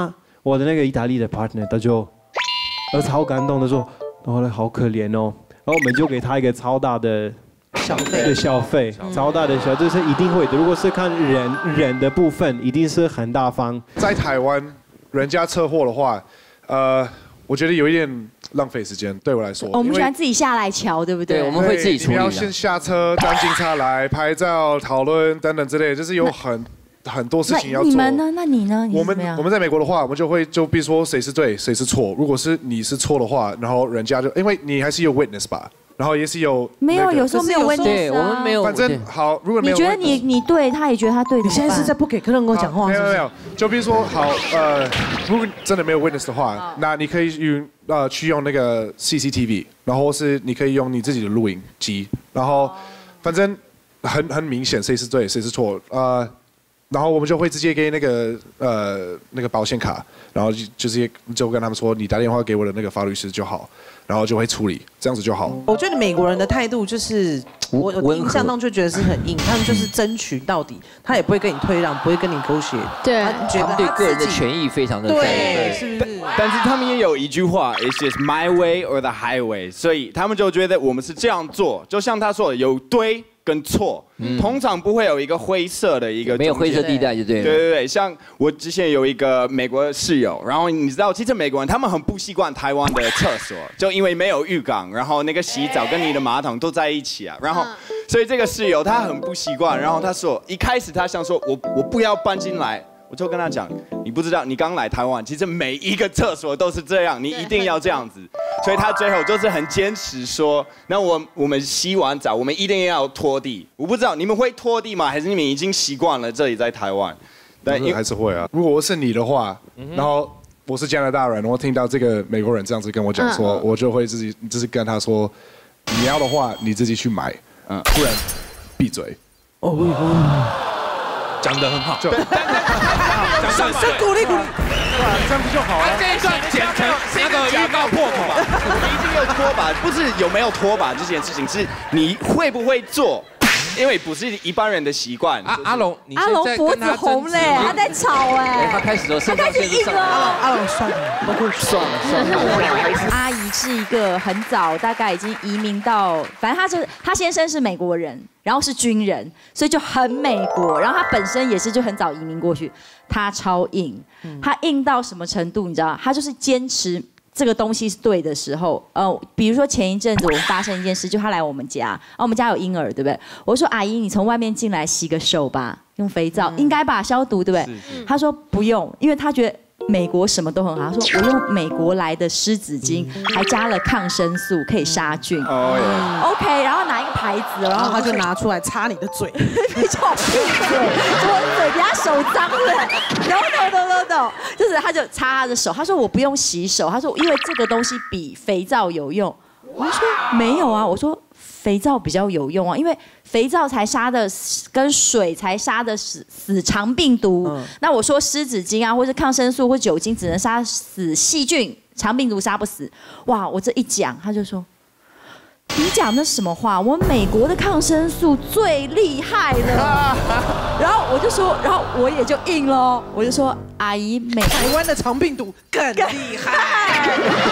我的那个意大利的 partner 他就，呃超感动的说，然后呢好可怜哦，然后我们就给他一个超大的小费， 对小费，超大的小，这是一定会的。如果是看人人的部分，一定是很大方。 在台湾，人家车祸的话，呃，我觉得有一点浪费时间，对我来说。 我们喜欢自己下来瞧，对不对？ 对，我们会自己处理。 你要先下车，当警察来拍照、讨论等等之类的，就是有很很多事情要做。 你们呢？那你呢？ 我们我们在美国的话，我们就会就比如说谁是对，谁是错。如果是你是错的话，然后人家就因为你还是有 witness 吧。然后也是有没有，有时候没有问题。 对，我们没有。 反正好，如果没有， 你觉得你你对，他也觉得他对。 你现在是在不给客人跟我讲话？ 没有没有，就比如说好，呃，如果真的没有 witness 的话，那你可以用呃去用那个 C C T V， 然后是你可以用你自己的录影机，然后反正很很明显谁是对谁是错，呃，然后我们就会直接给那个呃那个保险卡，然后就就直接就跟他们说你打电话给我的那个法律师就好。然后就会处理，这样子就好。 我觉得美国人的态度就是，我我印象当中就觉得是很硬，他们就是争取到底，他也不会跟你退让，不会跟你勾血。 对， 他们对个人的权益非常的在意。 对，是不是？ 但是他们也有一句话 ，It's just my way or the highway， 所以他们就觉得我们是这样做，就像他说的，有对跟错，通常不会有一个灰色的一个， 没有灰色地带就对了。 对对对，像我之前有一个美国室友，然后你知道，其实美国人他们很不习惯台湾的厕所，就因为没有浴缸，然后那个洗澡跟你的马桶都在一起啊，然后所以这个室友他很不习惯，然后他说一开始他想说我我不要搬进来。我就跟他讲，你不知道，你刚来台湾，其实每一个厕所都是这样，你一定要这样子。所以他最后就是很坚持说，那我我们洗完澡，我们一定要拖地。我不知道你们会拖地吗？还是你们已经习惯了这里在台湾？ 但还是会啊。如果我是你的话，然后我是加拿大人，我听到这个美国人这样子跟我讲说，我就会自己就是跟他说，你要的话你自己去买，嗯，不然闭嘴。 哦。 讲得很好，就掌声鼓励鼓励， 哇，这样不就好了？ 这一段剪成那个预告破口吧， 我们一定要拖把，不是有没有拖把这件事情，是你会不会做，因为不是一般人的习惯。 阿阿龙，你阿龙脖子红嘞，他在吵哎， 他开始都他开始硬了。 阿龙算了，不会算了算了。 阿姨是一个很早，大概已经移民到，反正他就是他先生是美国人。然后是军人，所以就很美国。然后他本身也是就很早移民过去，他超硬，他硬到什么程度？你知道，他就是坚持这个东西是对的时候。呃，比如说前一阵子我们发生一件事，就他来我们家，然后我们家有婴儿，对不对？我说阿姨，你从外面进来洗个手吧，用肥皂，应该吧，消毒，对不对？他说不用，因为他觉得。美国什么都很好，他说我用美国来的湿纸巾，还加了抗生素，可以杀菌。哦 ，OK， 然后拿一个牌子， 然后他就拿出来擦你的嘴， 你叫我闭嘴，我嘴比他手脏的。No no no no no， 就是他就擦他的手，他说我不用洗手，他说因为这个东西比肥皂有用。我说没有啊，我说。肥皂比较有用啊，因为肥皂才杀的跟水才杀的死死肠病毒。嗯、那我说湿纸巾啊，或是抗生素或酒精只能杀死细菌，肠病毒杀不死。哇，我这一讲，他就说。你讲的什么话？我们美国的抗生素最厉害了。然后我就说，然后我也就硬了，我就说，阿姨，美台湾的肠病毒更厉害。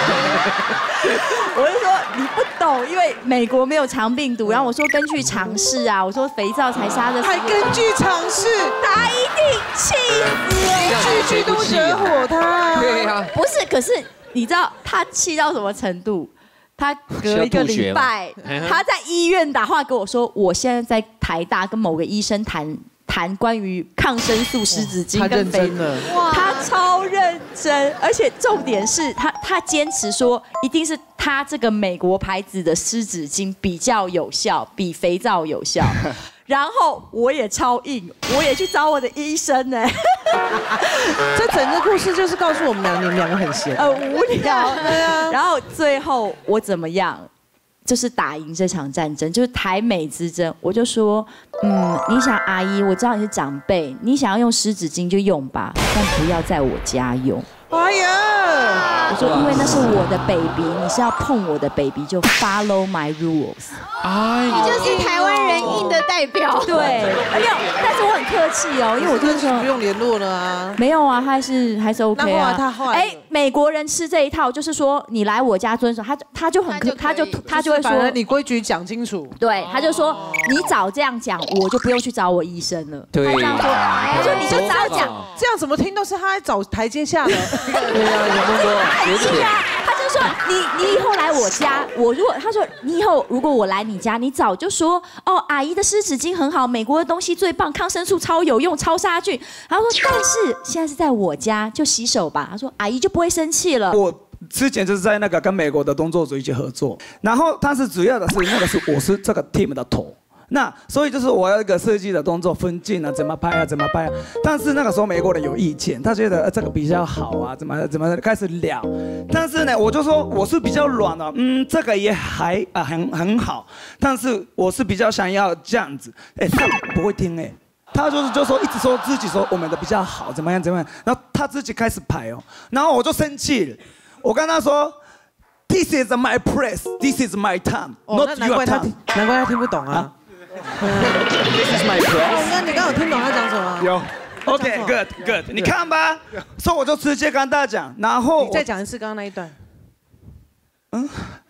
我就说你不懂，因为美国没有肠病毒。然后我说根据常识啊，我说肥皂才杀的。 还根据常识， 他一定气死了， 句句都惹火他。 对呀， 不是，可是你知道他气到什么程度？他隔一个礼拜，他在医院打话跟我说，我现在在台大跟某个医生谈谈关于抗生素湿纸巾跟肥，他超认真，而且重点是他他坚持说，一定是他这个美国牌子的湿纸巾比较有效，比肥皂有效。然后我也超硬，我也去找我的医生呢。 这整个故事就是告诉我们俩，你们两个很闲， 呃，无聊。对啊。然后最后我怎么样？就是打赢这场战争，就是台美之争。我就说，嗯，你想阿姨，我知道你是长辈，你想要用湿纸巾就用吧，但不要在我家用。 哎呀！ 我说因为那是我的 baby， 你是要碰我的 baby 就 follow my rules。 哎，你就是台湾人硬的代表。 对，没有，但是我很客气哦，因为我就是说不用联络了啊。 没有啊，还是还是 OK 啊。 那后来他后来哎，美国人吃这一套，就是说你来我家遵守，他他就很他就他就会说你规矩讲清楚。 对，他就说你早这样讲，我就不用去找我医生了。 对， 他这样说，他说你就早讲， 这样怎么听都是他在找台阶下的。 对啊，有梦多。 是啊，他就说你你以后来我家，我如果他说你以后如果我来你家，你早就说哦，阿姨的湿纸巾很好，美国的东西最棒，抗生素超有用，超杀菌。然后说但是现在是在我家，就洗手吧。他说阿姨就不会生气了。 我之前就是在那个跟美国的动作组一起合作，然后但是主要的是那个是我是这个 team 的头。那所以就是我有一个设计的动作分镜啊，怎么拍啊，怎么拍啊。但是那个时候美国人有意见，他觉得、呃、这个比较好啊，怎么怎么开始聊。但是呢，我就说我是比较软的，嗯，这个也还啊、呃、很很好。但是我是比较想要这样子，哎，他不会听哎，他就是就说一直说自己说我们的比较好，怎么样怎么样。然后他自己开始拍哦，然后我就生气了，我跟他说 ，This is my place, this is my time, not your time。 难怪他听不懂啊。 This is my place。 那你刚刚有听懂他讲什么？ 有。OK, good, good。你看吧，所以我就直接跟大家讲，然后你再讲一次刚刚那一段。 嗯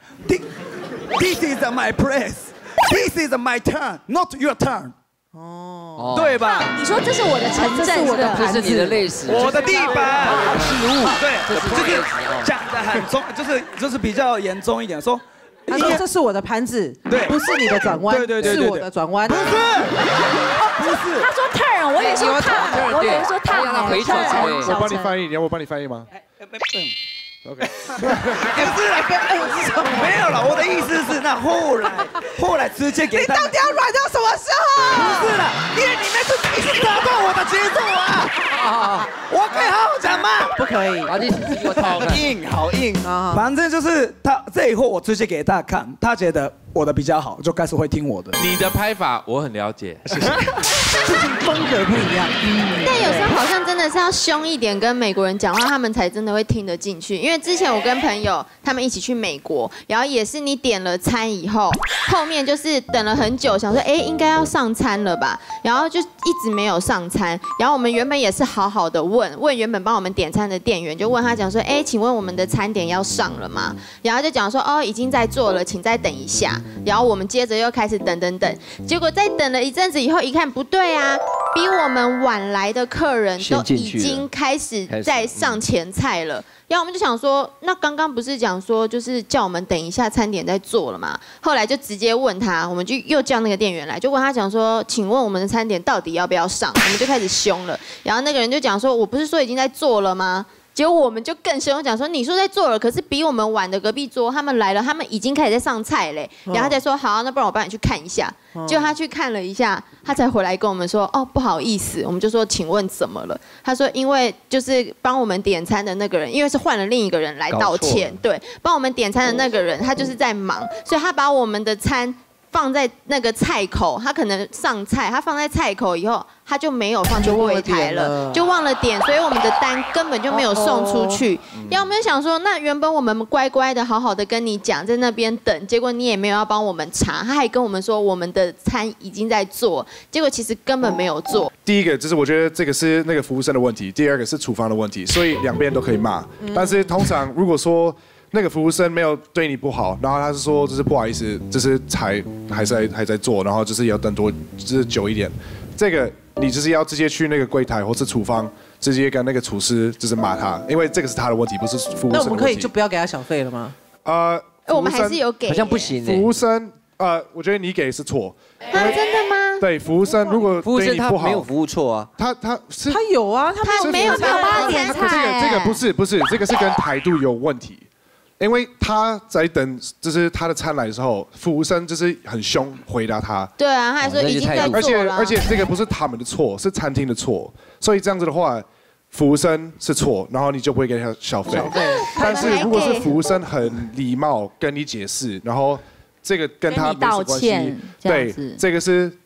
，This is my place, this is my turn, not your turn。哦，对吧？ 你说这是我的城镇， 我的这是你的类似， 我的地板， 事物， 对，就是讲的很重，就是就是比较严重一点，说。 他说：“这是我的盘子，对，不是你的转弯， 对对对， 是我的转弯，不是， 不是。”他说 turn， 我也说 turn， 我也说 turn， 让他回转。 我帮你翻译，你要我帮你翻译吗？ OK， 不是啦，没有了。我的意思是，那后来后来直接给他。 你到底要软到什么时候？ 不是啦，因为你们是一直打断我的节奏啊！我可以好好讲吗？ 不可以。 啊，你我好硬，好硬啊！反正就是他这以后我直接给他看，他觉得我的比较好，就开始会听我的。 你的拍法我很了解，谢谢。 最近风格不一样。 但有时候好像真的是要凶一点，跟美国人讲话，他们才真的会听得进去。因为之前我跟朋友他们一起去美国，然后也是你点了餐以后，后面就是等了很久，想说哎应该要上餐了吧，然后就一直没有上餐。然后我们原本也是好好的问问原本帮我们点餐的店员，就问他讲说哎请问我们的餐点要上了吗？然后就讲说哦已经在做了，请再等一下。然后我们接着又开始等等等，结果在等了一阵子以后，一看不对啊，比我们晚来的客人都已经开始在上前菜了。然后我们就想说，那刚刚不是讲说就是叫我们等一下餐点再做了嘛？后来就直接问他，我们就又叫那个店员来，就问他讲说，请问我们的餐点到底要不要上？我们就开始凶了。然后那个人就讲说，我不是说已经在做了吗？结果我们就更凶，讲说你说在做了，可是比我们晚的隔壁桌他们来了，他们已经开始在上菜嘞。然后他才说好，那不然我帮你去看一下。结果他去看了一下，他才回来跟我们说，哦不好意思，我们就说请问怎么了？他说因为就是帮我们点餐的那个人，因为是换了另一个人来道歉，对，帮我们点餐的那个人他就是在忙，所以他把我们的餐放在那个菜口，他可能上菜，他放在菜口以后，他就没有放去柜台了，就忘了点，所以我们的单根本就没有送出去。然后我们就想说，那原本我们乖乖的、好好的跟你讲，在那边等，结果你也没有要帮我们查，他还跟我们说我们的餐已经在做，结果其实根本没有做。 第一个就是我觉得这个是那个服务生的问题，第二个是厨房的问题，所以两边都可以骂。但是通常如果说那个服务生没有对你不好，然后他是说就是不好意思，就是才还在还在做，然后就是要等多就是久一点。这个你就是要直接去那个柜台或是厨房，直接跟那个厨师就是骂他，因为这个是他的问题，不是服务生的问题。 那我们可以就不要给他小费了吗？ 呃， 我们还是有给， 好像不行。 服务生，呃，我觉得你给是错。 啊，真的吗？ 对，服务生如果服务生他对你不好， 没有服务错啊， 他他是他有啊，他他没有帮他点菜。 这个这个不是不是，这个是跟态度有问题。因为他在等，就是他的餐来的时候，服务生就是很凶回答他。 对啊，他还说已经在做了。 而且而且这个不是他们的错，是餐厅的错。所以这样子的话，服务生是错，然后你就不会给他小费。但是如果是服务生很礼貌跟你解释，然后这个跟他没什么关系。对，这个是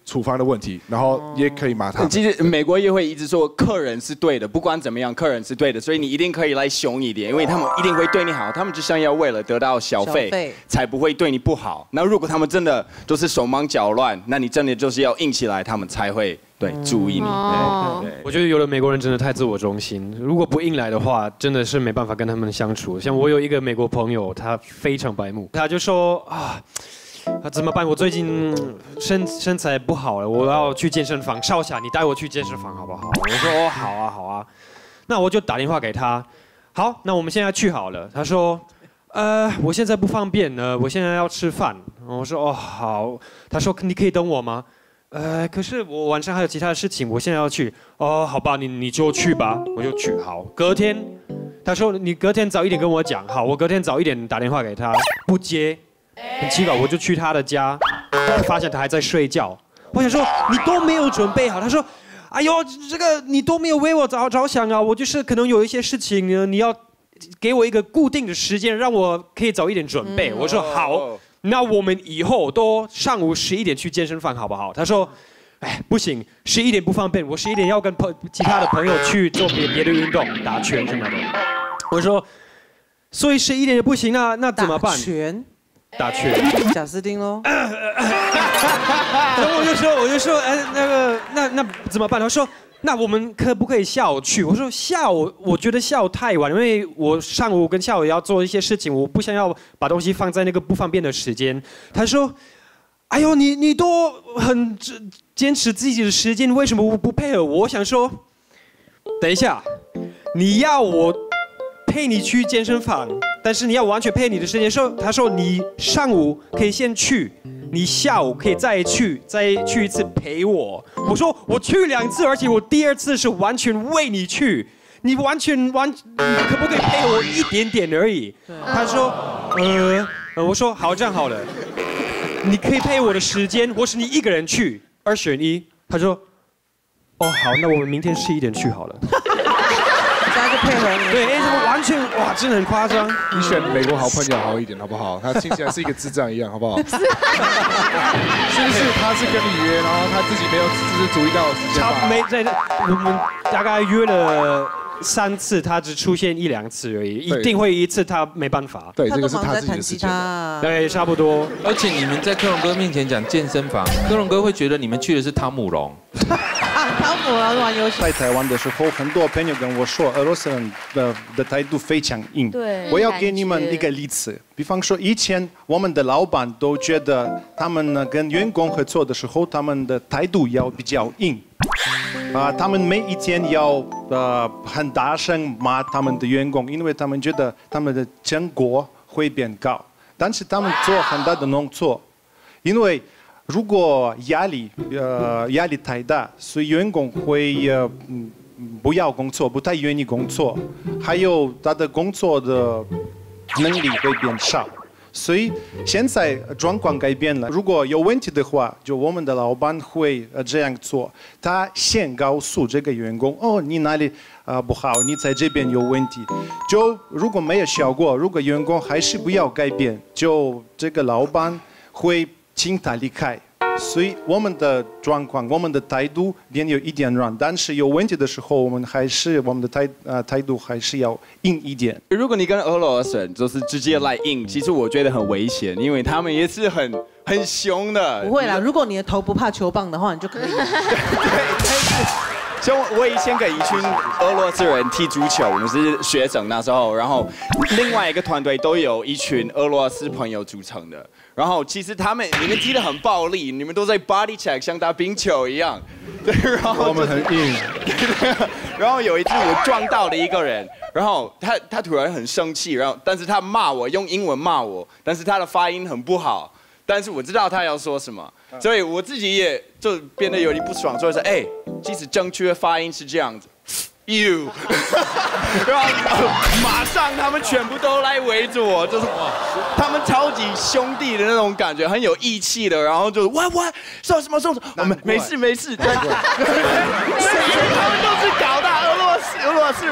处方的问题，然后也可以骂他。 其实美国也会一直说客人是对的，不管怎么样，客人是对的，所以你一定可以来凶一点，因为他们一定会对你好，他们就想要为了得到小费， 小费才不会对你不好。那如果他们真的都是手忙脚乱，那你真的就是要硬起来，他们才会对注意你。对对。 我觉得有的美国人真的太自我中心，如果不硬来的话，真的是没办法跟他们相处。像我有一个美国朋友，他非常白目，他就说啊。啊，怎么办？我最近身身材不好了，我要去健身房。少侠，你带我去健身房好不好？我说哦，好啊，好啊。那我就打电话给他。好，那我们现在去好了。他说，呃，我现在不方便呢，我现在要吃饭。我说哦，好。他说你可以等我吗？呃，可是我晚上还有其他的事情，我现在要去。哦，好吧，你你就去吧，我就去。好，隔天，他说你隔天早一点跟我讲。好，我隔天早一点打电话给他，不接。很奇怪，我就去他的家，发现他还在睡觉。我想说，你都没有准备好。他说，哎呦，这个你都没有为我着着想啊！我就是可能有一些事情呢，你要给我一个固定的时间，让我可以早一点准备。我说好，那我们以后都上午十一点去健身房好不好？他说，哎，不行，十一点不方便，我十一点要跟朋其他的朋友去做别别的运动，打拳什么的。我说，所以十一点也不行，那那怎么办？ 打拳。 打拳， 贾斯汀喽。 然后我就说，我就说，哎，那个，那那怎么办？他说，那我们可不可以下午去？我说下午，我觉得下午太晚，因为我上午跟下午要做一些事情，我不想要把东西放在那个不方便的时间。他说，哎呦，你你都很坚持自己的时间，为什么不配合我？我想说，等一下，你要我陪你去健身房，但是你要完全配你的时间。说，他说你上午可以先去，你下午可以再去，再去一次陪我。我说我去两次，而且我第二次是完全为你去，你完全完，可不可以陪我一点点而已？他说，呃，我说好，这样好了，你可以陪我的时间，或是你一个人去，二选一。他说，哦好，那我们明天十一点去好了。 他就配合你。 对，哎，这个完全哇，真的很夸张。 你选美国好朋友好一点好不好？他听起来是一个智障一样，好不好？是不是他是跟你约，然后他自己没有就是注意到时间？ 他没在，我们大概约了三次，他只出现一两次而已，一定会一次他没办法。 对，这个是他自己的事情。 对，差不多。 而且你们在科隆哥面前讲健身房，科隆哥会觉得你们去的是汤姆龙。 汤姆龙玩游戏。 在台湾的时候，很多朋友跟我说，俄罗斯人的的态度非常硬。对。我要给你们一个例子，比方说以前我们的老板都觉得他们呢跟员工合作的时候，他们的态度要比较硬。啊，他们每一天要呃很大声骂他们的员工，因为他们觉得他们的成果会变高。但是他们做很大的弄错，因为如果压力呃压力太大，所以员工会呃不要工作，不太愿意工作，还有他的工作的能力会变少。所以现在状况改变了，如果有问题的话，就我们的老板会这样做，他先告诉这个员工，哦，你哪里啊不好，你在这边有问题。就如果没有效果，如果员工还是不要改变，就这个老板会请他离开。所以我们的状况，我们的态度变有一点软，但是有问题的时候，我们还是我们的态呃态度还是要硬一点。 如果你跟俄罗斯人就是直接来硬，其实我觉得很危险，因为他们也是很很凶的。 不会啦，如果你的头不怕球棒的话，你就可以。 像我以前跟一群俄罗斯人踢足球，我们是学生那时候，然后另外一个团队都有一群俄罗斯朋友组成的。然后其实他们你们踢得很暴力，你们都在 body check， 像打冰球一样。对，然后、就是、 我们很硬。 然后有一次我撞到了一个人，然后他他突然很生气，然后但是他骂我，用英文骂我，但是他的发音很不好。但是我知道他要说什么，所以我自己也就变得有点不爽，所以说，哎，其实正确的发音是这样子 ，you， 然后马上他们全部都来围着我，就是他们超级兄弟的那种感觉，很有义气的，然后就喂喂，说什么说什么，我们没事没事，对，他们都是搞大俄罗斯俄罗斯人，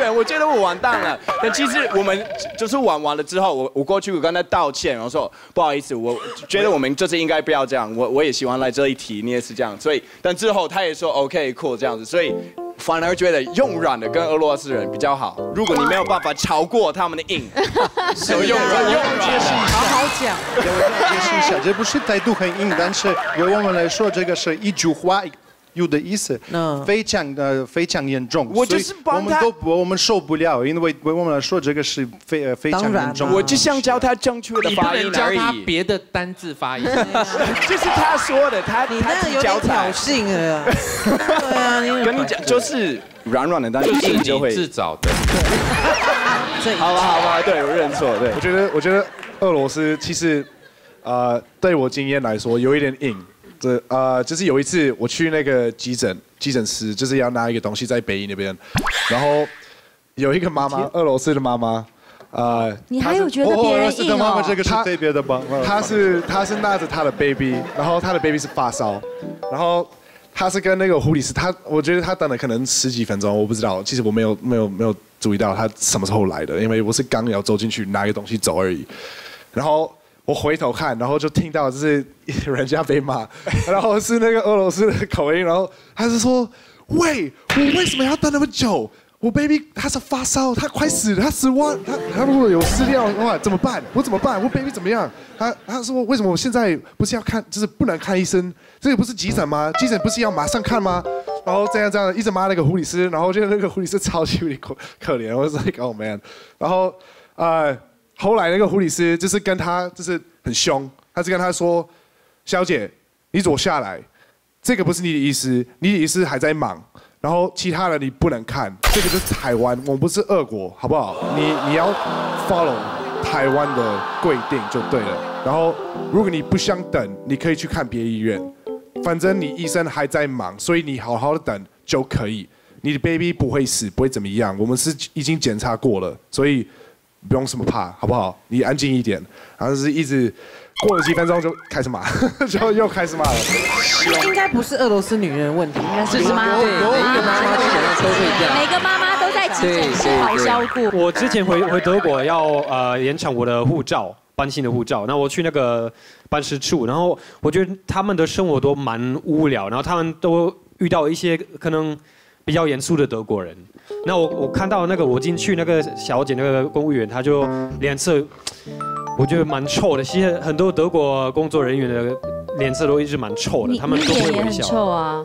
人，我觉得我完蛋了。但其实我们就是玩完了之后，我我过去我跟他道歉，然后说不好意思，我觉得我们这次应该不要这样。我我也喜欢来这一题，你也是这样，所以但之后他也说 OK cool 这样子，所以。反而觉得用软的跟俄罗斯人比较好。如果你没有办法超过他们的硬，就用软用软。 好好讲。 解释一下，这不是态度很硬，但是为我们来说，这个是一句话。有的意思，非常的非常严重， 我就是帮他， 我们都我们受不了，因为为我们来说这个是非呃非常严重。 我就想教他正确的发音而已。 你不能教他别的单字发音。 就是他说的，他你那个有点挑衅了。对啊， 跟你讲就是软软的，但是硬就会自找的。 好吧，好吧，对我认错，对。 我觉得我觉得俄罗斯其实，呃，对我经验来说有一点硬。这呃，就是有一次我去那个急诊，急诊室就是要拿一个东西在北医那边，然后有一个妈妈，俄罗斯的妈妈，呃， 你还有觉得别人硬哦？ 这个是特别的吧？ 她是她是拿着她的 baby， 然后她的 baby 是发烧，然后她是跟那个护理师，她我觉得她等了可能十几分钟，我不知道，其实我没有没有没有注意到她什么时候来的，因为我是刚要走进去拿一个东西走而已，然后。我回头看，然后就听到就是人家被骂，然后是那个俄罗斯的口音，然后他是说：“喂，我为什么要等那么久？我 baby 他是发烧，他快死了，他死亡，他他如果有饲料的话怎么办？我怎么办？我 baby 怎么样？”他他说：“为什么我现在不是要看，就是不能看医生？这个不是急诊吗？急诊不是要马上看吗？”然后这样这样一直骂那个护理师，然后就那个护理师超级可可怜，我说 like oh man， 然后呃。后来那个护理师就是跟他就是很凶，他是跟他说：“小姐，你坐下来，这个不是你的医师，你的医师还在忙，然后其他的你不能看，这个是台湾，我们不是俄国，好不好？你你要 follow 台湾的规定就对了。然后如果你不想等，你可以去看别医院，反正你医生还在忙，所以你好好的等就可以。你的 baby 不会死，不会怎么样，我们是已经检查过了，所以。”不用什么怕，好不好？你安静一点。然后是一直过了几分钟就开始骂，就又开始骂了。 应该不是俄罗斯女人的问题，应该是妈妈。 对，每个妈妈基本上都会这样。 每个妈妈都在急诊室咆哮过。 我之前回回德国要呃延长我的护照，搬新的护照，那我去那个办事处，然后我觉得他们的生活都蛮无聊，然后他们都遇到一些可能。比较严肃的德国人，那我我看到那个我进去那个小姐那个公务员，她就脸色，我觉得蛮臭的。其实很多德国工作人员的脸色都一直蛮臭的，他们都会微笑。 臭啊！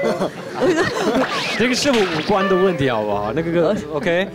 这个是我五官的问题，好不好？那个 OK。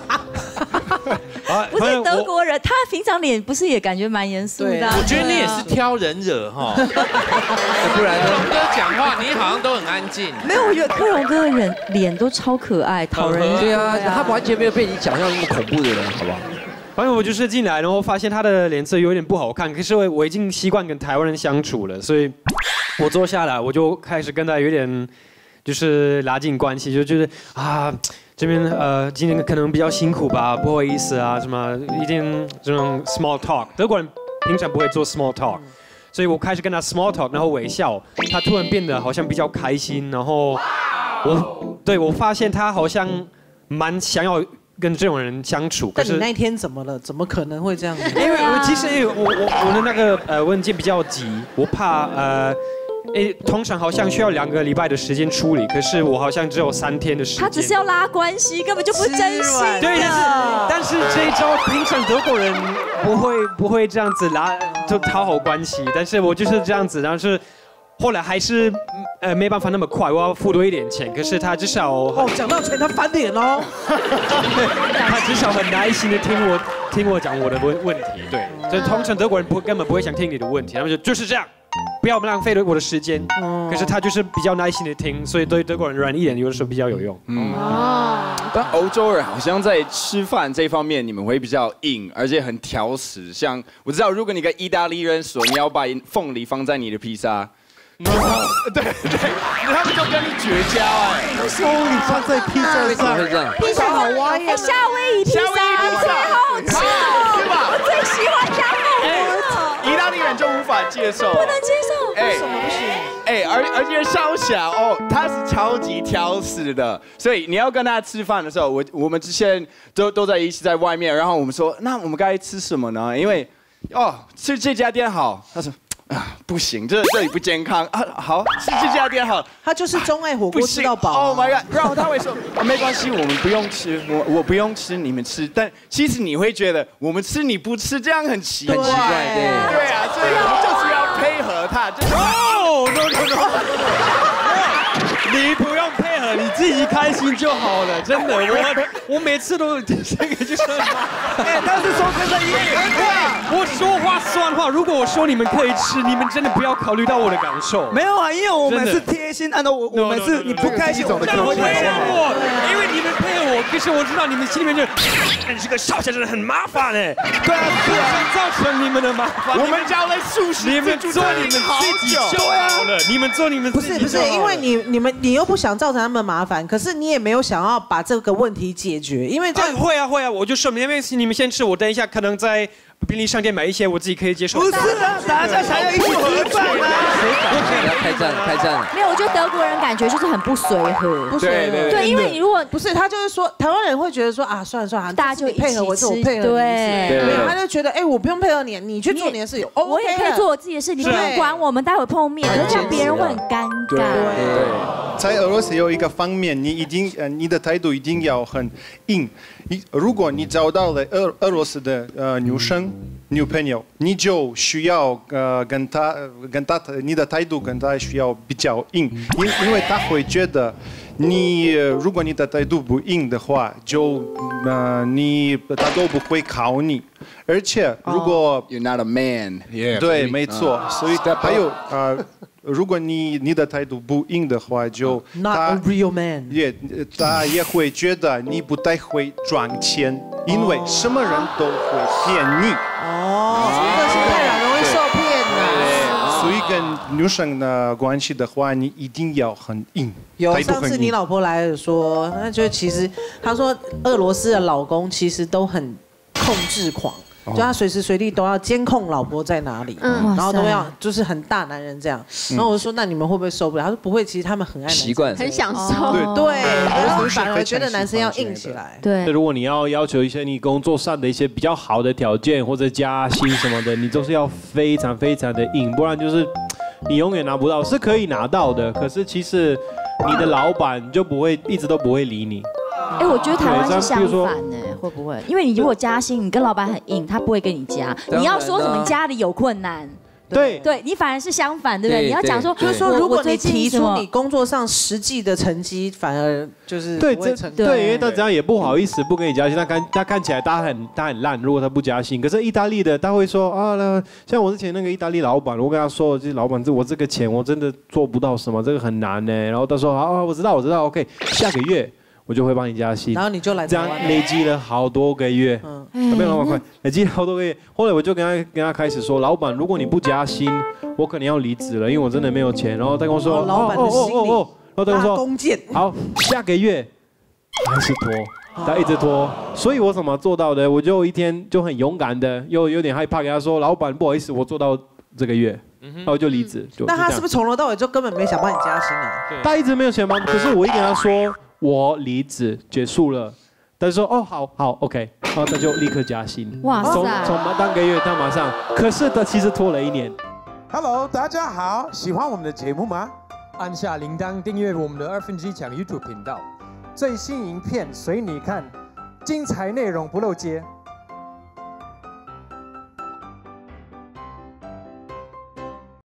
不是德国人，他平常脸不是也感觉蛮严肃的？ 我觉得你也是挑人惹哈，不然呢？哥讲话你好像都很安静。 没有，我觉得科荣哥的人脸都超可爱，讨人厌。 对啊，他完全没有被你讲像那么恐怖的人，好不好？ 反正我就是进来，然后发现他的脸色有点不好看，可是我我已经习惯跟台湾人相处了，所以我坐下来，我就开始跟他有点就是拉近关系，就觉得啊。这边呃，今天可能比较辛苦吧，不好意思啊，什么一点这种 small talk， 德国人平常不会做 small talk， 所以我开始跟他 small talk， 然后微笑，他突然变得好像比较开心，然后我对我发现他好像蛮想要跟这种人相处。 但你那天怎么了？怎么可能会这样子？ 因为我其实因为我我我的那个呃文件比较急，我怕呃。诶，通常好像需要两个礼拜的时间处理，可是我好像只有三天的时间。 他只是要拉关系，根本就不真心。 对，但是但是这一招平常德国人不会不会这样子拉就讨好关系，但是我就是这样子，然后是后来还是呃没办法那么快，我要付多一点钱，可是他至少哦讲到钱他翻脸哦， 他至少很耐心的听我听我讲我的问问题，对，所以通常德国人不根本不会想听你的问题，他们就就是这样。不要浪费了我的时间。哦、可是他就是比较耐心的听，所以对德国人软一点，有的时候比较有用。嗯。 哦。但欧洲人好像在吃饭这方面，你们会比较硬，而且很挑食。像我知道，如果你跟意大利人说你要把凤梨放在你的披萨，对对，他们就跟你绝交哎。 凤梨放在披萨上， 会这样？ 披萨好挖呀！夏威夷披萨，好好吃哦， 对吧？ 我最喜欢加凤梨了。 意大利人就无法接受， 不能接受，为什么不行？ 哎， 哎，而而且小小哦，他是超级挑食的，所以你要跟他吃饭的时候，我我们之前都都在一起在外面，然后我们说，那我们该吃什么呢？因为哦，吃这家店好，他说。啊，不行，这这里不健康啊！好，吃这家店好， 他就是钟爱火锅吃到饱。 Oh my god！ 然后他会说啊，没关系，我们不用吃，我我不用吃，你们吃。但其实你会觉得我们吃你不吃，这样很奇怪。很奇怪，对。对啊，所以我们就是要配合他，就是。 哦 no no no！ 你不用配合，你自己开心就好了，真的。我我每次都这个就是，哎，但是说真的，因为我说话算话，如果我说你们可以吃，你们真的不要考虑到我的感受。 没有啊，因为我们是贴心，按照我我们是你不开心，我们就会配合我，因为你们配合我，可是我知道你们心里面就，你这个少小真的很麻烦哎。对啊，不想造成你们的麻烦。 我们教了素食， 你们做你们自己就好了，你们做你们不是不是，因为你你们你又不想造成他们麻烦，可是你也没有想要把这个问题解决，因为这样会啊会啊，我就说，因为你们先吃，我等一下可能在便利商店买一些我自己可以接受。 不是啊，大家才要一起吃饭啊！ 开战了，开战了。 没有，我觉得德国人感觉就是很不随和， 不随和。 对，因为你如果不是他就是说，台湾人会觉得说啊，算了算了， 大家就配合我，我配合你，对，没有，他就觉得哎，我不用配合你，你去做你的事， 我也可以做我自己的事，你不用管我们，待会碰面，可是这样别人会很尴尬。 对，在俄罗斯有一个方面，你一定呃，你的态度一定要很硬。如果你找到了俄俄罗斯的呃女生女朋友，你就需要呃跟她跟她你的态度跟她需要比较硬，因因为她会觉得你如果你的态度不硬的话，就呃你她都不会靠你，而且如果 You're not a man， 对，没错，所以还有呃。如果你你的态度不硬的话，就 Not a real man， 也他也会觉得你不太会赚钱，因为什么人都会骗你。 哦，个性太软，容易受骗了。 所以跟女生的关系的话，你一定要很硬。 有上次你老婆来了说，那就其实她说俄罗斯的老公其实都很控制狂。就他随时随地都要监控老婆在哪里，嗯，然后都要就是很大男人这样。然后我就说，那你们会不会受不了？他说不会，其实他们很爱习惯， 很享受。 对对，然后反而觉得男生要硬起来。 对， 如果你要要求一些你工作上的一些比较好的条件或者加薪什么的，你都是要非常非常的硬，不然就是你永远拿不到。是可以拿到的，可是其实你的老板就不会一直都不会理你。 哎，我觉得台湾是相反呢，会不会？因为你如果加薪，你跟老板很硬，他不会跟你加。你要说什么家里有困难， 对对，你反而是相反，对不对？你要讲说， 就是说，如果你提出你工作上实际的成绩，反而就是对， 这对，因为他这样也不好意思不跟你加薪，他看他看起来他很他很烂，如果他不加薪，可是意大利的他会说啊，那像我之前那个意大利老板，我跟他说，这老板这我这个钱我真的做不到什么，这个很难呢。然后他说啊，我知道我知道 ，OK， 下个月。我就会帮你加薪， 然后你就来这样累积了好多个月，嗯，没有老板快，累积了好多个月。后来我就跟他跟他开始说，老板，如果你不加薪，我可能要离职了，因为我真的没有钱。然后他跟我说， 老板的心里，然后他跟我说， 弓箭， 好，下个月还是拖，他一直拖。所以我怎么做到的？我就一天就很勇敢的，又有点害怕，跟他说，老板，不好意思，我做到这个月。然后就离职。 那他是不是从头到尾就根本没想帮你加薪啊？ 他一直没有想帮，可是我一跟他说。我离职结束了，他就说哦好好 OK， 然后他就立刻加薪， 哇从从当个月到马上，可是他其实拖了一年。 Hello， 大家好，喜欢我们的节目吗？按下铃铛订阅我们的二分之一强 YouTube 频道，最新影片随你看，精彩内容不漏接。